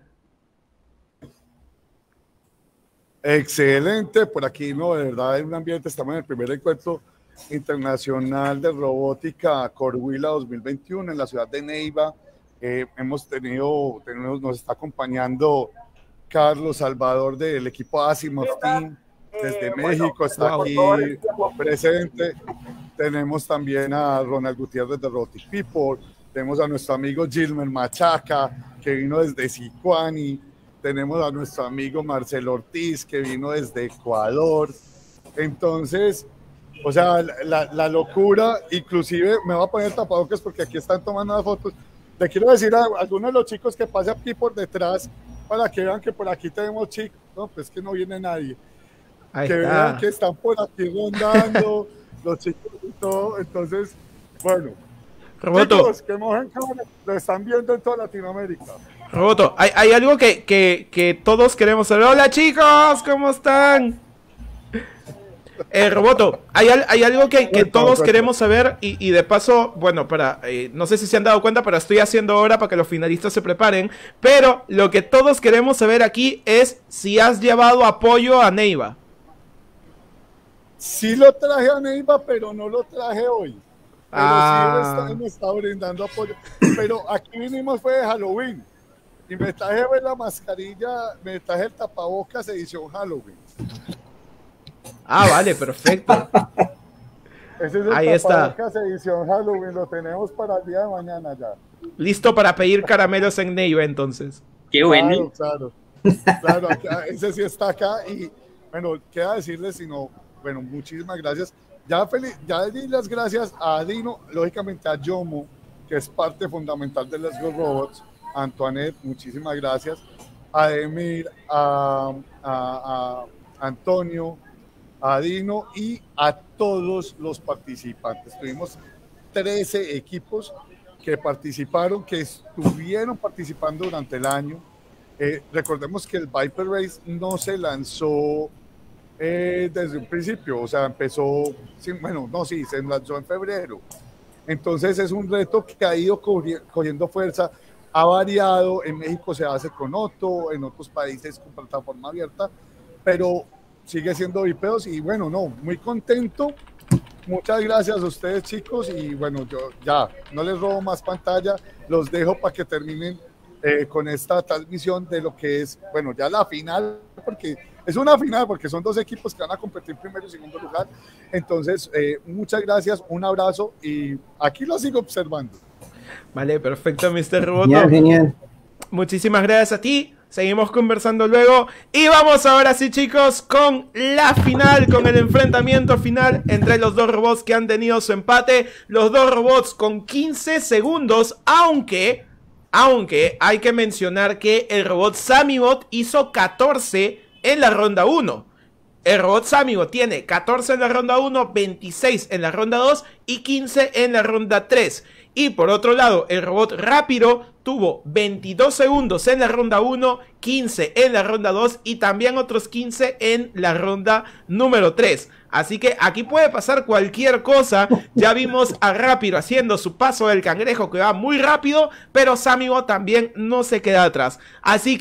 Speaker 12: Excelente, por aquí, no, de verdad, en un ambiente, estamos en el primer encuentro internacional de robótica Coruila dos mil veintiuno en la ciudad de Neiva. Eh, hemos tenido, tenemos, nos está acompañando Carlos Salvador del equipo Asimov Team desde México, está aquí presente. Tenemos también a Ronald Gutiérrez de Robotic People, tenemos a nuestro amigo Gilmer Machaca, que vino desde Sicuani, tenemos a nuestro amigo Marcelo Ortiz, que vino desde Ecuador. Entonces, o sea, la, la locura, inclusive me voy a poner tapabocas porque aquí están tomando las fotos. Le quiero decir a algunos de los chicos que pasen aquí por detrás para que vean que por aquí tenemos chicos. No, pues que no viene nadie. Ahí que está. Vean que están por aquí rondando los chicos y todo. Entonces, bueno.
Speaker 1: Roboto.
Speaker 12: Chicos, que mojen cámara, lo están viendo en toda Latinoamérica.
Speaker 1: Roboto, hay, hay algo que, que, que todos queremos saber. Hola chicos, ¿cómo están? Eh, Roboto, hay, hay algo que, que todos queremos saber y, y de paso, bueno, para eh, no sé si se han dado cuenta, pero estoy haciendo ahora para que los finalistas se preparen. Pero lo que todos queremos saber aquí es si has llevado apoyo a Neiva.
Speaker 12: Sí lo traje a Neiva, pero no lo traje hoy. Pero
Speaker 1: ah.
Speaker 12: sí me está, me está brindando apoyo. Pero aquí vinimos fue de Halloween. Y me traje ver la mascarilla, me traje el tapabocas edición Halloween.
Speaker 1: Ah, vale, perfecto.
Speaker 12: Ese es el
Speaker 1: Ahí está.
Speaker 12: Edición Halloween, lo tenemos para el día de mañana ya.
Speaker 1: Listo para pedir caramelos en Neiva entonces.
Speaker 2: Qué bueno.
Speaker 12: Claro, claro. Claro, acá, ese sí está acá y bueno, queda decirles, sino, bueno, muchísimas gracias. Ya, feliz, ya di las gracias a Dino, lógicamente a Yomo, que es parte fundamental de Let's Go Robots, a Antoinette, muchísimas gracias, a Emir, a, a, a Antonio, a Dino y a todos los participantes. Tuvimos trece equipos que participaron, que estuvieron participando durante el año. Eh, recordemos que el Viper Race no se lanzó eh, desde un principio, o sea, empezó, sí, bueno, no, sí, se lanzó en febrero. Entonces es un reto que ha ido cogiendo fuerza, ha variado, en México se hace con Otto, en otros países con plataforma abierta, pero sigue siendo Vipeos y bueno, no, muy contento. Muchas gracias a ustedes chicos y bueno, yo ya no les robo más pantalla, los dejo para que terminen eh, con esta transmisión de lo que es, bueno, ya la final, porque es una final, porque son dos equipos que van a competir primero y segundo lugar. Entonces, eh, muchas gracias, un abrazo y aquí lo sigo observando.
Speaker 1: Vale, perfecto, mister Roboto.
Speaker 3: Genial, genial.
Speaker 1: Muchísimas gracias a ti. Seguimos conversando luego. Y vamos ahora sí, chicos, con la final, con el enfrentamiento final entre los dos robots que han tenido su empate. Los dos robots con quince segundos, aunque, aunque hay que mencionar que el robot Samibot hizo catorce en la ronda uno. El robot Samibot tiene catorce en la ronda uno, veintiséis en la ronda dos y quince en la ronda tres. Y por otro lado, el robot Rápido tuvo veintidós segundos en la ronda uno, quince en la ronda dos y también otros quince en la ronda número tres. Así que aquí puede pasar cualquier cosa. Ya vimos a Rápido haciendo su paso del cangrejo que va muy rápido, pero Samibot también no se queda atrás. Así que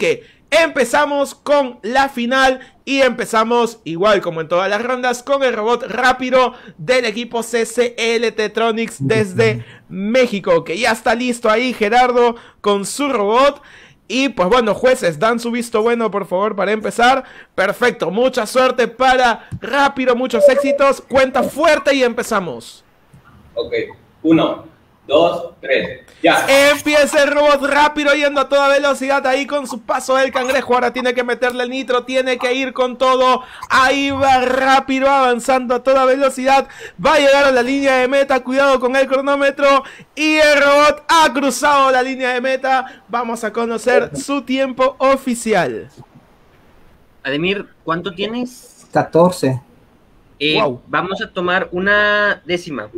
Speaker 1: empezamos con la final y empezamos igual como en todas las rondas con el robot rápido del equipo C C L Tetronics desde México, que ya está listo ahí Gerardo con su robot. Y pues bueno, jueces, dan su visto bueno por favor para empezar. Perfecto, mucha suerte para rápido, muchos éxitos, cuenta fuerte y empezamos.
Speaker 6: Ok, uno, dos, tres, ya.
Speaker 1: Empieza el robot rápido yendo a toda velocidad ahí con su paso del cangrejo. Ahora tiene que meterle el nitro, tiene que ir con todo. Ahí va rápido avanzando a toda velocidad. Va a llegar a la línea de meta, cuidado con el cronómetro. Y el robot ha cruzado la línea de meta. Vamos a conocer su tiempo oficial.
Speaker 2: Ademir, ¿cuánto tienes?
Speaker 3: catorce.
Speaker 2: Eh, wow. Vamos a tomar una décima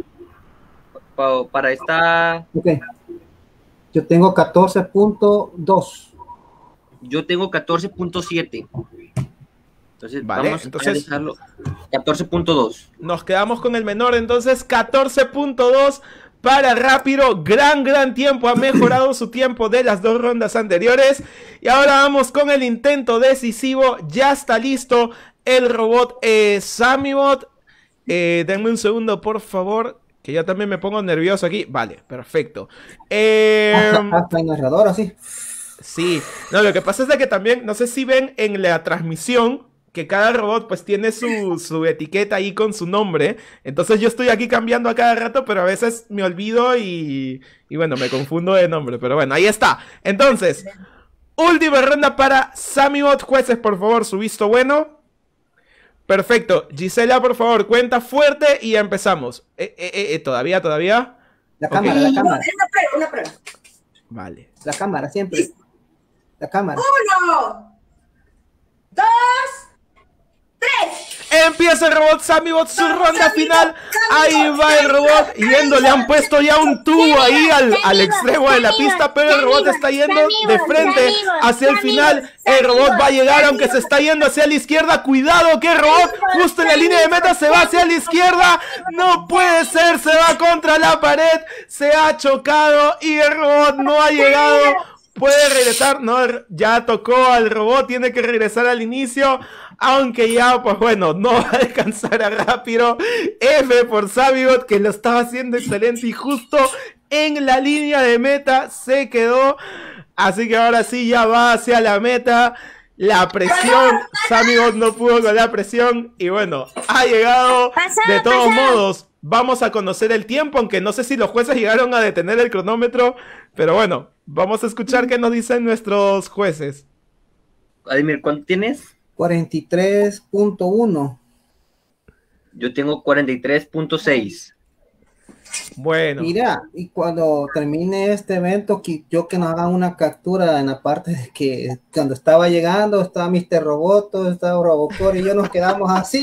Speaker 2: para esta...
Speaker 3: Ok. Yo tengo catorce punto dos.
Speaker 2: Yo tengo catorce punto siete. Entonces,
Speaker 1: vale,
Speaker 2: vamos
Speaker 1: entonces,
Speaker 2: a dejarlo catorce punto dos.
Speaker 1: Nos quedamos con el menor, entonces catorce punto dos para rápido. Gran, gran tiempo. Ha mejorado su tiempo de las dos rondas anteriores. Y ahora vamos con el intento decisivo. Ya está listo el robot eh, Samibot. Eh, denme un segundo, por favor. Que yo también me pongo nervioso aquí. Vale, perfecto. Eh,
Speaker 3: Hasta el narrador, así.
Speaker 1: Sí. No, lo que pasa es de que también, no sé si ven en la transmisión, que cada robot pues tiene su, su etiqueta ahí con su nombre. Entonces yo estoy aquí cambiando a cada rato, pero a veces me olvido y, y bueno, me confundo de nombre. Pero bueno, ahí está. Entonces, última ronda para Samibot. Jueces, por favor, su visto bueno. Perfecto. Gisela, por favor, cuenta fuerte y empezamos. Eh, eh, eh, ¿Todavía, todavía?
Speaker 3: La cámara, okay. la cámara.
Speaker 9: Una prueba, una prueba.
Speaker 1: Vale.
Speaker 3: La cámara, siempre. La cámara.
Speaker 9: Uno, dos, tres.
Speaker 1: Empieza el robot Samibot, su ronda final. Ahí va el robot yendo. Le han puesto ya un tubo ahí al, al extremo de la pista, pero el robot está yendo de frente hacia el final. El robot va a llegar, aunque se está yendo hacia la izquierda. Cuidado que el robot justo en la línea de meta se va hacia la izquierda. No puede ser, se va contra la pared. Se ha chocado y el robot no ha llegado. Puede regresar, no, ya tocó al robot, tiene que regresar al inicio. Aunque ya, pues bueno, no va a alcanzar a rápido. F por Samibot, que lo estaba haciendo excelente y justo en la línea de meta se quedó. Así que ahora sí ya va hacia la meta. La presión, Samibot no pudo con la presión. Y bueno, ha llegado. De todos modos, vamos a conocer el tiempo, aunque no sé si los jueces llegaron a detener el cronómetro. Pero bueno, vamos a escuchar qué nos dicen nuestros jueces.
Speaker 2: Ademir, ¿cuánto tienes?
Speaker 3: cuarenta y tres punto uno.
Speaker 2: Yo tengo cuarenta y tres punto seis.
Speaker 1: Bueno.
Speaker 3: Mira, y cuando termine este evento, yo que nos hagan una captura en la parte de que cuando estaba llegando, estaba mister Roboto, estaba Robocor y yo nos quedamos así.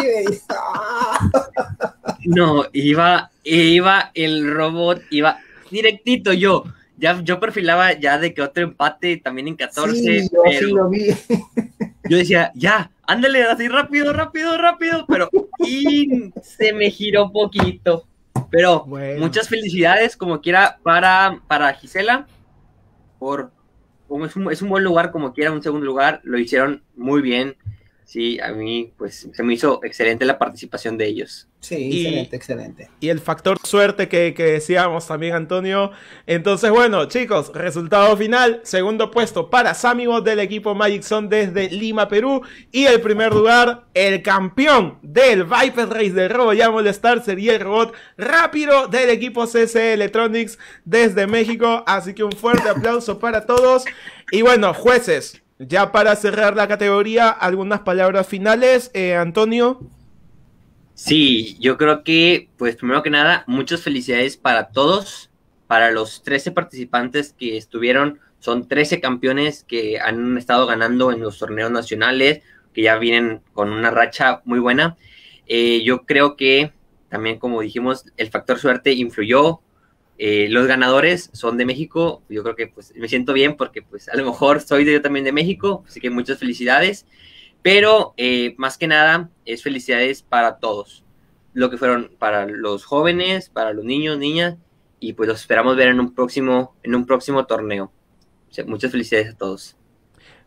Speaker 2: No, iba, iba el robot, iba directito yo. Ya, yo perfilaba ya de que otro empate también en catorce.
Speaker 3: Sí, yo
Speaker 2: pero...
Speaker 3: sí lo vi.
Speaker 2: Yo decía, ya, ándale, así rápido, rápido, rápido, pero y se me giró poquito. Pero bueno, muchas felicidades, como quiera, para, para Gisela, por es un, es un buen lugar, como quiera, un segundo lugar, lo hicieron muy bien. Sí, a mí, pues, se me hizo excelente la participación de ellos.
Speaker 3: Sí,
Speaker 1: y,
Speaker 3: excelente, excelente.
Speaker 1: Y el factor suerte que, que decíamos también, Antonio. Entonces, bueno, chicos, resultado final. Segundo puesto para Samibot del equipo Magic Zone desde Lima, Perú. Y el primer lugar, el campeón del Viper Race de RoboJam Star sería el robot rápido del equipo C C Electronics desde México. Así que un fuerte aplauso para todos. Y bueno, jueces, ya para cerrar la categoría, algunas palabras finales, eh, Antonio.
Speaker 2: Sí, yo creo que, pues primero que nada, muchas felicidades para todos, para los trece participantes que estuvieron, son trece campeones que han estado ganando en los torneos nacionales, que ya vienen con una racha muy buena. Eh, yo creo que también, como dijimos, el factor suerte influyó. Eh, los ganadores son de México. Yo creo que pues me siento bien porque pues a lo mejor soy de, yo también de México, así que muchas felicidades. Pero eh, más que nada es felicidades para todos, lo que fueron para los jóvenes, para los niños, niñas, y pues los esperamos ver en un próximo, en un próximo torneo. O sea, muchas felicidades a todos.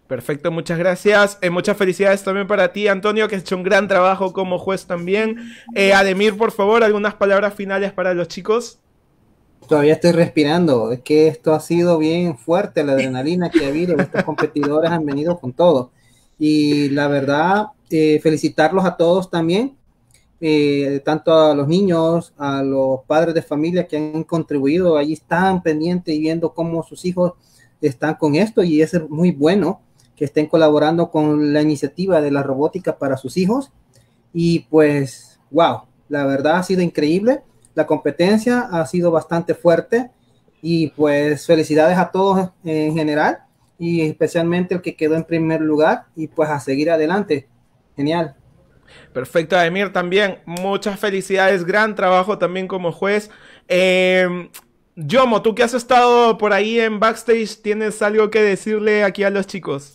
Speaker 1: Perfecto, muchas gracias. Eh, muchas felicidades también para ti, Antonio, que has hecho un gran trabajo como juez también. Eh, Ademir, por favor, algunas palabras finales para los chicos.
Speaker 3: Todavía estoy respirando. Es que esto ha sido bien fuerte, la adrenalina que ha habido. Estos competidores han venido con todo. Y la verdad, eh, felicitarlos a todos también. Eh, tanto a los niños, a los padres de familia que han contribuido. Allí están pendientes y viendo cómo sus hijos están con esto. Y es muy bueno que estén colaborando con la iniciativa de la robótica para sus hijos. Y pues, wow, la verdad ha sido increíble. La competencia ha sido bastante fuerte y pues felicidades a todos en general y especialmente el que quedó en primer lugar y pues a seguir adelante. Genial.
Speaker 1: Perfecto, Ademir, también muchas felicidades, gran trabajo también como juez. Eh, Yomo, tú que has estado por ahí en backstage, ¿tienes algo que decirle aquí a los chicos?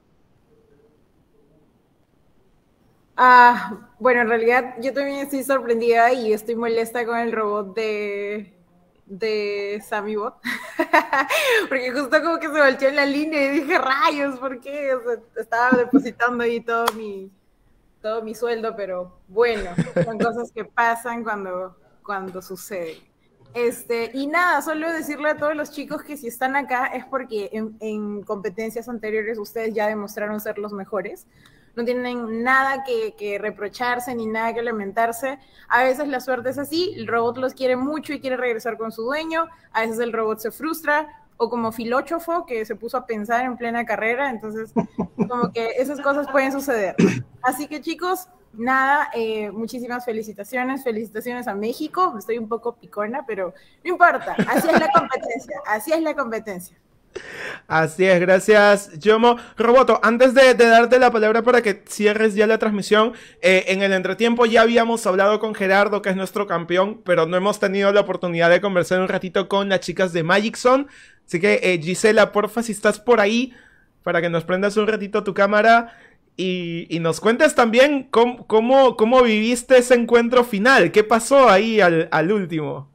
Speaker 11: Ah, bueno, en realidad yo también estoy sorprendida y estoy molesta con el robot de, de SammyBot. Porque justo como que se volteó en la línea y dije, rayos, ¿por qué? O sea, estaba depositando ahí todo mi, todo mi sueldo, pero bueno, son cosas que pasan cuando, cuando suceden. Este, y nada, solo decirle a todos los chicos que si están acá es porque en, en competencias anteriores ustedes ya demostraron ser los mejores. No tienen nada que, que reprocharse ni nada que lamentarse. A veces la suerte es así, el robot los quiere mucho y quiere regresar con su dueño, a veces el robot se frustra, o como Filóchofo, que se puso a pensar en plena carrera, entonces como que esas cosas pueden suceder. Así que chicos, nada, eh, muchísimas felicitaciones, felicitaciones a México, estoy un poco picona, pero no importa, así es la competencia, así es la competencia.
Speaker 1: Así es, gracias, Yomo. Roboto, antes de, de darte la palabra para que cierres ya la transmisión, eh, en el entretiempo ya habíamos hablado con Gerardo, que es nuestro campeón, pero no hemos tenido la oportunidad de conversar un ratito con las chicas de Magic Zone. Así que, eh, Gisela, porfa, si estás por ahí, para que nos prendas un ratito tu cámara y, y nos cuentes también cómo, cómo, cómo viviste ese encuentro final. ¿Qué pasó ahí al, al último?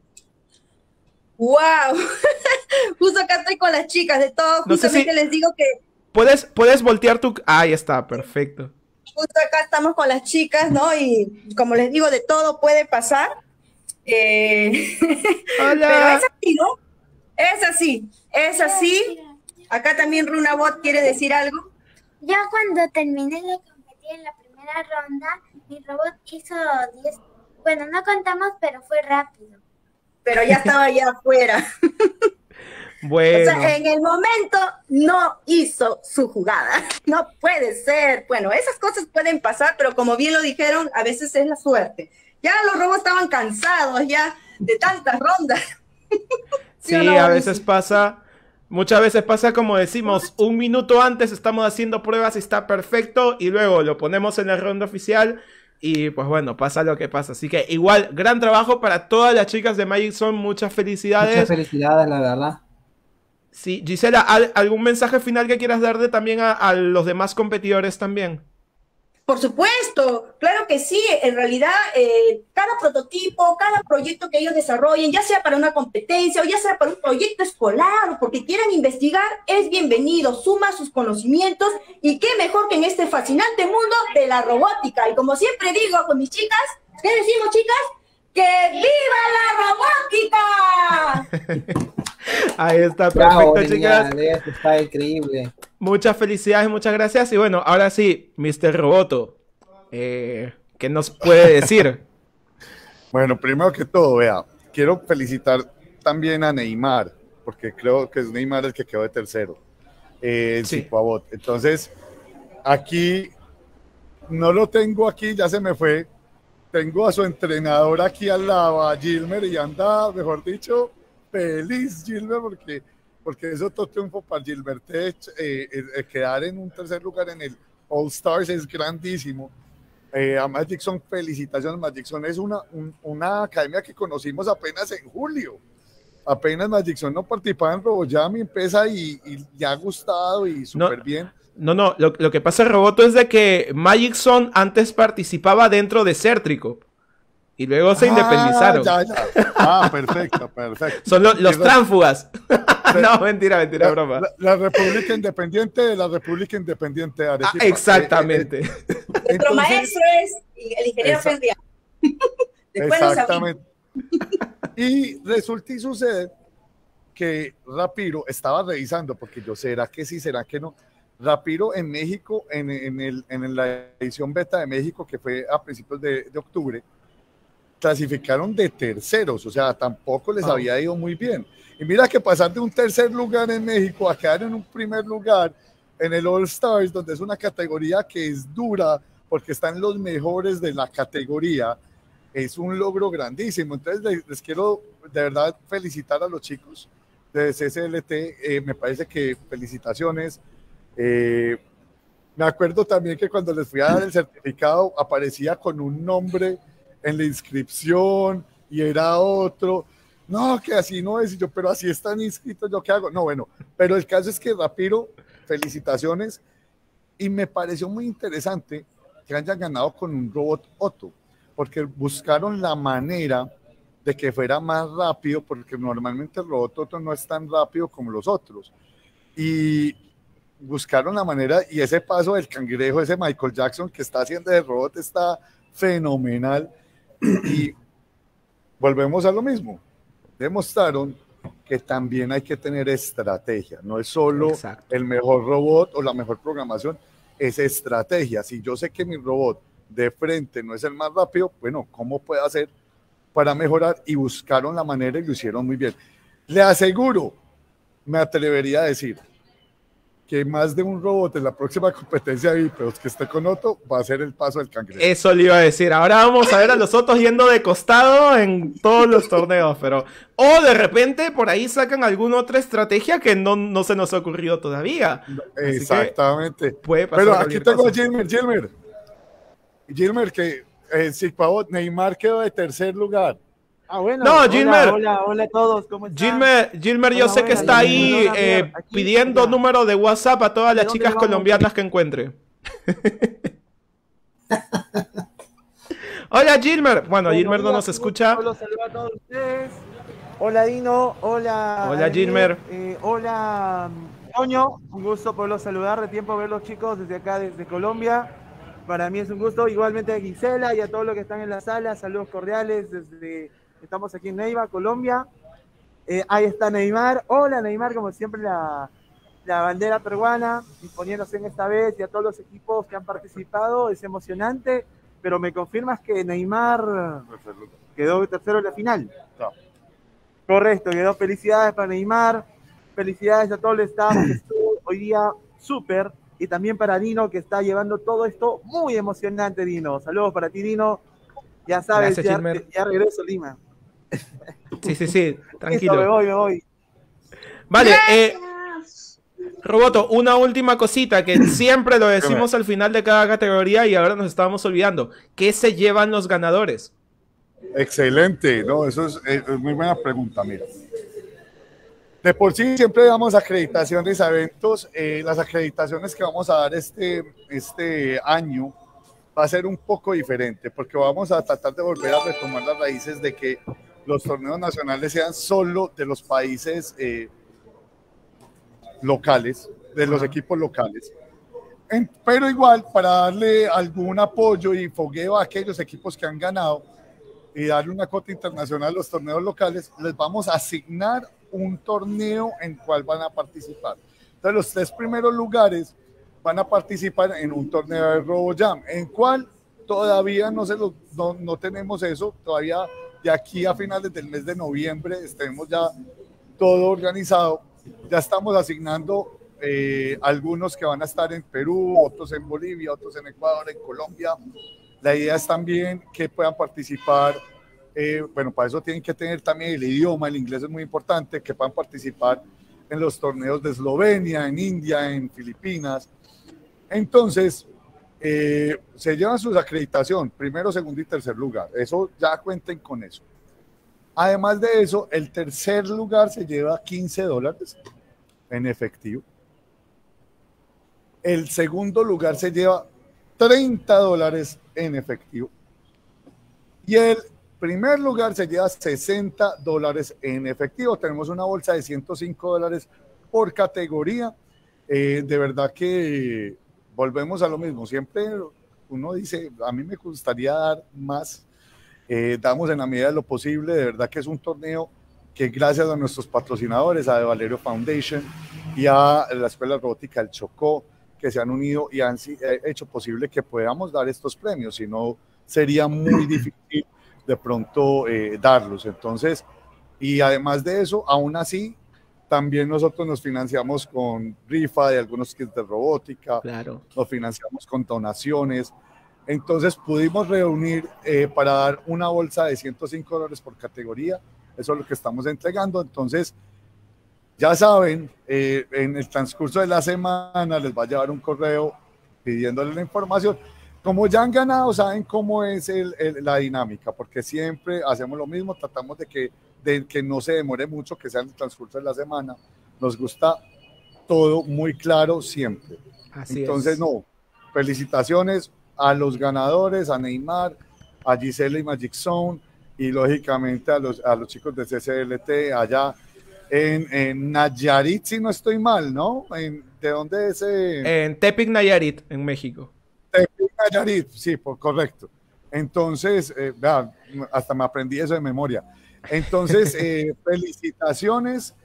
Speaker 9: ¡Wow! Justo acá estoy con las chicas de todo,
Speaker 1: No sé
Speaker 9: justamente
Speaker 1: si
Speaker 9: les digo que...
Speaker 1: Puedes, puedes voltear tu... Ahí está, perfecto.
Speaker 9: Justo acá estamos con las chicas, ¿no? Y como les digo, de todo puede pasar. Eh...
Speaker 1: Hola.
Speaker 9: Pero es así, ¿no? Es así, es así. Acá también Runabot quiere decir algo.
Speaker 13: Yo cuando terminé de competir en la primera ronda, mi robot hizo diez... Bueno, no contamos, pero fue rápido.
Speaker 9: Pero ya estaba allá afuera.
Speaker 1: Bueno.
Speaker 9: O sea, en el momento no hizo su jugada. No puede ser. Bueno, esas cosas pueden pasar, pero como bien lo dijeron, a veces es la suerte. Ya los robots estaban cansados ya de tantas rondas.
Speaker 1: Sí, no, a veces pasa, muchas veces pasa como decimos, un minuto antes estamos haciendo pruebas y está perfecto, y luego lo ponemos en la ronda oficial y pues bueno, pasa lo que pasa. Así que igual, gran trabajo para todas las chicas de Magic Zone, muchas felicidades.
Speaker 3: Muchas felicidades, la verdad.
Speaker 1: Sí, Gisela, ¿algún mensaje final que quieras darle también a, a los demás competidores también?
Speaker 9: Por supuesto, claro que sí. En realidad, eh, cada prototipo, cada proyecto que ellos desarrollen, ya sea para una competencia o ya sea para un proyecto escolar o porque quieran investigar, es bienvenido, suma sus conocimientos y qué mejor que en este fascinante mundo de la robótica. Y como siempre digo con mis chicas, ¿qué decimos, chicas? ¡Que viva la robótica!
Speaker 1: Ahí está, perfecto,
Speaker 3: Bravo,
Speaker 1: chicas.
Speaker 3: Genial, está increíble.
Speaker 1: Muchas felicidades, muchas gracias. Y bueno, ahora sí, mister Roboto, eh, ¿qué nos puede decir?
Speaker 12: Bueno, primero que todo, vea, quiero felicitar también a Neymar, porque creo que es Neymar el que quedó de tercero, eh, el
Speaker 1: Sí.
Speaker 12: Cipabot. Entonces, aquí, no lo tengo aquí, ya se me fue. Tengo a su entrenador aquí al lado, a Gilmer, y anda, mejor dicho, feliz Gilmer, porque, porque es otro triunfo para Gilbert Tech. Eh, eh, quedar en un tercer lugar en el All Stars es grandísimo. Eh, a Magic Zone, felicitaciones. Magic Zone es una, un, una academia que conocimos apenas en julio. Apenas Magic Zone no participaba en RoboJam y empieza y, y ya ha gustado y súper
Speaker 1: No.
Speaker 12: bien.
Speaker 1: No, no, lo, lo que pasa, Roboto, es de que Magic Zone antes participaba dentro de Certrico. Y luego se
Speaker 12: Ah,
Speaker 1: independizaron.
Speaker 12: ya, ya. Ah, perfecto, perfecto.
Speaker 1: Son lo- los
Speaker 12: Y-
Speaker 1: tránfugas. No, mentira, mentira,
Speaker 12: La,
Speaker 1: broma.
Speaker 12: la- la República Independiente de la República Independiente de Arequipa.
Speaker 1: Ah, exactamente.
Speaker 12: Eh, eh,
Speaker 9: Nuestro
Speaker 12: entonces-
Speaker 9: maestro es el ingeniero
Speaker 12: Esa-
Speaker 9: Henry. Después lo sabemos.
Speaker 12: Exactamente. Y resulta y sucede que Rapiro estaba revisando, porque yo, ¿será que sí, será que no? Rapiro en México, en, en, el, en la edición beta de México, que fue a principios de, de octubre, clasificaron de terceros, o sea, tampoco les
Speaker 1: Ah.
Speaker 12: había ido muy bien. Y mira que pasar de un tercer lugar en México a quedar en un primer lugar en el All Stars, donde es una categoría que es dura, porque están los mejores de la categoría, es un logro grandísimo. Entonces les, les quiero de verdad felicitar a los chicos de C C L T, eh, me parece que felicitaciones. Eh, me acuerdo también que cuando les fui a dar el certificado aparecía con un nombre en la inscripción y era otro. No, que así no es, y yo, pero así están inscritos, ¿yo qué hago? No, bueno, pero el caso es que Rapiro, felicitaciones, y me pareció muy interesante que hayan ganado con un robot Otto, porque buscaron la manera de que fuera más rápido, porque normalmente el robot Otto no es tan rápido como los otros, y buscaron la manera, y ese paso del cangrejo, ese Michael Jackson que está haciendo de robot está fenomenal, y volvemos a lo mismo, demostraron que también hay que tener estrategia, no es solo
Speaker 1: Exacto.
Speaker 12: el mejor robot o la mejor programación, es estrategia. Si yo sé que mi robot de frente no es el más rápido, bueno, ¿cómo puedo hacer para mejorar? Y buscaron la manera y lo hicieron muy bien. Le aseguro, me atrevería a decir, que más de un robot en la próxima competencia de bípedos que esté con Otto va a ser el paso del cangrejo.
Speaker 1: Eso le iba a decir. Ahora vamos a ver a los otros yendo de costado en todos los torneos, pero... O de repente por ahí sacan alguna otra estrategia que no, no se nos ha ocurrido todavía. Así
Speaker 12: Exactamente.
Speaker 1: puede pasar
Speaker 12: Pero aquí
Speaker 1: cualquier
Speaker 12: tengo a
Speaker 1: cosa.
Speaker 12: Gilmer, Gilmer. Gilmer, que eh, Sigpavot, Neymar quedó de tercer lugar.
Speaker 14: Ah, bueno.
Speaker 1: No,
Speaker 14: hola,
Speaker 1: Gilmer.
Speaker 14: Hola, hola a todos, ¿cómo están?
Speaker 1: Gilmer, Gilmer yo
Speaker 14: Hola,
Speaker 1: sé que
Speaker 14: buenas,
Speaker 1: está
Speaker 14: Gilmer.
Speaker 1: ahí
Speaker 14: Hola, mira,
Speaker 1: eh,
Speaker 14: aquí,
Speaker 1: pidiendo
Speaker 14: mira.
Speaker 1: número de WhatsApp a todas las
Speaker 14: ¿De dónde
Speaker 1: chicas
Speaker 14: vamos?
Speaker 1: colombianas que encuentre. Hola Gilmer. Bueno, Gilmer no
Speaker 14: mira,
Speaker 1: nos
Speaker 14: un
Speaker 1: escucha.
Speaker 14: gusto, Los saludo a todos ustedes. Hola Dino, hola.
Speaker 1: Hola,
Speaker 14: Ademir,
Speaker 1: Gilmer.
Speaker 14: eh, hola Toño, un gusto poderlos saludar, de tiempo ver los chicos desde acá, desde Colombia. Para mí es un gusto, igualmente a Gisela y a todos los que están en la sala, saludos cordiales desde, estamos aquí en Neiva, Colombia. Eh, ahí está Neymar, hola Neymar, como siempre la, la bandera peruana, imponiéndose en esta vez, y a todos los equipos que han participado, es emocionante, pero me confirmas que Neymar quedó tercero en la final.
Speaker 12: No.
Speaker 14: Correcto, quedó. Felicidades para Neymar, felicidades a todo el staff que estuvo hoy día súper, y también para Dino, que está llevando todo esto muy emocionante, Dino. Saludos para ti, Dino. Ya sabes,
Speaker 1: Gracias,
Speaker 14: ya,
Speaker 1: Gilmer.
Speaker 14: ya regreso a Lima.
Speaker 1: Sí, sí, sí,
Speaker 14: Listo, me
Speaker 1: tranquilo.
Speaker 14: voy, me voy.
Speaker 1: Vale, eh, Roboto, una última cosita que siempre lo decimos al final de cada categoría y ahora nos estábamos olvidando. ¿Qué se llevan los ganadores?
Speaker 12: Excelente, no, eso es, es muy buena pregunta, mira. De por sí siempre damos acreditaciones a eventos, eh, las acreditaciones que vamos a dar este, este año va a ser un poco diferente, porque vamos a tratar de volver a retomar las raíces de que los torneos nacionales sean solo de los países eh, locales, de los equipos locales. En, pero igual, para darle algún apoyo y fogueo a aquellos equipos que han ganado y darle una cuota internacional a los torneos locales, les vamos a asignar un torneo en cual van a participar. Entonces, los tres primeros lugares van a participar en un torneo de RoboJam, en cual todavía no, se lo, no, no tenemos eso, todavía de aquí a finales del mes de noviembre estemos ya todo organizado. Ya estamos asignando eh, algunos que van a estar en Perú, otros en Bolivia, otros en Ecuador, en Colombia. La idea es también que puedan participar, eh, bueno, para eso tienen que tener también el idioma, el inglés es muy importante, que puedan participar en los torneos de Eslovenia, en India, en Filipinas. Entonces, eh, se llevan sus acreditación, primero, segundo y tercer lugar. Eso ya cuenten con eso. Además de eso, el tercer lugar se lleva quince dólares en efectivo. El segundo lugar se lleva treinta dólares en efectivo. Y el primer lugar se lleva sesenta dólares en efectivo. Tenemos una bolsa de ciento cinco dólares por categoría. Eh, de verdad que volvemos a lo mismo. Siempre uno dice, a mí me gustaría dar más. Eh, damos en la medida de lo posible. De verdad que es un torneo que gracias a nuestros patrocinadores, a De Valerio Foundation y a la Escuela Robótica del Chocó, que se han unido y han hecho posible que podamos dar estos premios, si no sería muy difícil de pronto eh, darlos. Entonces, y además de eso, aún así, también nosotros nos financiamos con rifa de algunos kits de robótica,
Speaker 1: claro.
Speaker 12: Nos financiamos con donaciones. Entonces pudimos reunir eh, para dar una bolsa de ciento cinco dólares por categoría. Eso es lo que estamos entregando. Entonces, ya saben, eh, en el transcurso de la semana les va a llevar un correo pidiéndole la información. Como ya han ganado, saben cómo es el, el, la dinámica, porque siempre hacemos lo mismo, tratamos de que, de que no se demore mucho, que sea en el transcurso de la semana. Nos gusta todo muy claro siempre.
Speaker 1: Así
Speaker 12: Entonces,
Speaker 1: es.
Speaker 12: no, felicitaciones a los ganadores, a Neymar, a Gisela y Magic Zone, y lógicamente a los, a los chicos de C C L T allá en, en Nayarit, si no estoy mal, ¿no? En, ¿De dónde es? Eh?
Speaker 1: En Tepic, Nayarit, en México.
Speaker 12: Tepic, Nayarit, sí, por, correcto. Entonces, eh, vean, hasta me aprendí eso de memoria. Entonces, eh, felicitaciones.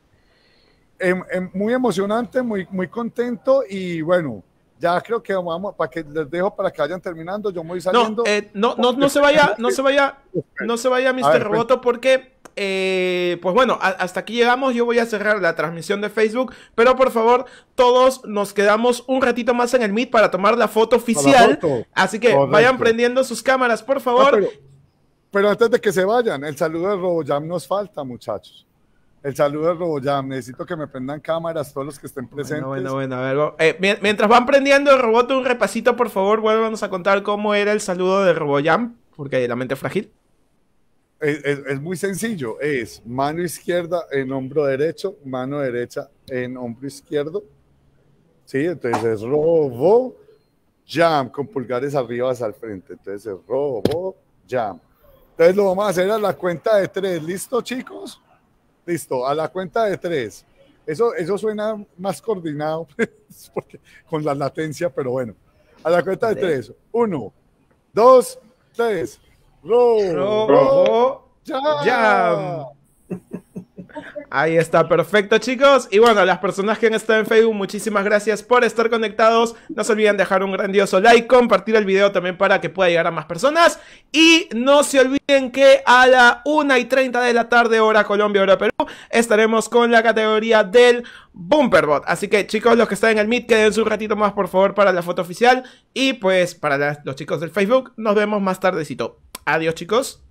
Speaker 12: Eh, eh, muy emocionante, muy, muy contento y bueno, ya creo que vamos, para que les dejo para que vayan terminando, yo me voy saliendo.
Speaker 1: No, eh, no, no, no se vaya, no se vaya, no se vaya, mister Roboto, porque, eh, pues bueno, a, hasta aquí llegamos. Yo voy a cerrar la transmisión de Facebook, pero por favor, todos nos quedamos un ratito más en el Meet para tomar la foto oficial. La foto. Así que correcto. Vayan prendiendo sus cámaras, por favor.
Speaker 12: No, pero, pero antes de que se vayan, el saludo de RoboJam nos falta, muchachos. El saludo de RoboJam, necesito que me prendan cámaras todos los que estén presentes.
Speaker 1: Bueno, bueno, bueno, a ver, eh, mientras van prendiendo el robot, un repasito, por favor, vuélvanos a contar cómo era el saludo de RoboJam, porque hay la mente frágil.
Speaker 12: Es, es, es muy sencillo, es mano izquierda en hombro derecho, mano derecha en hombro izquierdo. Sí, entonces es RoboJam, con pulgares arriba hacia el frente, entonces es RoboJam. Entonces lo vamos a hacer a la cuenta de tres, ¿listo, chicos? Listo, a la cuenta de tres. Eso, eso suena más coordinado porque, con la latencia, pero bueno. A la cuenta de tres. Uno, dos, tres.
Speaker 1: Robo Jam. Ahí está, perfecto, chicos. Y bueno, las personas que han estado en Facebook, muchísimas gracias por estar conectados. No se olviden dejar un grandioso like, compartir el video también para que pueda llegar a más personas. Y no se olviden que a la una y treinta de la tarde, hora Colombia, hora Perú, estaremos con la categoría del Bumperbot. Así que, chicos, los que están en el Meet, quédense un ratito más, por favor, para la foto oficial. Y pues, para la, los chicos del Facebook, nos vemos más tardecito. Adiós, chicos.